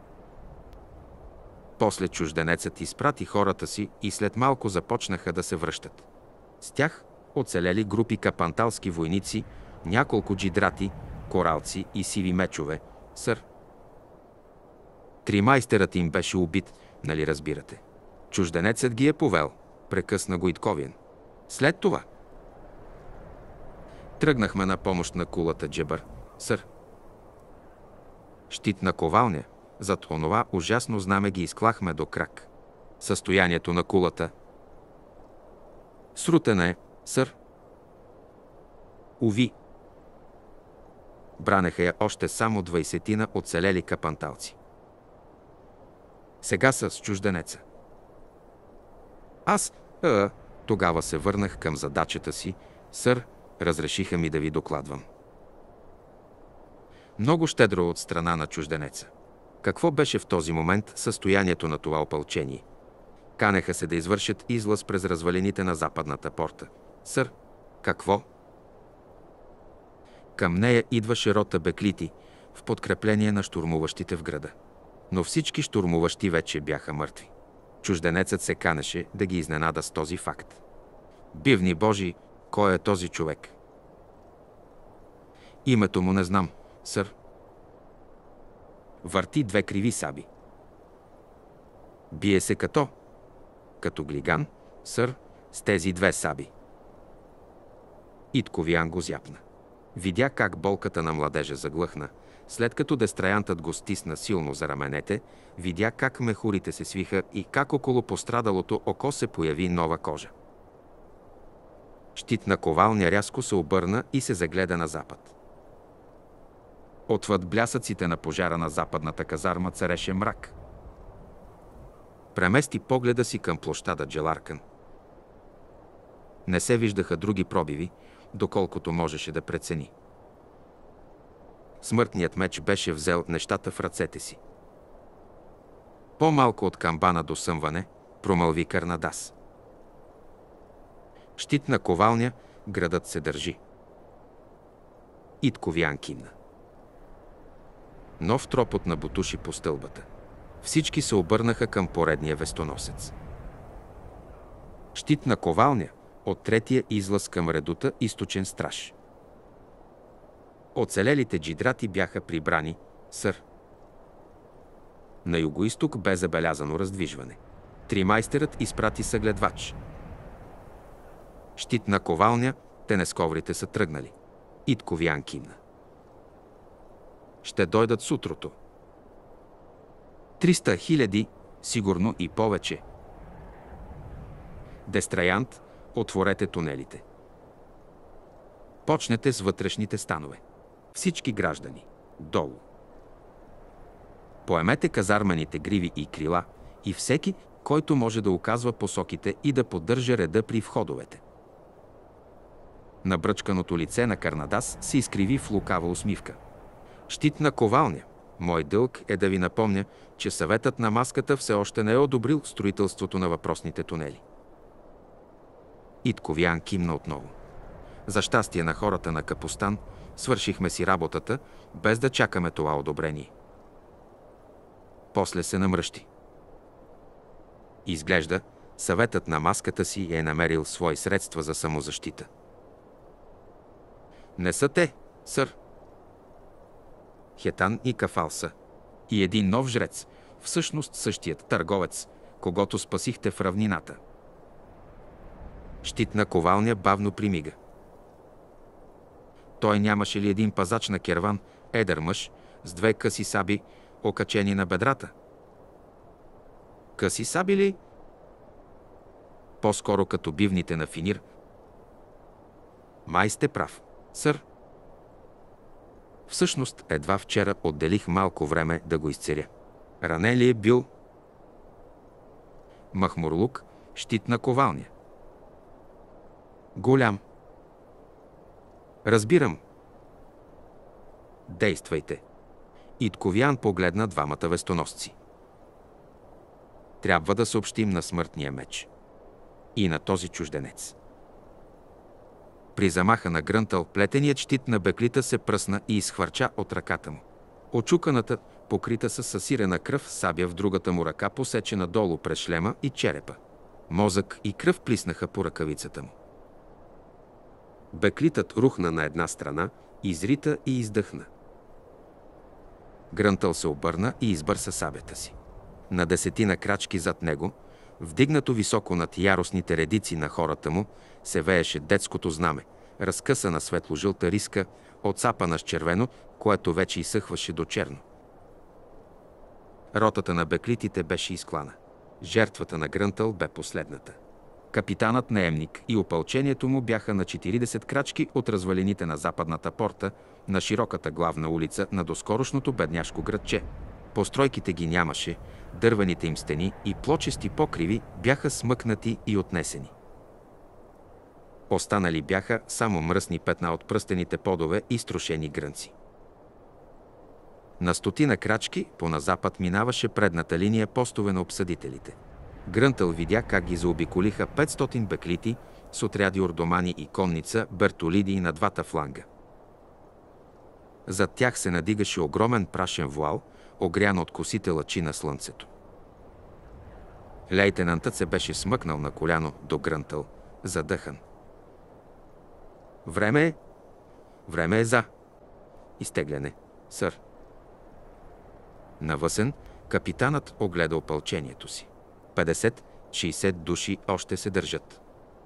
После чужденецът изпрати хората си и след малко започнаха да се връщат. С тях оцелели групи капанталски войници, няколко джидрати, коралци и сиви мечове, сър. Тримайстерът им беше убит, нали разбирате? Чужденецът ги е повел, прекъсна го Итковян. След това тръгнахме на помощ на кулата Джебър, сър. Щит на ковалня, зад онова ужасно знаме ги изклахме до крак. Състоянието на кулата срутена е, сър. Уви. Бранеха я още само 20 оцелели капанталци. Сега са с чужденеца. Аз, тогава се върнах към задачата си, сър, разрешиха ми да ви докладвам. Много щедро от страна на чужденеца. Какво беше в този момент състоянието на това опълчение? Канеха се да извършат излаз през развалините на западната порта. Сър, какво? Към нея идваше рота беклити в подкрепление на щурмуващите в града. Но всички щурмуващи вече бяха мъртви. Чужденецът се канеше да ги изненада с този факт. Бивни Божи, кой е този човек? Името му не знам, сър. Върти 2 криви саби. Бие се като глиган, сър, с тези 2 саби. Итковян го зяпна. Видя как болката на младежа заглъхна, след като дестраянтът го стисна силно за раменете, видя как мехурите се свиха и как около пострадалото око се появи нова кожа. Щит на ковалня рязко се обърна и се загледа на запад. Отвъд блясъците на пожара на западната казарма цареше мрак. Премести погледа си към площада Джеларкан. Не се виждаха други пробиви, доколкото можеше да прецени. Смъртният меч беше взел нещата в ръцете си. По-малко от камбана до съмване, промълви Карнадас. Щит на ковалня, градът се държи. Итковян кимна. Нов тропот на бутуши по стълбата. Всички се обърнаха към поредния вестоносец. Щит на ковалня от третия излаз към редута източен страж. Оцелелите джидрати бяха прибрани, сър. На югоизток бе забелязано раздвижване. Тримайстерът изпрати съгледвач. Щитна ковалня, тенесковрите са тръгнали. Итковян кимна. Ще дойдат с утрото. 300 000, сигурно и повече. Дестраянт, отворете тунелите. Почнете с вътрешните станове. Всички граждани. Долу. Поемете казармените гриви и крила и всеки, който може да указва посоките и да поддържа реда при входовете. Набръчканото лице на Карнадас се изкриви в лукава усмивка. Щитна ковалня. Мой дълг е да ви напомня, че съветът на маската все още не е одобрил строителството на въпросните тунели. Итковян кимна отново. За щастие на хората на Капустан, свършихме си работата, без да чакаме това одобрение. После се намръщи. Изглежда, съветът на маската си е намерил свои средства за самозащита. Не са те, сър. Хетан и Кафал са. И един нов жрец, всъщност същият търговец, когото спасихте в равнината. Щитна ковалня бавно примига. Той нямаше ли един пазач на керван, едър мъж, с 2 къси саби, окачени на бедрата? Къси саби ли? По-скоро като бивните на Финир. Май сте прав, сър. Всъщност, едва вчера отделих малко време да го изцеря. Ранен ли е бил? Махмурлук, щитна ковалня. Голям. Разбирам. Действайте. Итковян погледна двамата вестоносци. Трябва да съобщим на смъртния меч. И на този чужденец. При замаха на Грънтъл, плетеният щит на Беклита се пръсна и изхвърча от ръката му. Очуканата, покрита с съсирена кръв, сабя в другата му ръка посече надолу през шлема и черепа. Мозък и кръв плиснаха по ръкавицата му. Беклитът рухна на една страна, изрита и издъхна. Грънтъл се обърна и избърса сабята си. На 10 крачки зад него, вдигнато високо над яростните редици на хората му, се вееше детското знаме, разкъсана светло-жълта риска, отцапана с червено, което вече изсъхваше до черно. Ротата на беклитите беше изклана. Жертвата на Грънтъл бе последната. Капитанът наемник и опълчението му бяха на 40 крачки от развалините на западната порта, на широката главна улица на доскорошното бедняшко градче. Постройките ги нямаше, дървените им стени и плочести покриви бяха смъкнати и отнесени. Останали бяха само мръсни петна от пръстените подове и строшени грънци. На 100 крачки по-назапад минаваше предната линия постове на обсъдителите. Грънтъл видя как ги заобиколиха 500 беклити с отряди ордомани и конница бертолиди на двата фланга. Зад тях се надигаше огромен прашен вуал, огрян от косите лъчи на слънцето. Лейтенантът се беше смъкнал на коляно до Грънтъл, задъхан. Време е за изтегляне, сър. Навъсен, капитанът огледа опълчението си. 50-60 души още се държат.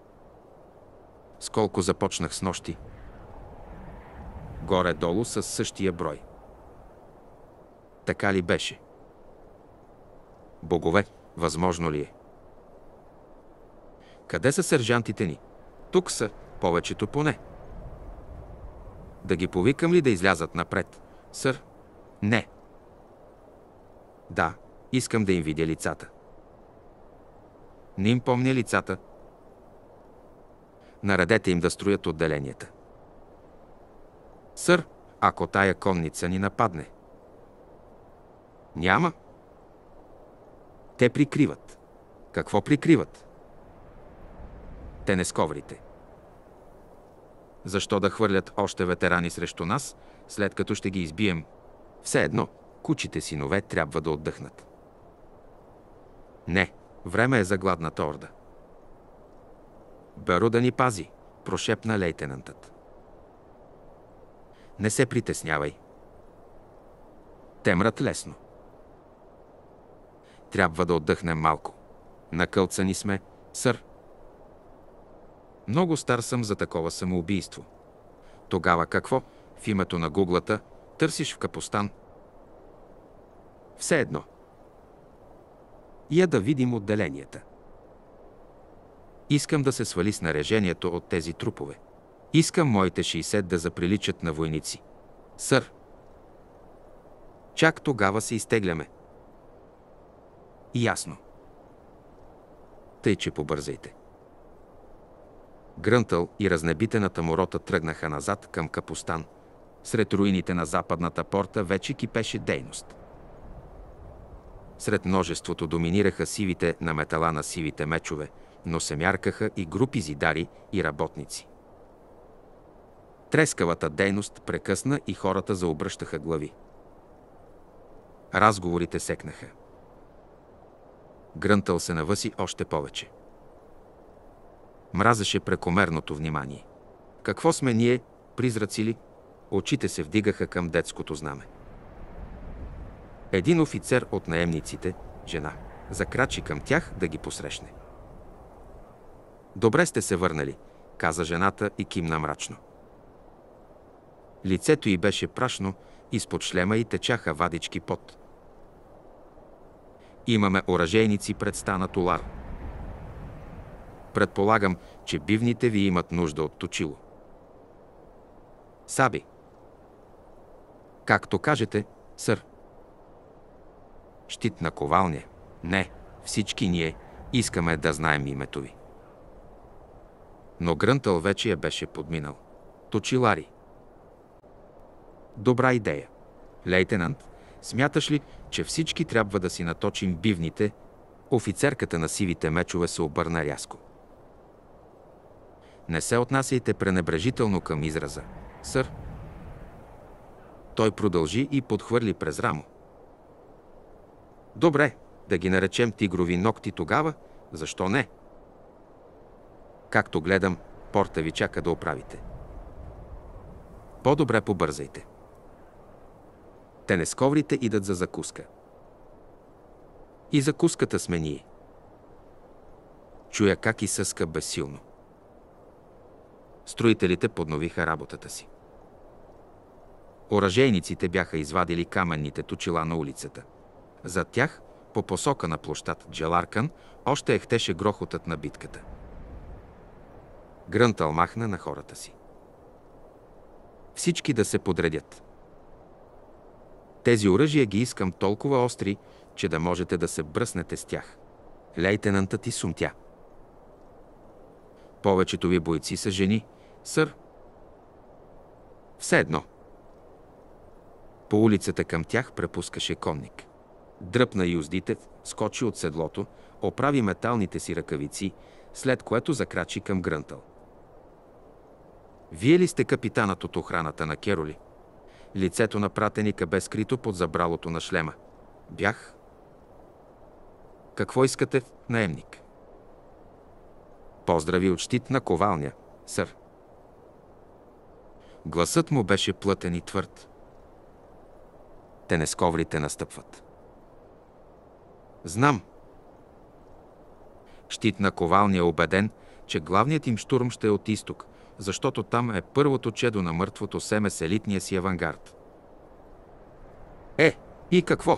Сколко започнах с нощи? Горе-долу със същия брой. Така ли беше? Богове, възможно ли е? Къде са сержантите ни? Тук са, повечето поне. Да ги повикам ли да излязат напред, сър? Не. Да, искам да им видя лицата. Не им помня лицата. Наредете им да строят отделенията. Сър, ако тая конница ни нападне. Няма. Те прикриват. Какво прикриват? Тенесковрите. Защо да хвърлят още ветерани срещу нас, след като ще ги избием? Все едно, кучите синове трябва да отдъхнат. Не, време е за гладната орда. Беру да ни пази, прошепна лейтенантът. Не се притеснявай. Те мрат лесно. Трябва да отдъхнем малко. Накълцани сме, сър. Много стар съм за такова самоубийство. Тогава какво? В името на гуглата търсиш в Капустан? Все едно. Я да видим отделенията. Искам да се свали снаряжението от тези трупове. Искам моите 60 да заприличат на войници. Сър, чак тогава се изтегляме. Ясно. Тъй, че побързайте. Грънтъл и разнебитената му рота тръгнаха назад към Капустан. Сред руините на западната порта вече кипеше дейност. Сред множеството доминираха сивите на метала на сивите мечове, но се мяркаха и групи зидари и работници. Трескавата дейност прекъсна и хората заобръщаха глави. Разговорите секнаха. Грънтъл се навъси още повече. Мразеше прекомерното внимание. Какво сме ние, призраци ли? Очите се вдигаха към детското знаме. Един офицер от наемниците, жена, закрачи към тях да ги посрещне. Добре сте се върнали, каза жената и кимна мрачно. Лицето й беше прашно, изпод шлема й течаха вадички пот. Имаме оръжейници пред стана Тулар. Предполагам, че бивните ви имат нужда от точило. Саби. Както кажете, сър. Щит на ковалня. Не, всички ние искаме да знаем името ви. Но Грънтъл вече я беше подминал. Точилари. Добра идея. Лейтенант, смяташ ли, че всички трябва да си наточим бивните? Офицерката на сивите мечове се обърна рязко. Не се отнасяйте пренебрежително към израза, сър. Той продължи и подхвърли през рамо. Добре, да ги наречем тигрови ногти тогава, защо не? Както гледам, порта ви чака да оправите. По-добре побързайте. Тенесковрите идат за закуска. И закуската сме ние. Чуя как изсъска безсилно. Строителите подновиха работата си. Оръжейниците бяха извадили каменните точила на улицата. Зад тях, по посока на площад Джеларкан, още ехтеше грохотът на битката. Грънтъл махна на хората си. Всички да се подредят. Тези оръжия ги искам толкова остри, че да можете да се бръснете с тях. Лейтенантът и сумтя. Повечето ви бойци са жени, сър. Все едно. По улицата към тях препускаше конник. Дръпна юздите, скочи от седлото, оправи металните си ръкавици, след което закрачи към Грънтъл. Вие ли сте капитанът от охраната на Кероли? Лицето на пратеника бе скрито под забралото на шлема. Бях. Какво искате, наемник? Поздрави от щит на ковалня, сър. Гласът му беше плътен и твърд. Тенесковрите настъпват. Знам. Щит на ковалня е убеден, че главният им щурм ще е от изток, защото там е първото чедо на мъртвото семе с елитния си авангард. И какво?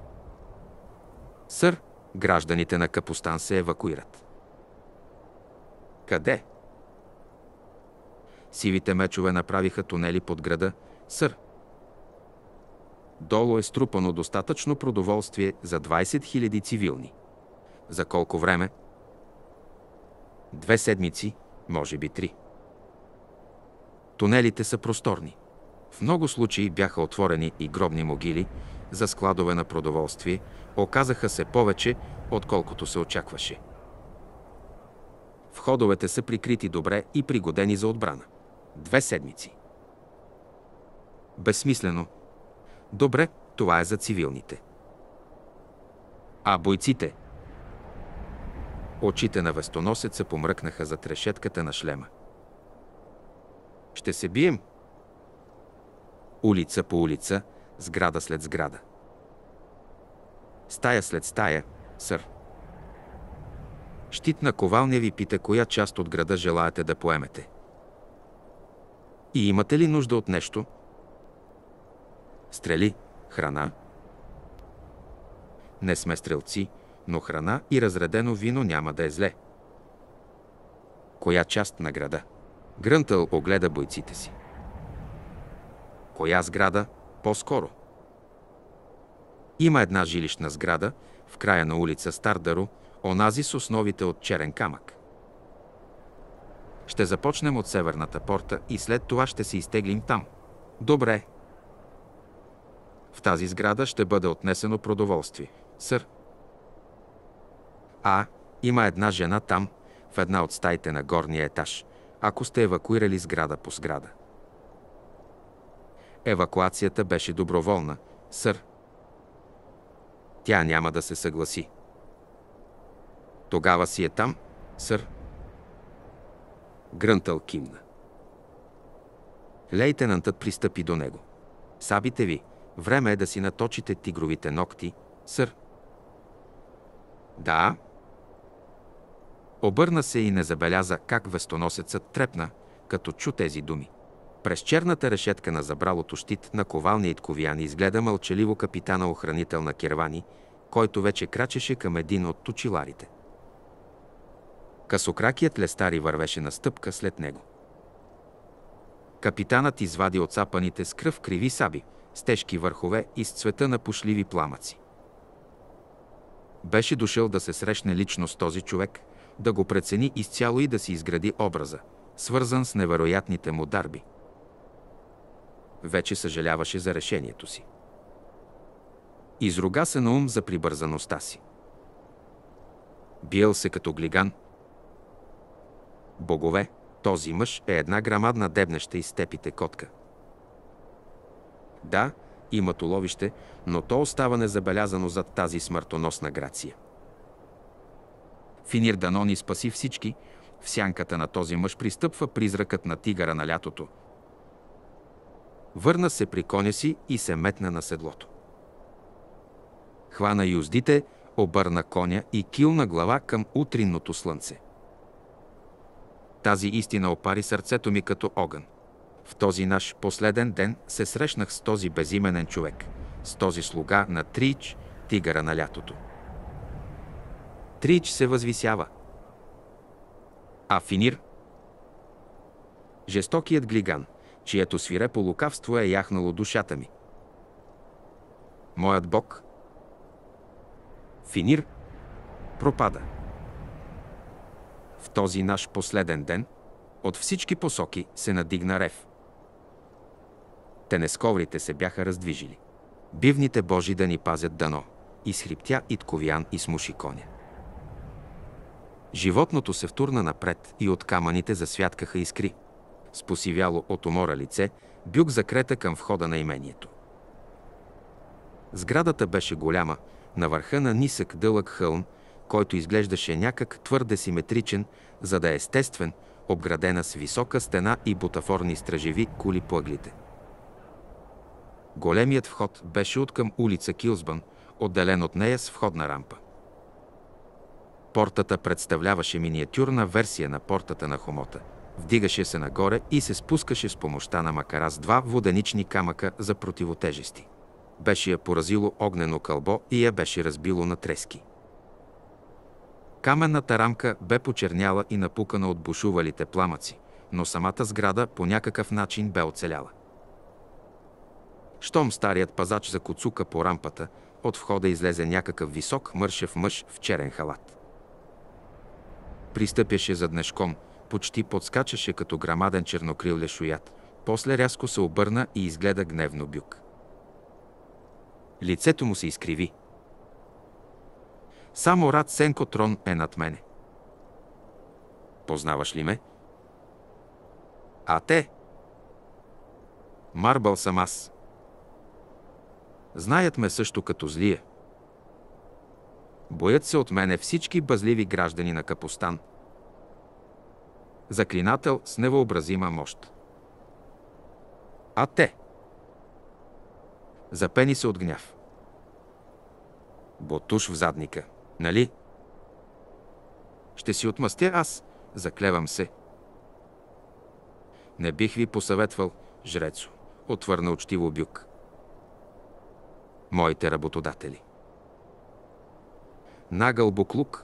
Сър, гражданите на Капустан се евакуират. Къде? Сивите мечове направиха тунели под града, сър. Долу е струпано достатъчно продоволствие за 20 000 цивилни. За колко време? 2 седмици, може би 3. Тунелите са просторни. В много случаи бяха отворени и гробни могили за складове на продоволствие, оказаха се повече, отколкото се очакваше. Входовете са прикрити добре и пригодени за отбрана. 2 седмици. Безсмислено. Добре, това е за цивилните. А бойците? Очите на вестоносеца помръкнаха за трешетката на шлема. Ще се бием? Улица по улица, сграда след сграда. Стая след стая, сър. Щит наковалня ви пита коя част от града желаете да поемете. И имате ли нужда от нещо? Стрели, храна. Не сме стрелци, но храна и разредено вино няма да е зле. Коя част на града? Грънтъл огледа бойците си. Коя сграда? По-скоро. Има една жилищна сграда в края на улица Стар Дару, онази с основите от черен камък. Ще започнем от северната порта и след това ще се изтеглим там. Добре. В тази сграда ще бъде отнесено продоволствие, сър. Има една жена там, в една от стаите на горния етаж, ако сте евакуирали сграда по сграда. Евакуацията беше доброволна, сър. Тя няма да се съгласи. Тогава си е там, сър. Грънтъл кимна. Лейтенантът пристъпи до него. Сабите ви, време е да си наточите тигровите ногти, сър. Да. Обърна се и не забеляза как вестоносецът трепна, като чу тези думи. През черната решетка на забралото щит на ковалния Итковиян изгледа мълчаливо капитана охранител на Кервани, който вече крачеше към един от точиларите. Късокракият лестари вървеше на стъпка след него. Капитанът извади отцапаните с кръв криви саби, с тежки върхове и с цвета на пушливи пламъци. Беше дошъл да се срещне лично с този човек, да го прецени изцяло и да си изгради образа, свързан с невероятните му дарби. Вече съжаляваше за решението си. Изруга се на ум за прибързаността си. Биел се като глиган. Богове, този мъж е една грамадна дебнеща из степите котка. Да, има туловище, но то остава незабелязано зад тази смъртоносна грация. Финир Данони спаси всички, в сянката на този мъж пристъпва призракът на тигъра на лятото. Върна се при коня си и се метна на седлото. Хвана юздите, обърна коня и килна глава към утринното слънце. Тази истина опари сърцето ми като огън. В този наш последен ден се срещнах с този безименен човек, с този слуга на Трич, тигъра на лятото. Трич се възвисява. А Финир? Жестокият глиган, чието свирепо лукавство е яхнало душата ми. Моят бог? Финир пропада. В този наш последен ден от всички посоки се надигна рев. Тенесковрите се бяха раздвижили. Бивните Божи да ни пазят дано, изхриптя Итковиян и смуши коня. Животното се втурна напред и от камъните засвяткаха искри. С посивяло от умора лице, Бюк закрета към входа на имението. Сградата беше голяма, на върха на нисък дълъг хълм, който изглеждаше някак твърде симетричен, за да е естествен, обградена с висока стена и бутафорни стражеви кули по ъглите. Големият вход беше откъм улица Килсбън, отделен от нея с входна рампа. Портата представляваше миниатюрна версия на портата на Хомота. Вдигаше се нагоре и се спускаше с помощта на макара с два воденични камъка за противотежести. Беше я поразило огнено кълбо и я беше разбило на трески. Каменната рамка бе почерняла и напукана от бушувалите пламъци, но самата сграда по някакъв начин бе оцеляла. Щом старият пазач закуцука по рампата, от входа излезе някакъв висок мършев мъж в черен халат. Пристъпяше заднешком, почти подскачаше като грамаден чернокрил лешоят, после рязко се обърна и изгледа гневно Бюк. Лицето му се изкриви. Само Рад Сенко Трон е над мене. Познаваш ли ме? А те? Марбъл съм аз. Знаят ме също като злия. Боят се от мене всички бъзливи граждани на Капустан. Заклинател с невъобразима мощ. А те? Запени се от гняв. Ботуш в задника, нали? Ще си отмъстя аз, заклевам се. Не бих ви посъветвал, жрецо, отвърна учтиво Бюк. Моите работодатели. Нагъл буклук.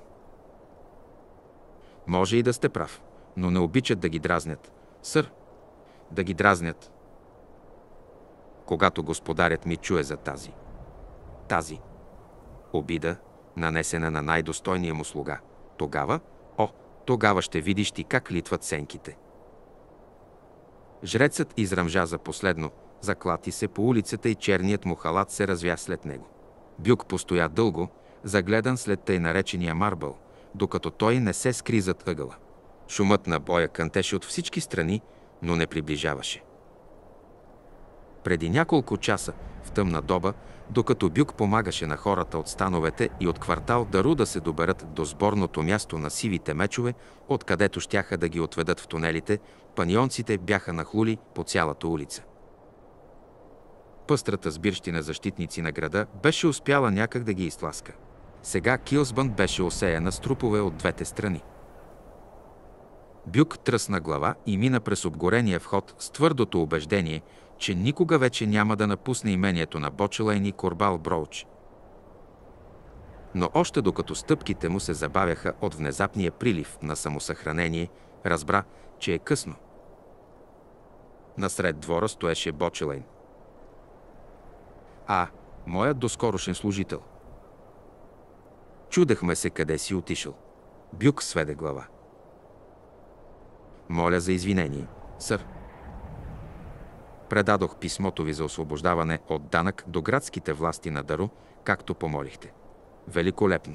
Може и да сте прав, но не обичат да ги дразнят. Сър, да ги дразнят. Когато господарят ми чуе за тази обида, нанесена на най-достойния му слуга, тогава ще видиш ти как литват сенките. Жрецът изръмжа за последно, заклати се по улицата и черният му халат се развя след него. Бюк постоя дълго, загледан след тъй наречения марбъл, докато той не се скри зад ъгъла. Шумът на боя кънтеше от всички страни, но не приближаваше. Преди няколко часа, в тъмна доба, докато Бюк помагаше на хората от становете и от квартал Дару да се доберат до сборното място на сивите мечове, откъдето щяха да ги отведат в тунелите, панионците бяха нахлули по цялата улица. Пъстрата сбирщина защитници на града беше успяла някак да ги изтласка. Сега Килсбън беше осеяна с трупове от двете страни. Бюк тръсна глава и мина през обгорения вход с твърдото убеждение, че никога вече няма да напусне имението на Бочелейн и Корбал Броуч. Но още докато стъпките му се забавяха от внезапния прилив на самосъхранение, разбра, че е късно. Насред двора стоеше Бочелейн. Моят доскорошен служител. Чудехме се къде си отишъл. Бюк сведе глава. Моля за извинение, сър. Предадох писмото ви за освобождаване от данък до градските власти на Дару, както помолихте. Великолепно.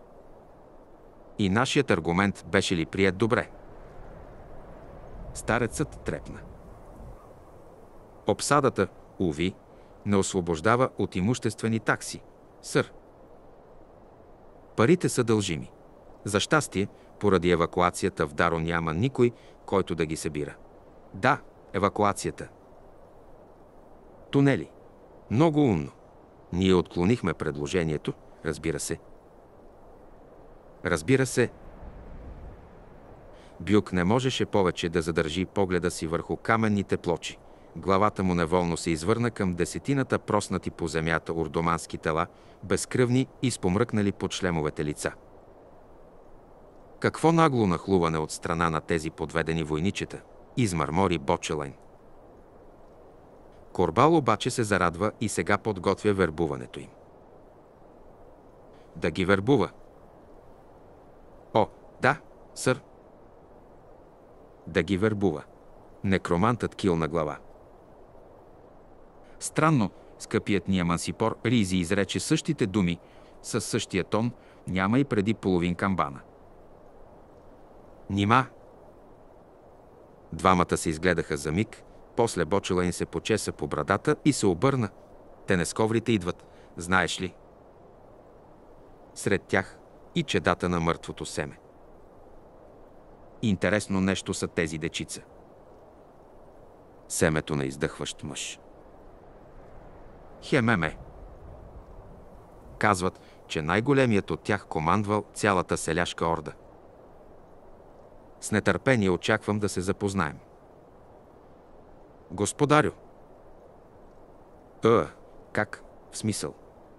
И нашият аргумент беше ли приет добре? Старецът трепна. Обсадата, уви, не освобождава от имуществени такси, сър. Парите са дължими. За щастие, поради евакуацията в Дару няма никой, който да ги събира. Да, евакуацията. Тунели. Много умно. Ние отклонихме предложението, разбира се. Разбира се. Бюк не можеше повече да задържи погледа си върху каменните плочи. Главата му неволно се извърна към десетината проснати по земята урдомански тела, безкръвни и спомръкнали под шлемовете лица. Какво нагло нахлуване от страна на тези подведени войничета, измърмори Бочелейн. Корбал обаче се зарадва и сега подготвя вербуването им. Да ги вербува. Да, сър. Да ги вербува. Некромантът килна глава. Странно, скъпият ни Амансипор Ризи изрече същите думи, със същия тон, няма и преди половин камбана. Нима. Двамата се изгледаха за миг, после Бочелейн се почеса по брадата и се обърна. Тенесковрите идват, знаеш ли? Сред тях и чедата на мъртвото семе. Интересно нещо са тези дечица. Семето на издъхващ мъж. Хемеме. Казват, че най-големият от тях командвал цялата селяшка орда. С нетърпение очаквам да се запознаем. Господарю. Как? В смисъл?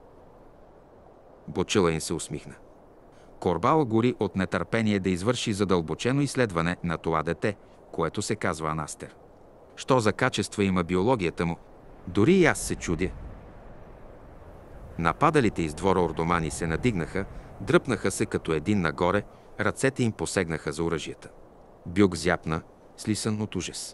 Бочелейн се усмихна. Корбал гори от нетърпение да извърши задълбочено изследване на това дете, което се казва Анастер. Що за качества има биологията му, дори и аз се чудя. Нападалите из двора ордомани се надигнаха, дръпнаха се като един нагоре, ръцете им посегнаха за оръжията. Бюк зяпна, слисан от ужас.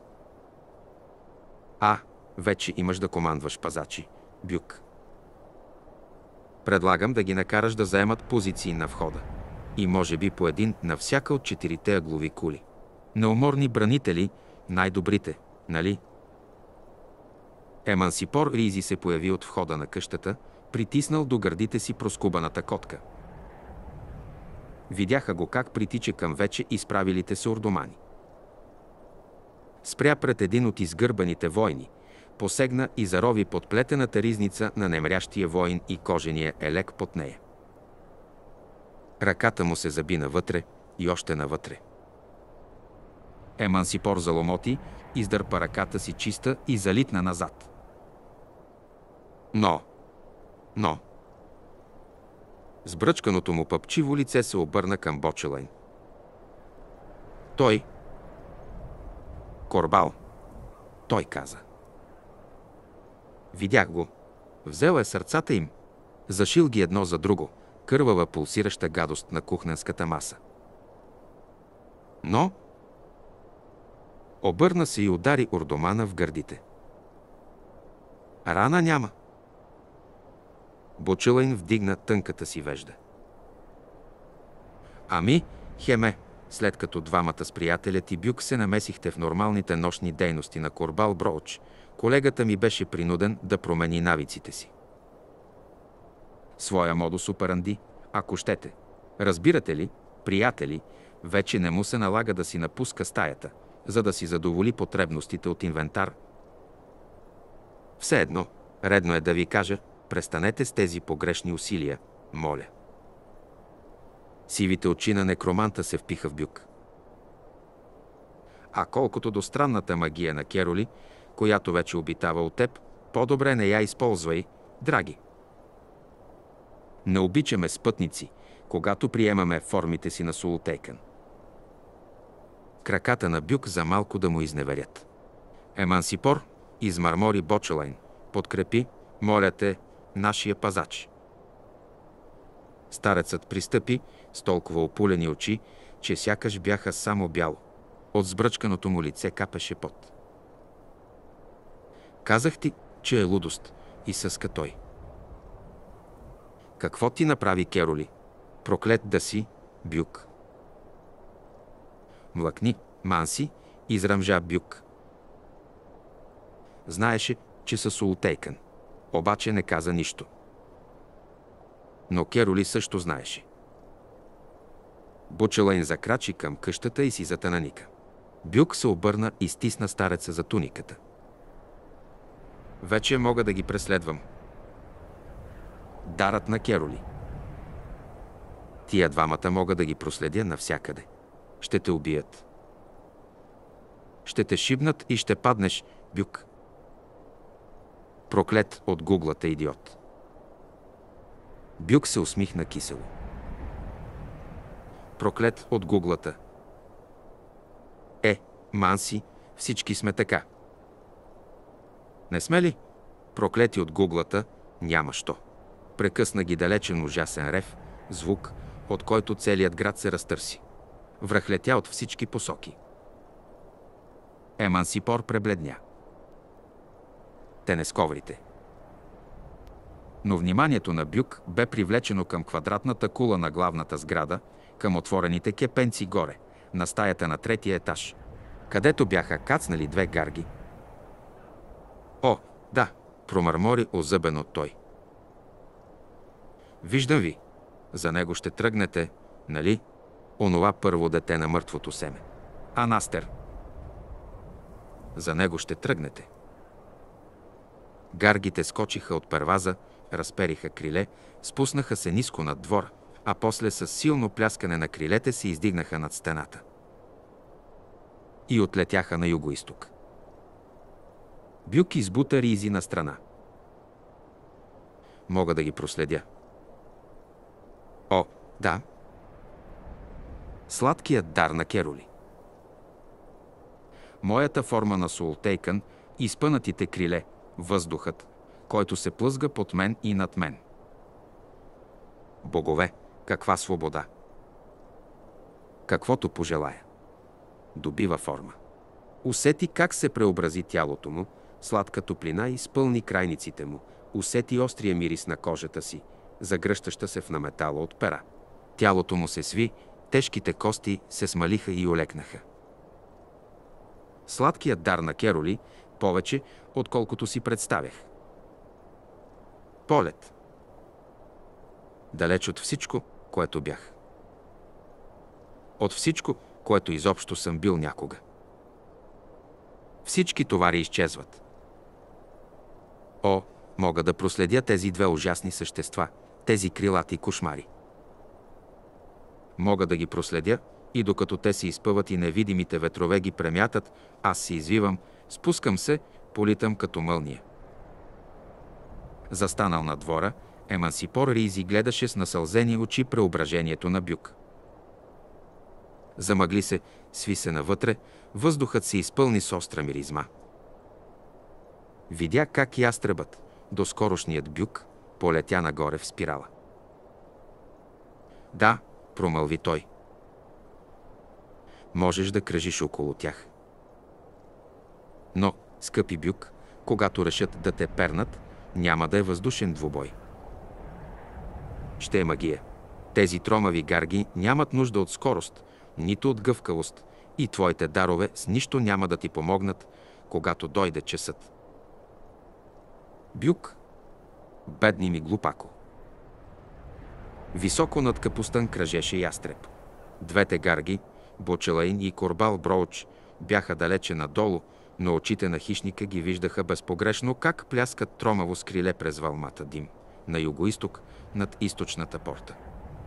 Вече имаш да командваш пазачи, Бюк. Предлагам да ги накараш да заемат позиции на входа. И може би по един на всяка от 4 ъглови кули. Неуморни бранители, най-добрите, нали? Емансипор Ризи се появи от входа на къщата, притиснал до гърдите си проскубаната котка. Видяха го как притича към вече изправилите се ордомани. Спря пред един от изгърбаните войни, посегна и зарови под плетената ризница на немрящия воин и кожения елек под нея. Ръката му се заби навътре, и още навътре. Емансипор заломоти, издърпа ръката си чиста и залитна назад. Но... Сбръчканото му пъпчиво лице се обърна към Бочелайн. Той... Корбал, той каза. Видях го. Взел е сърцата им. Зашил ги едно за друго. Кървава, пулсираща гадост на кухненската маса. Но... Обърна се и удари Ордомана в гърдите. Рана няма. Бочелайн вдигна тънката си вежда. Ами, Хеме, след като двамата с приятелят и Бюк се намесихте в нормалните нощни дейности на Корбал Броуч, колегата ми беше принуден да промени навиците си. Своя модус операнди, ако щете. Разбирате ли, приятели, вече не му се налага да си напуска стаята, за да си задоволи потребностите от инвентар. Все едно, редно е да ви кажа, престанете с тези погрешни усилия, моля. Сивите очи на некроманта се впиха в Бюк. А колкото до странната магия на Кероли, която вече обитава от теб, по-добре не я използвай, драги. Не обичаме спътници, когато приемаме формите си на Султейкън. Краката на Бюк за малко да му изневерят. Емансипор измърмори Бочелайн. Подкрепи, моля те, нашия пазач. Старецът пристъпи с толкова опулени очи, че сякаш бяха само бяло. От сбръчканото му лице капеше пот. Казах ти, че е лудост, изсъска той. Какво ти направи Кероли? Проклет да си, Бюк. Млъкни, Манси, изръмжа Бюк. Знаеше, че са Султейкън, обаче не каза нищо. Но Кероли също знаеше. Бочелайн закрачи към къщата и си затънаника. Бюк се обърна и стисна стареца за туниката. Вече мога да ги преследвам. Дарът на Кероли. Тия двамата мога да ги проследя навсякъде. Ще те убият. Ще те шибнат и ще паднеш, Бюк. Проклет от гуглата идиот. Бюк се усмихна кисело. Проклет от гуглата. Манси, всички сме така. Не сме ли? Проклети от гуглата, няма що. Прекъсна ги далечен ужасен рев, звук, от който целият град се разтърси. Връхлетя от всички посоки. Емансипор пребледня. Тенесковрите. Но вниманието на Бюк бе привлечено към квадратната кула на главната сграда, към отворените кепенци горе, на стаята на третия етаж, където бяха кацнали две гарги. О, да, промърмори озъбено той. Виждам ви. За него ще тръгнете, нали? Онова първо дете на мъртвото семе. Анастер. За него ще тръгнете. Гаргите скочиха от перваза, разпериха криле, спуснаха се ниско над двора, а после с силно пляскане на крилете се издигнаха над стената. И отлетяха на югоизток. Бюк избута ризи на страна. Мога да ги проследя. О, да. Сладкият дар на Кероли. Моята форма на Султейкън, изпънатите криле, въздухът, който се плъзга под мен и над мен. Богове, каква свобода! Каквото пожелая. Добива форма. Усети как се преобрази тялото му, сладка топлина изпълни крайниците му, усети острия мирис на кожата си, загръщаща се в наметала от пера. Тялото му се сви, тежките кости се смалиха и олекнаха. Сладкият дар на Кероли повече, отколкото си представях. Полет. Далеч от всичко, което бях. От всичко, което изобщо съм бил някога. Всички товари изчезват. О, мога да проследя тези две ужасни същества, тези крилати кошмари. Мога да ги проследя, И докато те се изпъват и невидимите ветрове ги премятат, аз се извивам, спускам се, политам като мълния. Застанал на двора, Емансипор Ризи гледаше с насълзени очи преображението на Бюк. Замъгли се, сви се навътре, въздухът се изпълни с остра миризма. Видя как ястребът, доскорошният Бюк, полетя нагоре в спирала. Да, промълви той. Можеш да кръжиш около тях. Но, скъпи Бюк, когато решат да те пернат, няма да е въздушен двубой. Ще е магия. Тези тромави гарги нямат нужда от скорост, нито от гъвкавост, и твоите дарове с нищо няма да ти помогнат, когато дойде часът. Бюк, бедни ми глупако. Високо над капустан кръжеше ястреб. Двете гарги, Бочелаин и Корбал Броуч, бяха далече надолу, но очите на хищника ги виждаха безпогрешно как пляскат тромаво с криле през вълмата дим на югоизток над източната порта.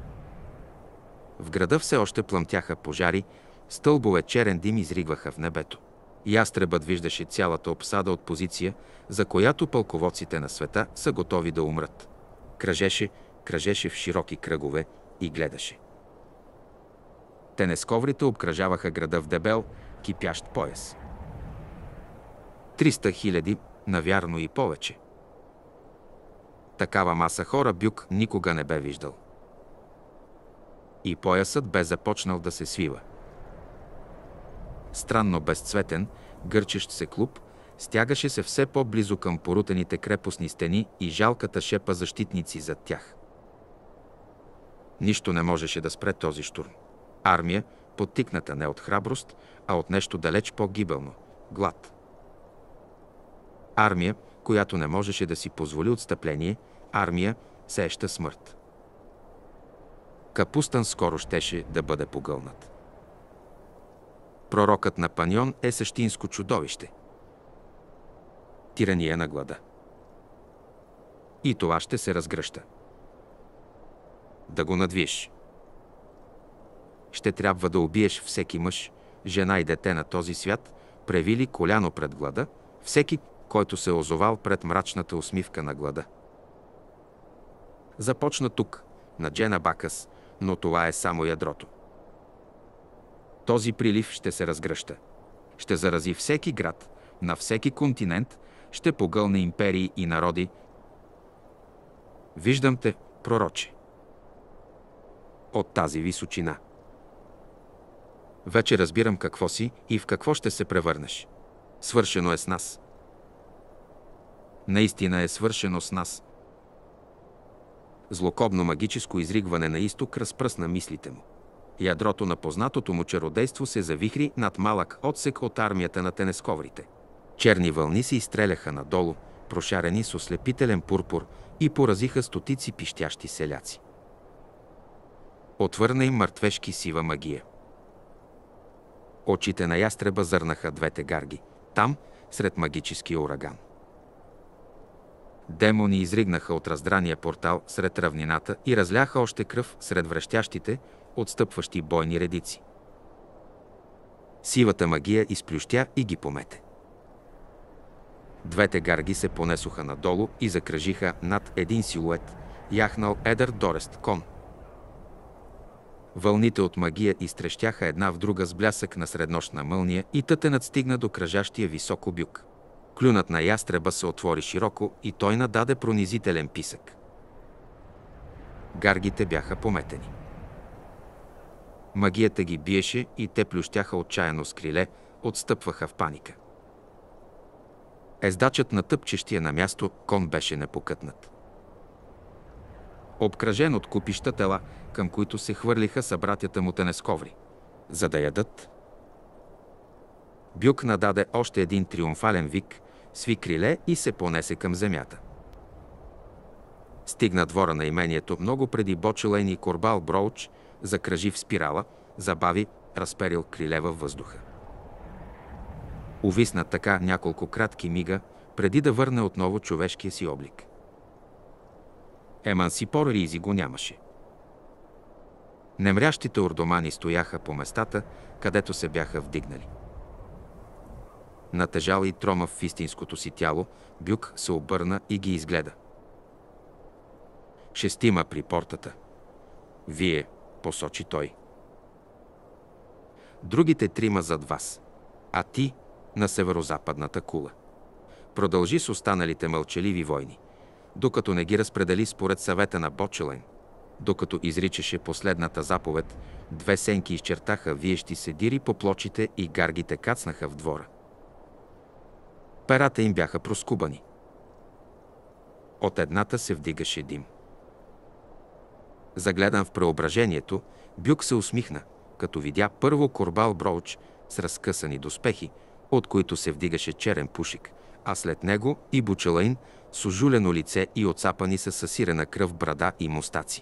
В града все още плъмтяха пожари, стълбове черен дим изригваха в небето. Ястребът виждаше цялата обсада от позиция, за която пълководците на света са готови да умрат. Кръжеше в широки кръгове и гледаше. Тенесковрите обкръжаваха града в дебел, кипящ пояс. 300 000, навярно и повече. Такава маса хора Бюк никога не бе виждал. И поясът бе започнал да се свива. Странно безцветен, гърчещ се клуб, стягаше се все по-близо към порутените крепостни стени и жалката шепа защитници зад тях. Нищо не можеше да спре този щурм. Армия, подтикната не от храброст, а от нещо далеч по-гибелно – глад. Армия, която не можеше да си позволи отстъпление, армия, сееща смърт. Капустан скоро щеше да бъде погълнат. Пророкът на Паньон е същинско чудовище. Тирания на глада. И това ще се разгръща. Да го надвиеш. Ще трябва да убиеш всеки мъж, жена и дете на този свят, превили коляно пред глада, всеки, който се озовал пред мрачната усмивка на глада. Започна тук, на Джена Бакас, но това е само ядрото. Този прилив ще се разгръща. Ще зарази всеки град, на всеки континент, ще погълне империи и народи. Виждам те, пророче. От тази височина. Вече разбирам какво си и в какво ще се превърнеш. Свършено е с нас. Наистина е свършено с нас. Злокобно магическо изригване на изток разпръсна мислите му. Ядрото на познатото му чародейство се завихри над малък отсек от армията на тенесковрите. Черни вълни се изстреляха надолу, прошарени с ослепителен пурпур, и поразиха стотици пищящи селяци. Отвърна им мъртвешки сива магия. Очите на ястреба зърнаха двете гарги, там, сред магическия ураган. Демони изригнаха от раздрания портал сред равнината и разляха още кръв сред връщящите, отстъпващи бойни редици. Сивата магия изплющя и ги помете. Двете гарги се понесоха надолу и закръжиха над един силует, яхнал едър дорест кон. Вълните от магия изтрещяха една в друга с блясък на среднощна мълния и тътенът стигна до кръжащия високо Бюк. Клюнат на ястреба се отвори широко и той нададе пронизителен писък. Гаргите бяха пометени. Магията ги биеше и те плющяха отчаяно с криле, отстъпваха в паника. Ездачът на тъпчещия на място кон беше непокътнат. Обкръжен от купища тела, към които се хвърлиха събратята му тенесковри, за да ядат. Бюк нададе още един триумфален вик, сви криле и се понесе към земята. Стигна двора на имението много преди Бочелейн и Корбал Броуч, закръжи в спирала, забави, разперил криле във въздуха. Увисна така няколко кратки мига, преди да върне отново човешкия си облик. Емансипор Ризи го нямаше. Немрящите ордомани стояха по местата, където се бяха вдигнали. Натежал и тромав в истинското си тяло, Бюк се обърна и ги изгледа. 6 при портата. Вие, посочи той. Другите 3 зад вас, а ти на северозападната кула. Продължи с останалите мълчаливи войни, докато не ги разпредели според съвета на Бочелайн. Докато изричаше последната заповед, 2 сенки изчертаха виещи се дири по плочите и гаргите кацнаха в двора. Перата им бяха проскубани. От едната се вдигаше дим. Загледан в преображението, Бюк се усмихна, като видя първо Корбал Броуч с разкъсани доспехи, от които се вдигаше черен пушик, а след него и Бочелайн с ожулено лице и оцапани със съсирена кръв брада и мустаци.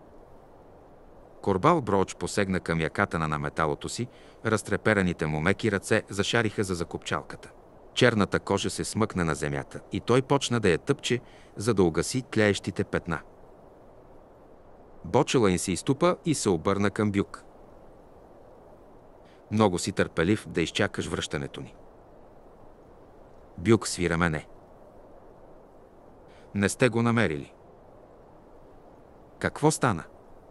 Корбал Броуч посегна към яката на металото си, разтрепераните му меки ръце зашариха за закопчалката. Черната кожа се смъкна на земята и той почна да я тъпче, за да угаси тлеещите петна. Бочелайн се изтупа и се обърна към Бюк. Много си търпелив да изчакаш връщането ни. Бюк сви рамене. Не сте го намерили. Какво стана?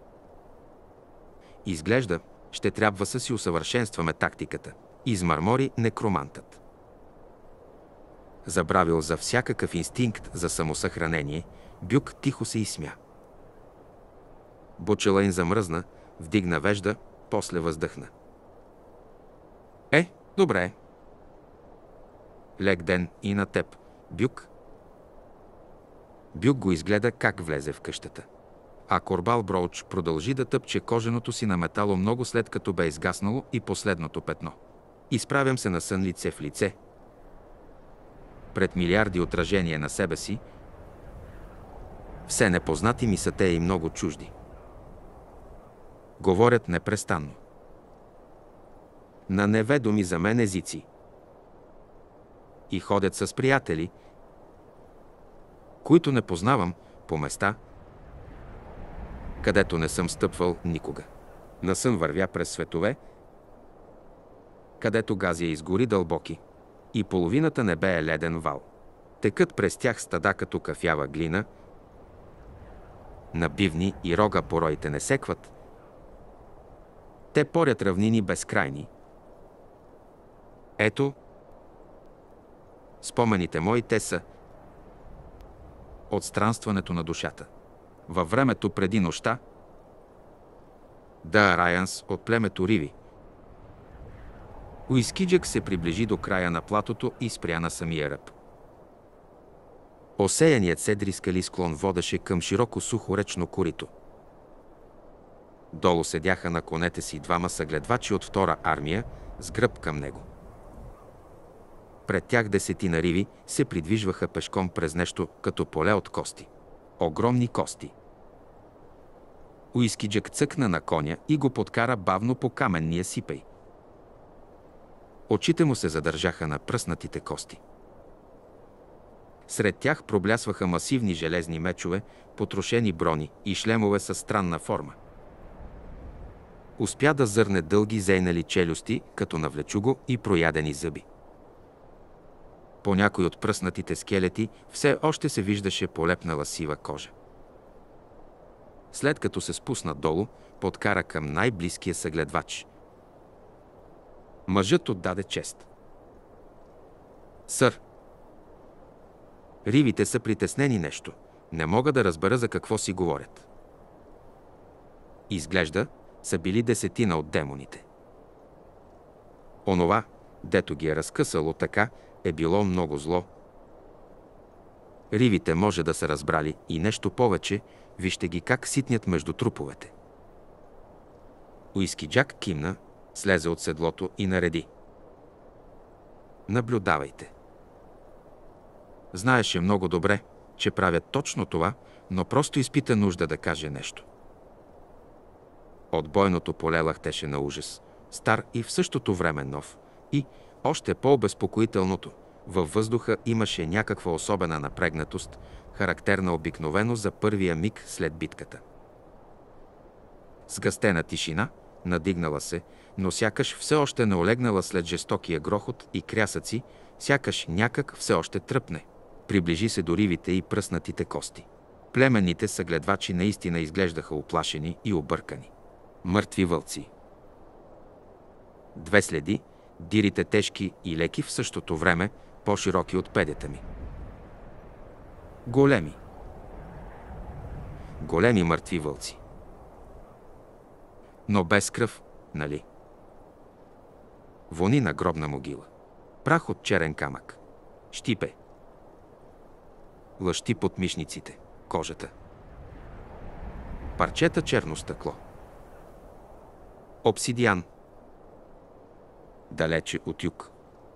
Изглежда, ще трябва да си усъвършенстваме тактиката, измърмори некромантът. Забравил за всякакъв инстинкт за самосъхранение, Бюк тихо се изсмя. Бочелайн замръзна, вдигна вежда, после въздъхна. Добре. Лек ден и на теб, Бюк. Бюк го изгледа как влезе в къщата. А Корбал Броуч продължи да тъпче коженото си на метало много след като бе изгаснало и последното петно. Изправям се на сън лице в лице. Пред милиарди отражения на себе си, все непознати ми са те и много чужди. Говорят непрестанно. На неведоми за мен езици. И ходят с приятели, които не познавам, по места, където не съм стъпвал никога. Насън вървя през светове, където газия изгори дълбоки, и половината небе е леден вал. Текат през тях стада като кафява глина, на бивни и рога пороите не секват, те порят равнини безкрайни. Ето, спомените мои те са от странстването на душата. Във времето преди нощта, Да Райанс от племето Риви. Уискиджък се приближи до края на платото и спря на самия ръб. Осеяният седри скали склон водеше към широко сухо речно корито. Долу седяха на конете си 2 съгледвачи от 2-ра армия с гръб към него. Пред тях 10 риви се придвижваха пешком през нещо като поле от кости. Огромни кости. Уискиджък цъкна на коня и го подкара бавно по каменния сипей. Очите му се задържаха на пръснатите кости. Сред тях проблясваха масивни железни мечове, потрошени брони и шлемове със странна форма. Успя да зърне дълги зейнали челюсти, като навлечуго и проядени зъби. По някой от пръснатите скелети все още се виждаше полепнала сива кожа. След като се спусна долу, подкара към най-близкия съгледвач. Мъжът отдаде чест. Сър, ривите са притеснени нещо. Не мога да разбера за какво си говорят. Изглежда, са били 10 от демоните. Онова, дето ги е разкъсало така, е било много зло. Ривите може да са разбрали и нещо повече, вижте ги как ситнят между труповете. Уискиджак кимна, слезе от седлото и нареди. Наблюдавайте. Знаеше много добре, че правят точно това, но просто изпита нужда да каже нещо. От бойното поле лахтеше на ужас, стар и в същото време нов, и, още по-обезпокоителното, във въздуха имаше някаква особена напрегнатост, характерна обикновено за първия миг след битката. Сгъстена тишина, надигнала се, но сякаш все още не олегнала след жестокия грохот и крясъци, сякаш някак все още тръпне. Приближи се до ривите и пръснатите кости. Племенните съгледвачи наистина изглеждаха уплашени и объркани. Мъртви вълци. Две следи, дирите тежки и леки, в същото време по-широки от педета ми. Големи. Големи мъртви вълци. Но без кръв, нали? Вони на гробна могила. Прах от черен камък. Щипе. Лъщи под мишниците, кожата. Парчета черно стъкло. Обсидиан. Далече от юг.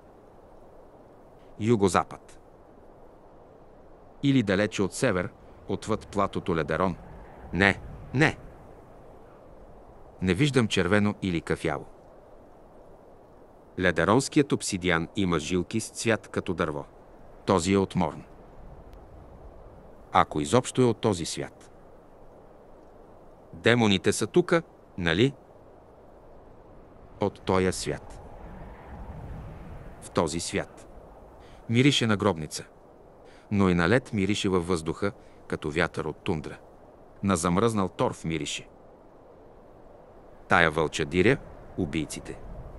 Югозапад. Или далече от север, отвъд платото Ледерон. Не, не. Не виждам червено или кафяво. Ледеронският обсидиан има жилки с цвят като дърво. Този е от Морн. Ако изобщо е от този свят. Демоните са тука, нали? От тоя свят. В този свят. Мирише на гробница. Но и на лед мирише във въздуха, като вятър от тундра. На замръзнал торф мирише. Тая вълча диря убийците.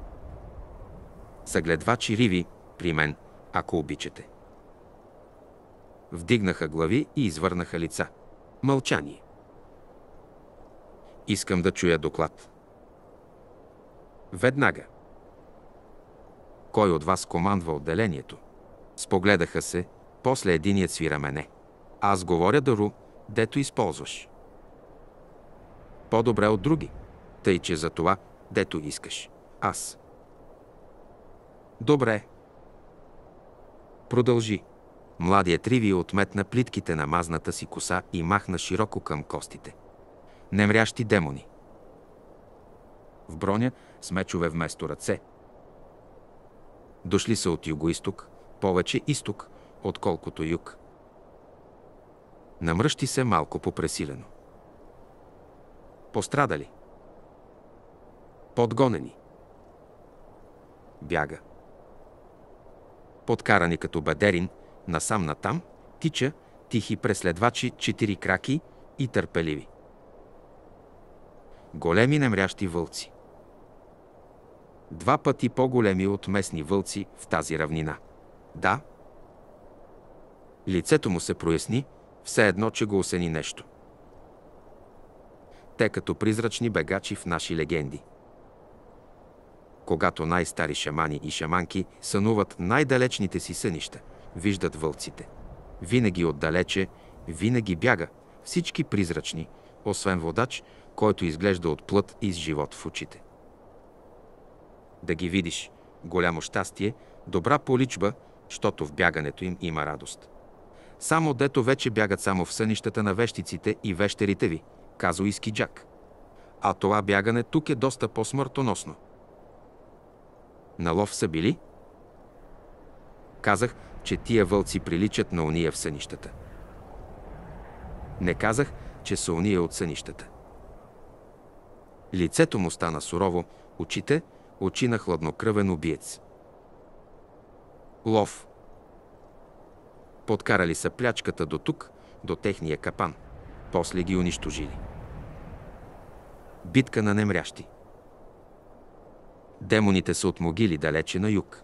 Съгледвачи риви при мен, ако обичате. Вдигнаха глави и извърнаха лица. Мълчание. Искам да чуя доклад. Веднага. Кой от вас командва отделението? Спогледаха се, после единият свира мене. Аз говоря дару, дето използваш. По-добре от други, тъй че за това, дето искаш. Аз. Добре. Продължи. Младият Риви отметна плитките на мазната си коса и махна широко към костите. Немрящи демони. В броня с мечове вместо ръце. Дошли са от югоизток, повече изток, отколкото юг. Намръщи се малко попресилено. Пострадали. Подгонени. Бяга. Подкарани като бадерин, насам-натам, тича, тихи преследвачи, 4 краки и търпеливи. Големи немрящи вълци. 2 пъти по-големи от местни вълци в тази равнина. Да. Лицето му се проясни, все едно, че го осени нещо. Те като призрачни бегачи в наши легенди. Когато най-стари шамани и шаманки сънуват най-далечните си сънища, виждат вълците. Винаги отдалече, винаги бяга, всички призрачни, освен водач, който изглежда от плът и с живот в очите. Да ги видиш, голямо щастие, добра поличба, щото в бягането им има радост. Само дето вече бягат само в сънищата на вещиците и вещерите ви, каза Искиджак. А това бягане тук е доста по-смъртоносно. На лов са били? Казах, че тия вълци приличат на уния в сънищата. Не казах, че са уния от сънищата. Лицето му стана сурово, очите – очи на хладнокръвен убиец. Лов. Подкарали са плячката до тук, до техния капан. После ги унищожили. Битка на немрящи. Демоните са от могили далече на юг.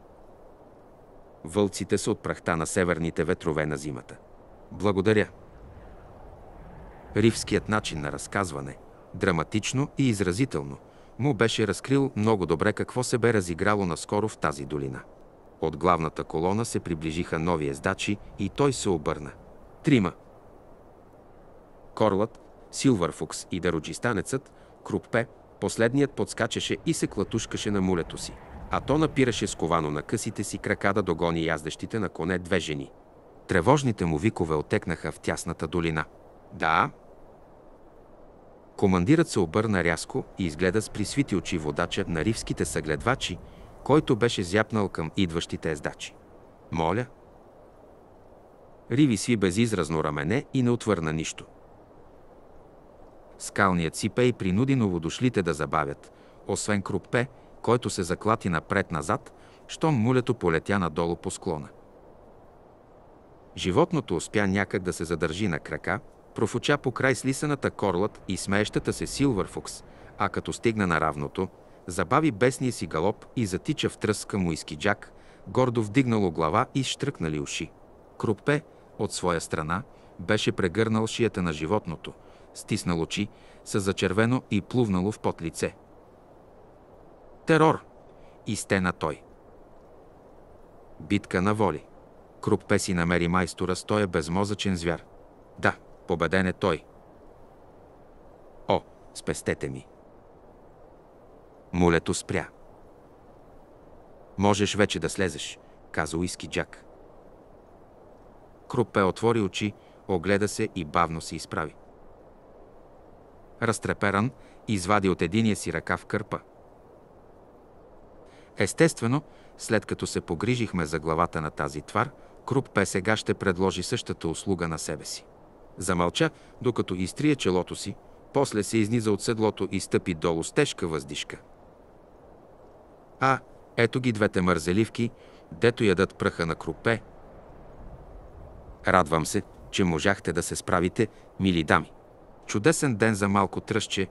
Вълците са от прахта на северните ветрове на зимата. Благодаря. Ривският начин на разказване, драматично и изразително, му беше разкрил много добре какво се бе разиграло наскоро в тази долина. От главната колона се приближиха нови ездачи и той се обърна. 3. Корлът, Силвърфукс и дароджистанецът, Круппе, последният подскачаше и се клатушкаше на мулето си, а то напираше сковано на късите си крака да догони яздещите на коне 2 жени. Тревожните му викове отекнаха в тясната долина. Да. Командирът се обърна рязко и изгледа с присвити очи водача на ривските съгледвачи, който беше зяпнал към идващите ездачи. Моля. Риви сви безизразно рамене и не отвърна нищо. Скалният Сипей принуди новодошлите да забавят, освен Крупе, който се заклати напред-назад, щом мулето полетя надолу по склона. Животното успя някак да се задържи на крака, профуча покрай слисаната корлът и смеещата се Силвърфокс, а като стигна на равното, забави бесния си галоп и затича в тръс към Уиски Джак, гордо вдигнало глава и щръкнали уши. Крупе, от своя страна, беше прегърнал шията на животното, стиснал очи, с зачервено и плувнало в пот лице. Терор! Изтена той. Битка на воли. Крупе си намери майстора с тоя безмозъчен звяр. Да, победен е той. О, спестете ми! Мулето спря. Можеш вече да слезеш, каза Уиски Джак. Крупе отвори очи, огледа се и бавно се изправи. Разтреперан, извади от единия си ръкав кърпа. Естествено, след като се погрижихме за главата на тази твар, Крупе сега ще предложи същата услуга на себе си. Замълча, докато изтрие челото си, после се изниза от седлото и стъпи долу с тежка въздишка. А, ето ги двете мързеливки, дето ядат пръха на Крупе. Радвам се, че можахте да се справите, мили дами. Чудесен ден за малко тръстче,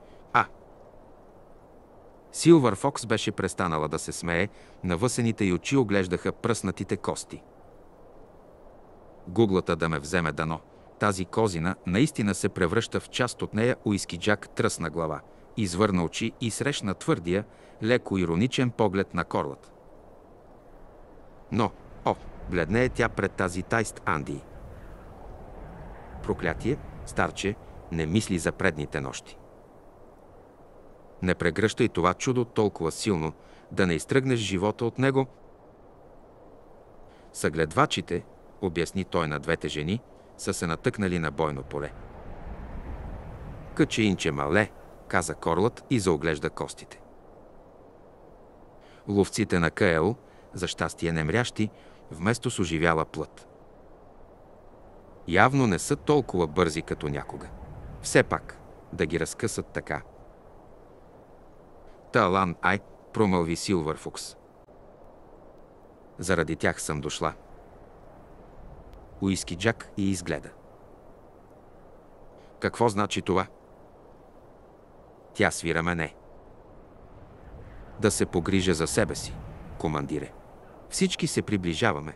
Силвър Фокс беше престанала да се смее, навъсените й очи оглеждаха пръснатите кости. Гуглата да ме вземе дано. Тази козина наистина се превръща в част от нея. Уиски Джак тръсна глава, извърна очи и срещна твърдия, леко ироничен поглед на корлът. Но, бледне е тя пред тази тайст Анди. Проклятие, старче, не мисли за предните нощи. Не прегръщай това чудо толкова силно, да не изтръгнеш живота от него. Съгледвачите, обясни той на двете жени, са се натъкнали на бойно поле. Качеинче мале, каза корлът и заоглежда костите. Ловците на Каел, за щастие немрящи, вместо с оживяла плът. Явно не са толкова бързи като някога. Все пак, да ги разкъсат така. Талан Ай, промълви Силвърфокс. Заради тях съм дошла. Уиски Джак и изгледа. Какво значи това? Тя свира мене. Да се погрижа за себе си, командире. Всички се приближаваме.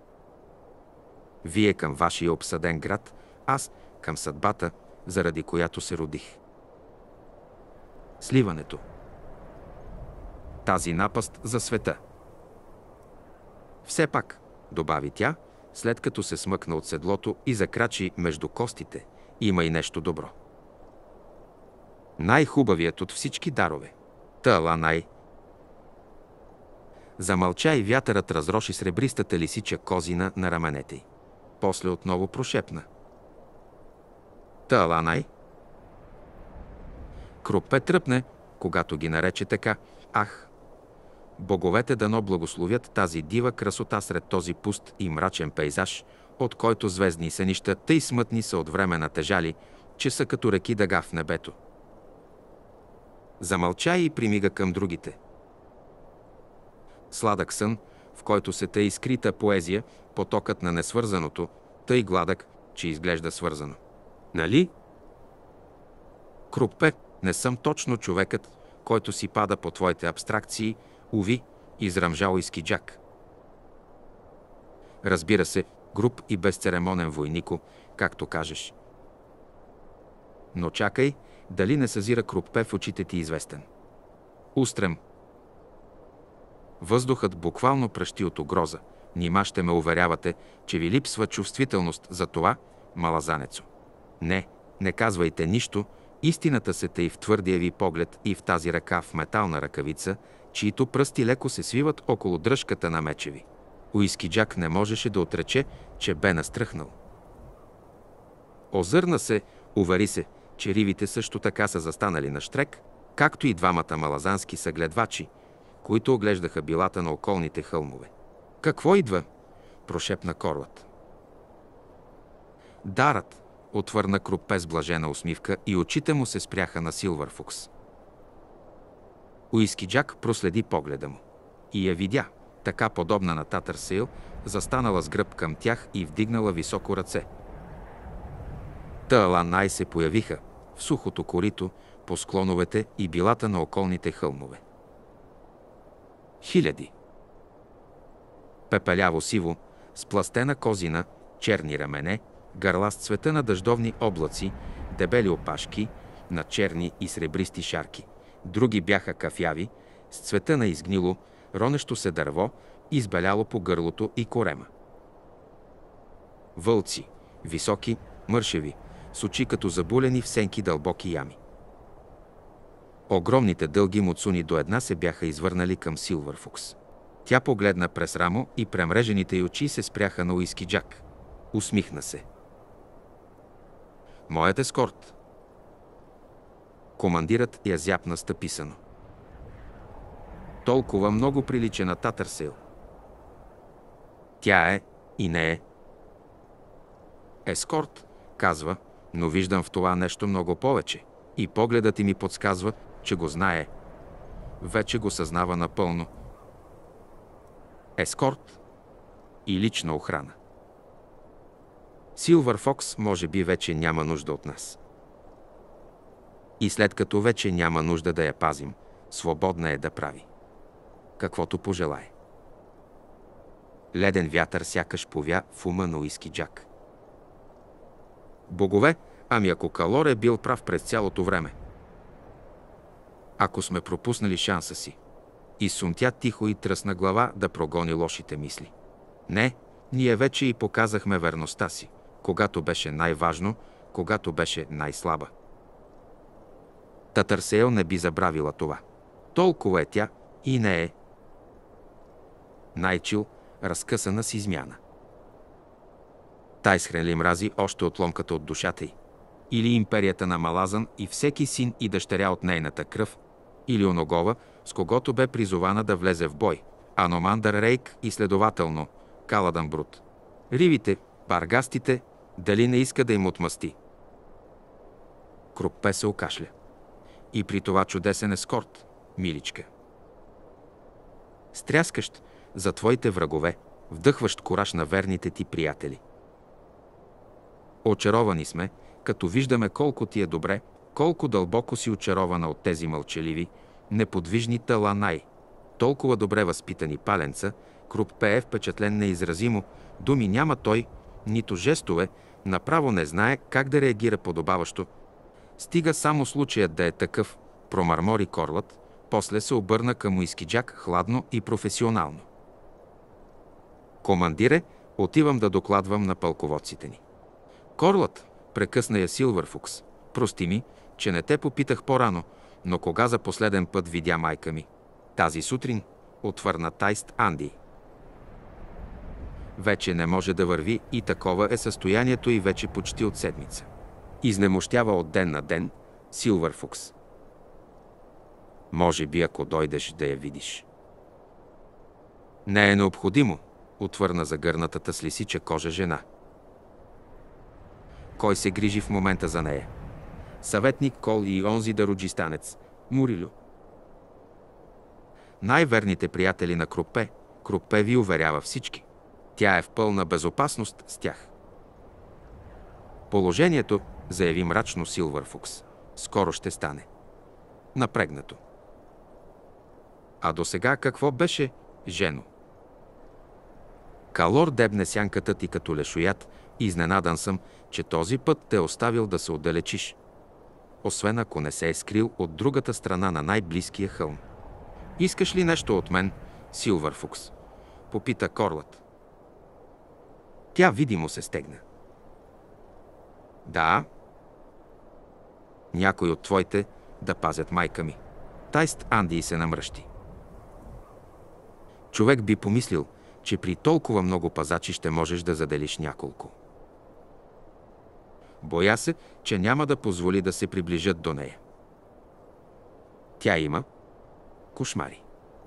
Вие към вашия обсъден град, аз към съдбата, заради която се родих. Сливането. Тази напаст за света. Все пак, добави тя, след като се смъкна от седлото и закрачи между костите, има и нещо добро. Най-хубавият от всички дарове. Таланай. Замълча и вятърът разроши сребристата лисича козина на раменете й. После отново прошепна. Таланай. Крупе тръпне, когато ги нарече така. Ах! Боговете дано благословят тази дива красота сред този пуст и мрачен пейзаж, от който звездни сънища тъй смътни са от време на тежали, че са като реки дъга в небето. Замълча и примига към другите. Сладък сън, в който се тъй скрита поезия, потокът на несвързаното, тъй гладък, че изглежда свързано. Нали? Крупе, не съм точно човекът, който си пада по твоите абстракции, уви, изръмжа Уиски Джак. Разбира се, груб и безцеремонен войнико, както кажеш. Но чакай, дали не съзира Крупе в очите ти известен. Устрем. Въздухът буквално пръщи от угроза. Нима ще ме уверявате, че ви липсва чувствителност за това, малазанецо. Не казвайте нищо, истината се тъй в твърдия ви поглед и в тази ръка в метална ръкавица, чието пръсти леко се свиват около дръжката на меча ви. Уиски Джак не можеше да отрече, че бе настръхнал. Озърна се, увери се, че ривите също така са застанали на щрек, както и двамата малазански съгледвачи, които оглеждаха билата на околните хълмове. Какво идва? Прошепна корлът. Дарът, отвърна Крупе с блажена усмивка и очите му се спряха на Силвър Фукс. Уиски Джак проследи погледа му и я видя, така подобна на Татър Сейл, застанала с гръб към тях и вдигнала високо ръце. Та се появиха в сухото корито, по склоновете и билата на околните хълмове. Хиляди. Пепеляво-сиво, с пластена козина, черни рамене, гърла с цвета на дъждовни облаци, дебели опашки на черни и сребристи шарки. Други бяха кафяви, с цвета на изгнило, ронещо се дърво, избеляло по гърлото и корема. Вълци, високи, мършеви, с очи като забулени в сенки дълбоки ями. Огромните дълги муцуни до една се бяха извърнали към Силвър Фукс. Тя погледна през рамо и премрежените й очи се спряха на Уиски Джак. Усмихна се. Моят ескорт. Командирът я зяпна стъписано. Толкова много прилича на Татър Сейл. Тя е и не е. Ескорт, казва, но виждам в това нещо много повече. И погледът ти ми подсказва, че го знае. Вече го съзнава напълно. Ескорт и лична охрана. Силвър Фокс може би вече няма нужда от нас. И след като вече няма нужда да я пазим, свободна е да прави каквото пожелае. Леден вятър сякаш повя в ума на Уиски Джак. Богове, ами ако Калор е бил прав през цялото време. Ако сме пропуснали шанса си. Изсумтя тихо и тръсна глава да прогони лошите мисли. Не, ние вече и показахме верността си, когато беше най-важно, когато беше най-слаба. Татър Сейл не би забравила това. Толкова е тя и не е. Най-чил, разкъсана с измяна. Тайсхрен ли мрази още отломката от душата й? Или империята на Малазан и всеки син и дъщеря от нейната кръв? Или оногова, с когото бе призована да влезе в бой? Аномандър Рейк и следователно Каладан Брут. Ривите, баргастите, дали не иска да им отмъсти? Крупе се окашля. И при това чудесен ескорт, миличка. Стряскащ за твоите врагове, вдъхващ кураж на верните ти приятели. Очаровани сме, като виждаме колко ти е добре, колко дълбоко си очарована от тези мълчаливи, неподвижни таланай. Толкова добре възпитани паленца, Крупе е впечатлен неизразимо, думи няма той, нито жестове, направо не знае как да реагира подобаващо. Стига само случаят да е такъв, промърмори Корлът, после се обърна към Уиски Джак хладно и професионално. Командире, отивам да докладвам на пълководците ни. Корлът, прекъсна я Силвър Фукс. Прости ми, че не те попитах по-рано, но кога за последен път видя майка ми? Тази сутрин, отвърна Тайст Анди. Вече не може да върви и такова е състоянието и вече почти от седмица. Изнемощява от ден на ден, Силвър Фукс. Може би, ако дойдеш да я видиш. Не е необходимо, отвърна загърнатата с лисича кожа жена. Кой се грижи в момента за нея? Съветник Кол и онзи дароджистанец, Мурилю. Най-верните приятели на Крупе. Крупе ви уверява всички. Тя е в пълна безопасност с тях. Положението, заяви мрачно Силвър Фукс, скоро ще стане напрегнато. А досега какво беше, жено? Калор дебне сянката ти като лешоят, изненадан съм, че този път те е оставил да се отдалечиш. Освен ако не се е скрил от другата страна на най-близкия хълм. Искаш ли нещо от мен, Силвър Фукс? Попита Корлът. Тя видимо се стегна. Да. Някой от твоите да пазят майка ми. Тайст Анди се намръщи. Човек би помислил, че при толкова много пазачи ще можеш да заделиш няколко. Боя се, че няма да позволи да се приближат до нея. Тя има кошмари.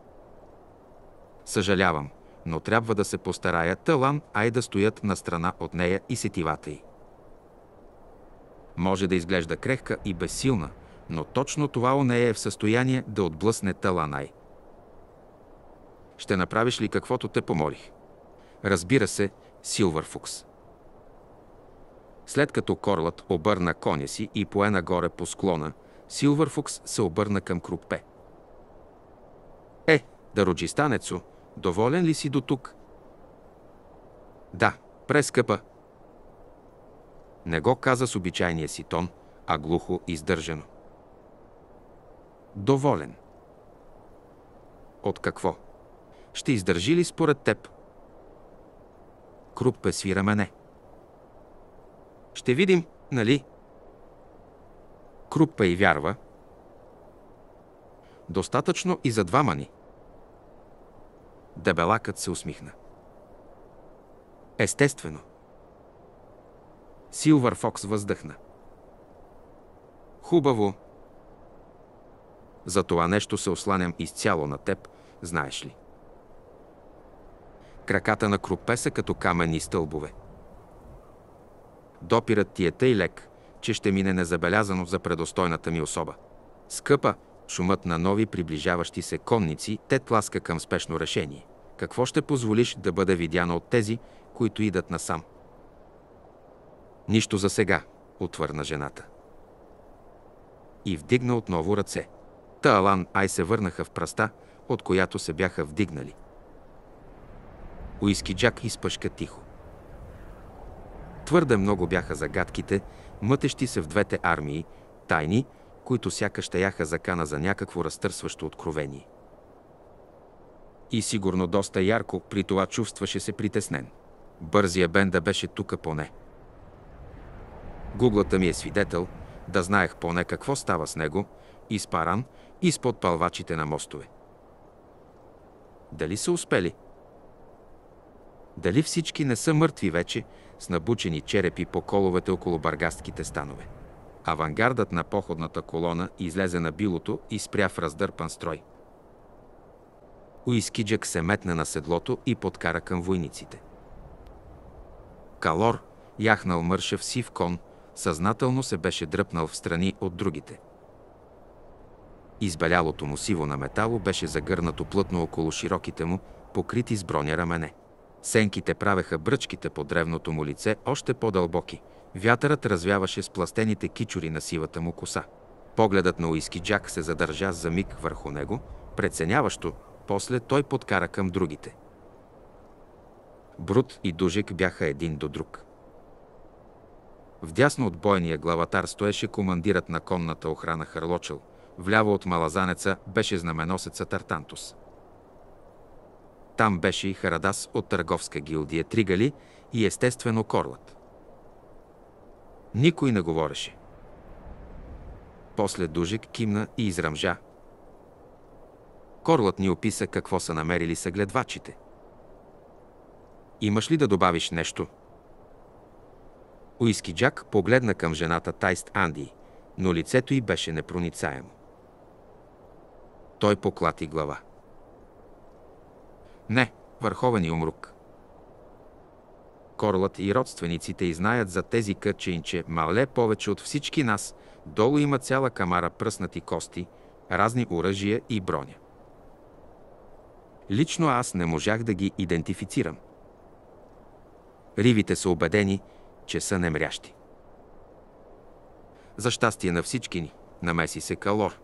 Съжалявам, но трябва да се постарая Талан, ай да стоят на страна от нея и сетивата й. Може да изглежда крехка и безсилна, но точно това у нея е в състояние да отблъсне Таланай. Ще направиш ли каквото те помолих? Разбира се, Силвър Фукс. След като Корлът обърна коня си и пое нагоре по склона, Силвър Фукс се обърна към Круппе. Дароджистанецо, доволен ли си до тук? Да, прескъпа. Не го каза с обичайния си тон, а глухо и сдържано. Доволен. От какво? Ще издържи ли според теб? Круппе сви рамене. Ще видим, нали? Круппе и вярва. Достатъчно и за двама ни. Дебелакът се усмихна. Естествено. Силвър Фокс въздъхна. Хубаво. За това нещо се осланям изцяло на теб, знаеш ли. Краката на Круппе са като каменни стълбове. Допирът ти е тъй лек, че ще мине незабелязано за предостойната ми особа. Скъпа, шумът на нови приближаващи се конници те тласка към спешно решение. Какво ще позволиш да бъде видяно от тези, които идат насам? Нищо за сега, отвърна жената. И вдигна отново ръце. Таалан Ай се върнаха в пръста, от която се бяха вдигнали. Уиски Джак изпъшка тихо. Твърде много бяха загадките, мътещи се в двете армии, тайни, които сякаш таяха закана за някакво разтърсващо откровение. И сигурно доста ярко при това чувстваше се притеснен. Бързия Бенда беше тука поне. Гуглата ми е свидетел, да знаех поне какво става с него, и с Паран, и с подпалвачите на мостове. Дали са успели? Дали всички не са мъртви вече, с набучени черепи по коловете около баргастките станове? Авангардът на походната колона излезе на билото и спря в раздърпан строй. Уиски Джак се метна на седлото и подкара към войниците. Калор, яхнал мършав сив кон, съзнателно се беше дръпнал в страни от другите. Избелялото му сиво на метало беше загърнато плътно около широките му, покрити с броня рамене. Сенките правеха бръчките по древното му лице още по-дълбоки. Вятърът развяваше спластените кичури на сивата му коса. Погледът на Уиски Джак се задържа за миг върху него, преценяващо, после той подкара към другите. Брут и Дужек бяха един до друг. Вдясно от бойния главатар стоеше командирът на конната охрана Харлочел. Вляво от малазанеца беше знаменосецът Артантус. Там беше и Харадас от търговска гилдия Тригали и естествено Корлът. Никой не говореше. После Дужек кимна и изръмжа. Корлът ни описа какво са намерили съгледвачите. Имаш ли да добавиш нещо? Уиски Джак погледна към жената Тайст Анди, но лицето й беше непроницаемо. Той поклати глава. Не, върховен юмрук. Корлът и родствениците й знаят за тези кътчеинче мале повече от всички нас. Долу има цяла камара пръснати кости, разни оръжия и броня. Лично аз не можах да ги идентифицирам. Ривите са убедени, че са немрящи. За щастие на всички ни, намеси се Калор.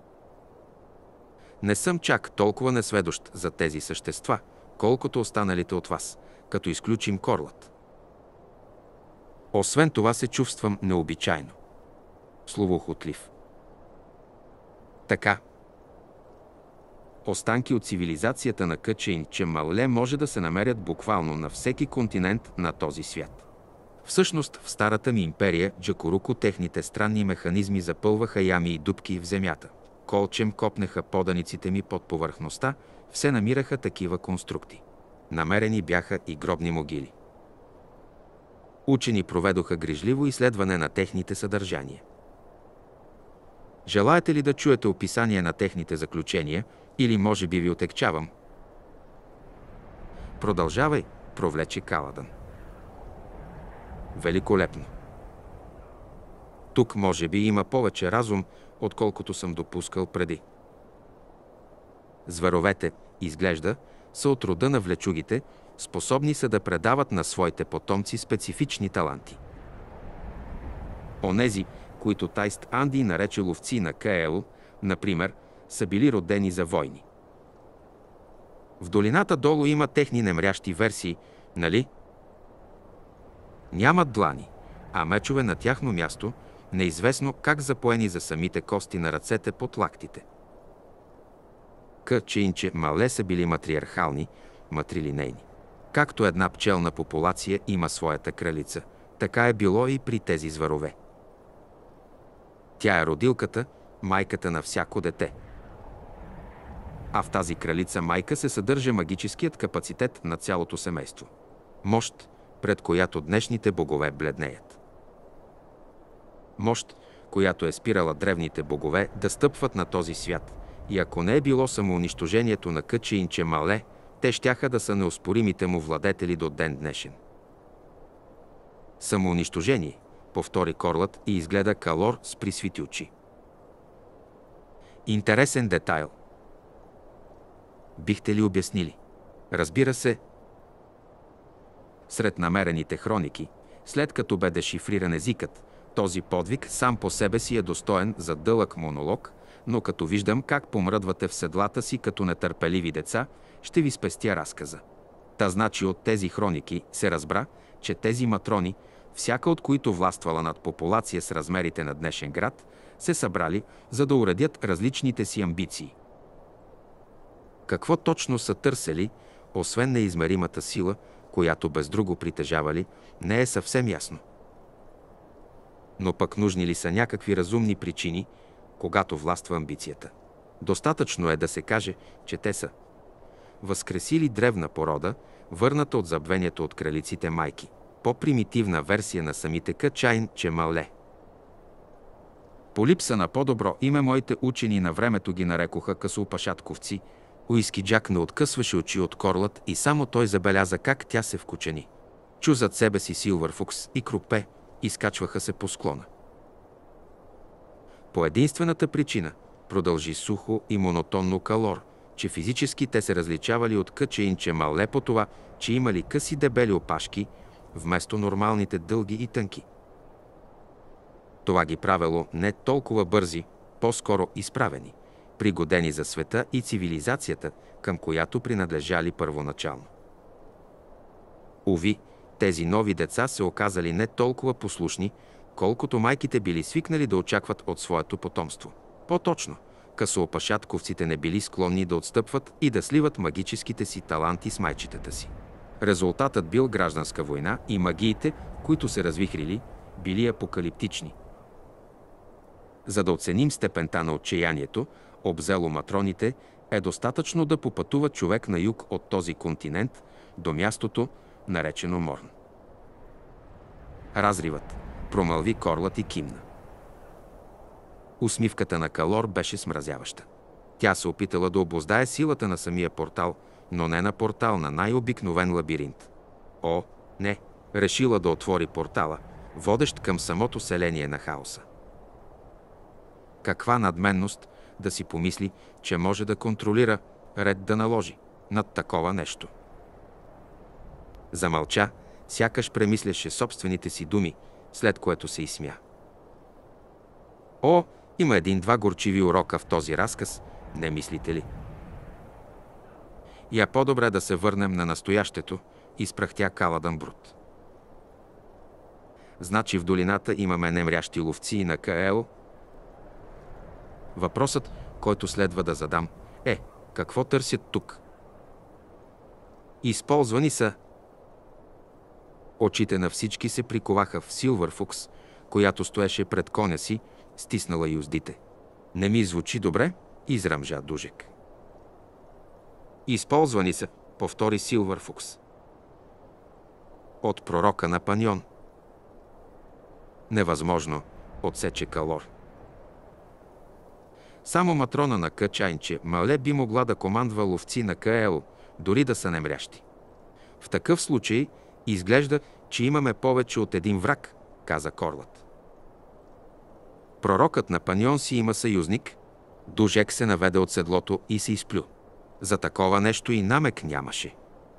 Не съм чак толкова несведощ за тези същества, колкото останалите от вас, като изключим Корлът. Освен това се чувствам необичайно. Словоохотлив. Така. Останки от цивилизацията на Къчейн Чемале може да се намерят буквално на всеки континент на този свят. Всъщност, в старата ми империя, Джакуруко, техните странни механизми запълваха ями и дупки в земята. Колчем копнеха поданиците ми под повърхността, все намираха такива конструкти. Намерени бяха и гробни могили. Учени проведоха грижливо изследване на техните съдържания. Желаете ли да чуете описание на техните заключения, или може би ви отекчавам? Продължавай, провлече Каладън. Великолепно. Тук може би има повече разум, отколкото съм допускал преди. Зверовете, изглежда, са от рода на влечугите, способни са да предават на своите потомци специфични таланти. Онези, които Тайст Анди нарече ловци на Каел, например, са били родени за войни. В долината долу има техни немрящи версии, нали? Нямат длани, а мечове на тяхно място, неизвестно как запоени за самите кости на ръцете под лактите. Чеинче Мале са били матриархални, матрилинейни. Както една пчелна популация има своята кралица, така е било и при тези зверове. Тя е родилката, майката на всяко дете. А в тази кралица майка се съдържа магическият капацитет на цялото семейство. Мощ, пред която днешните богове бледнеят. Мощ, която е спирала древните богове да стъпват на този свят. И ако не е било самоунищожението на Чеинче Мале, те щяха да са неоспоримите му владетели до ден днешен. Самоунищожение, повтори Корлът и изгледа Калор с присвити очи. Интересен детайл. Бихте ли обяснили? Разбира се. Сред намерените хроники, след като бе дешифриран езикът, този подвиг сам по себе си е достоен за дълъг монолог, но като виждам как помръдвате в седлата си като нетърпеливи деца, ще ви спестя разказа. Та значи от тези хроники се разбра, че тези матрони, всяка от които властвала над популация с размерите на днешен град, се събрали, за да уредят различните си амбиции. Какво точно са търсели, освен неизмеримата сила, която без друго притежавали, не е съвсем ясно. Но пък нужни ли са някакви разумни причини, когато властва амбицията? Достатъчно е да се каже, че те са възкресили древна порода, върната от забвението от кралиците майки, по-примитивна версия на самите Чеинче Мале. По липса на по-добро име моите учени на времето ги нарекоха късоопашатковци. Уиски Джак не откъсваше очи от Корлът и само той забеляза как тя се вкучени. Чу зад себе си Силвър Фукс и Крупе, изкачваха се по склона. По единствената причина, продължи сухо и монотонно Калор, че физически те се различавали от Чеинче Мале по това, че имали къси дебели опашки, вместо нормалните дълги и тънки. Това ги правило не толкова бързи, по-скоро изправени, пригодени за света и цивилизацията, към която принадлежали първоначално. Уви, тези нови деца се оказали не толкова послушни, колкото майките били свикнали да очакват от своето потомство. По-точно, късоопашатковците не били склонни да отстъпват и да сливат магическите си таланти с майчетата си. Резултатът бил гражданска война и магиите, които се развихрили, били апокалиптични. За да оценим степента на отчаянието, обзело матроните, е достатъчно да попътува човек на юг от този континент до мястото, наречено Морн. Разривът, промълви Корлът и кимна. Усмивката на Калор беше смразяваща. Тя се опитала да обуздае силата на самия портал, но не на портал, на най-обикновен лабиринт. О, не! Решила да отвори портала, водещ към самото селение на хаоса. Каква надменност да си помисли, че може да контролира, ред да наложи над такова нещо. Замълча, сякаш премисляше собствените си думи, след което се изсмя. О, има един-два горчиви урока в този разказ, не мислите ли? Я по-добре да се върнем на настоящето, изпрахтя Каладън Брут. Значи в долината имаме немрящи ловци на Каел. Въпросът, който следва да задам, е: какво търсят тук? Използвани са. Очите на всички се приковаха в Силвър Фукс, която стоеше пред коня си, стиснала юздите. Не ми звучи добре, изръмжа Дужек. Използвани са, повтори Силвър Фукс. От пророка на Паньон. Невъзможно, отсече Калор. Само матрона на Чеинче Мале би могла да командва ловци на Каел, дори да са немрящи. В такъв случай изглежда, че имаме повече от един враг, каза Корлът. Пророкът на Паньон си има съюзник. Дужек се наведе от седлото и се изплю. За такова нещо и намек нямаше.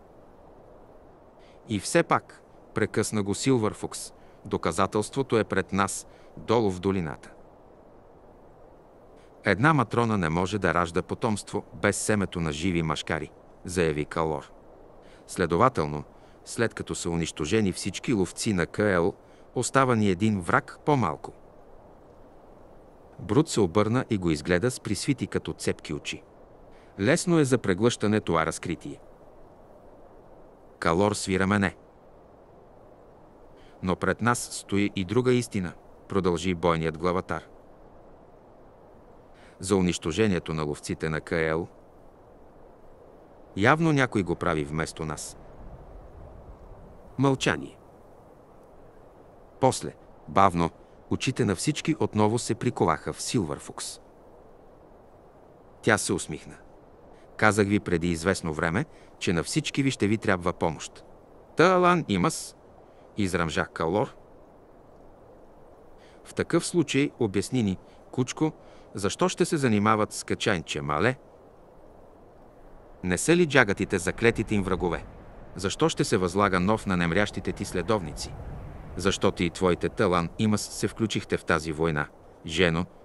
И все пак, прекъсна го Силвърфукс, доказателството е пред нас, долу в долината. Една матрона не може да ражда потомство без семето на живи машкари, заяви Калор. Следователно, след като са унищожени всички ловци на Каел, остава ни един враг по-малко. Брут се обърна и го изгледа с присвити като цепки очи. Лесно е за преглъщане това разкритие. Калор свира мене. Но пред нас стои и друга истина, продължи бойният главатар. За унищожението на ловците на Каел, явно някой го прави вместо нас. Мълчание. После, бавно, очите на всички отново се приковаха в Силвърфукс. Тя се усмихна. Казах ви преди известно време, че на всички ви ще ви трябва помощ. Та, Алан Имас, изръмжах Калор. В такъв случай, обясни ни, кучко, защо ще се занимават с качанче, мале? Не са ли джагатите заклетите им врагове? Защо ще се възлага нов на немрящите ти следовници? Защо ти и твоите Талан Имас се включихте в тази война, жено,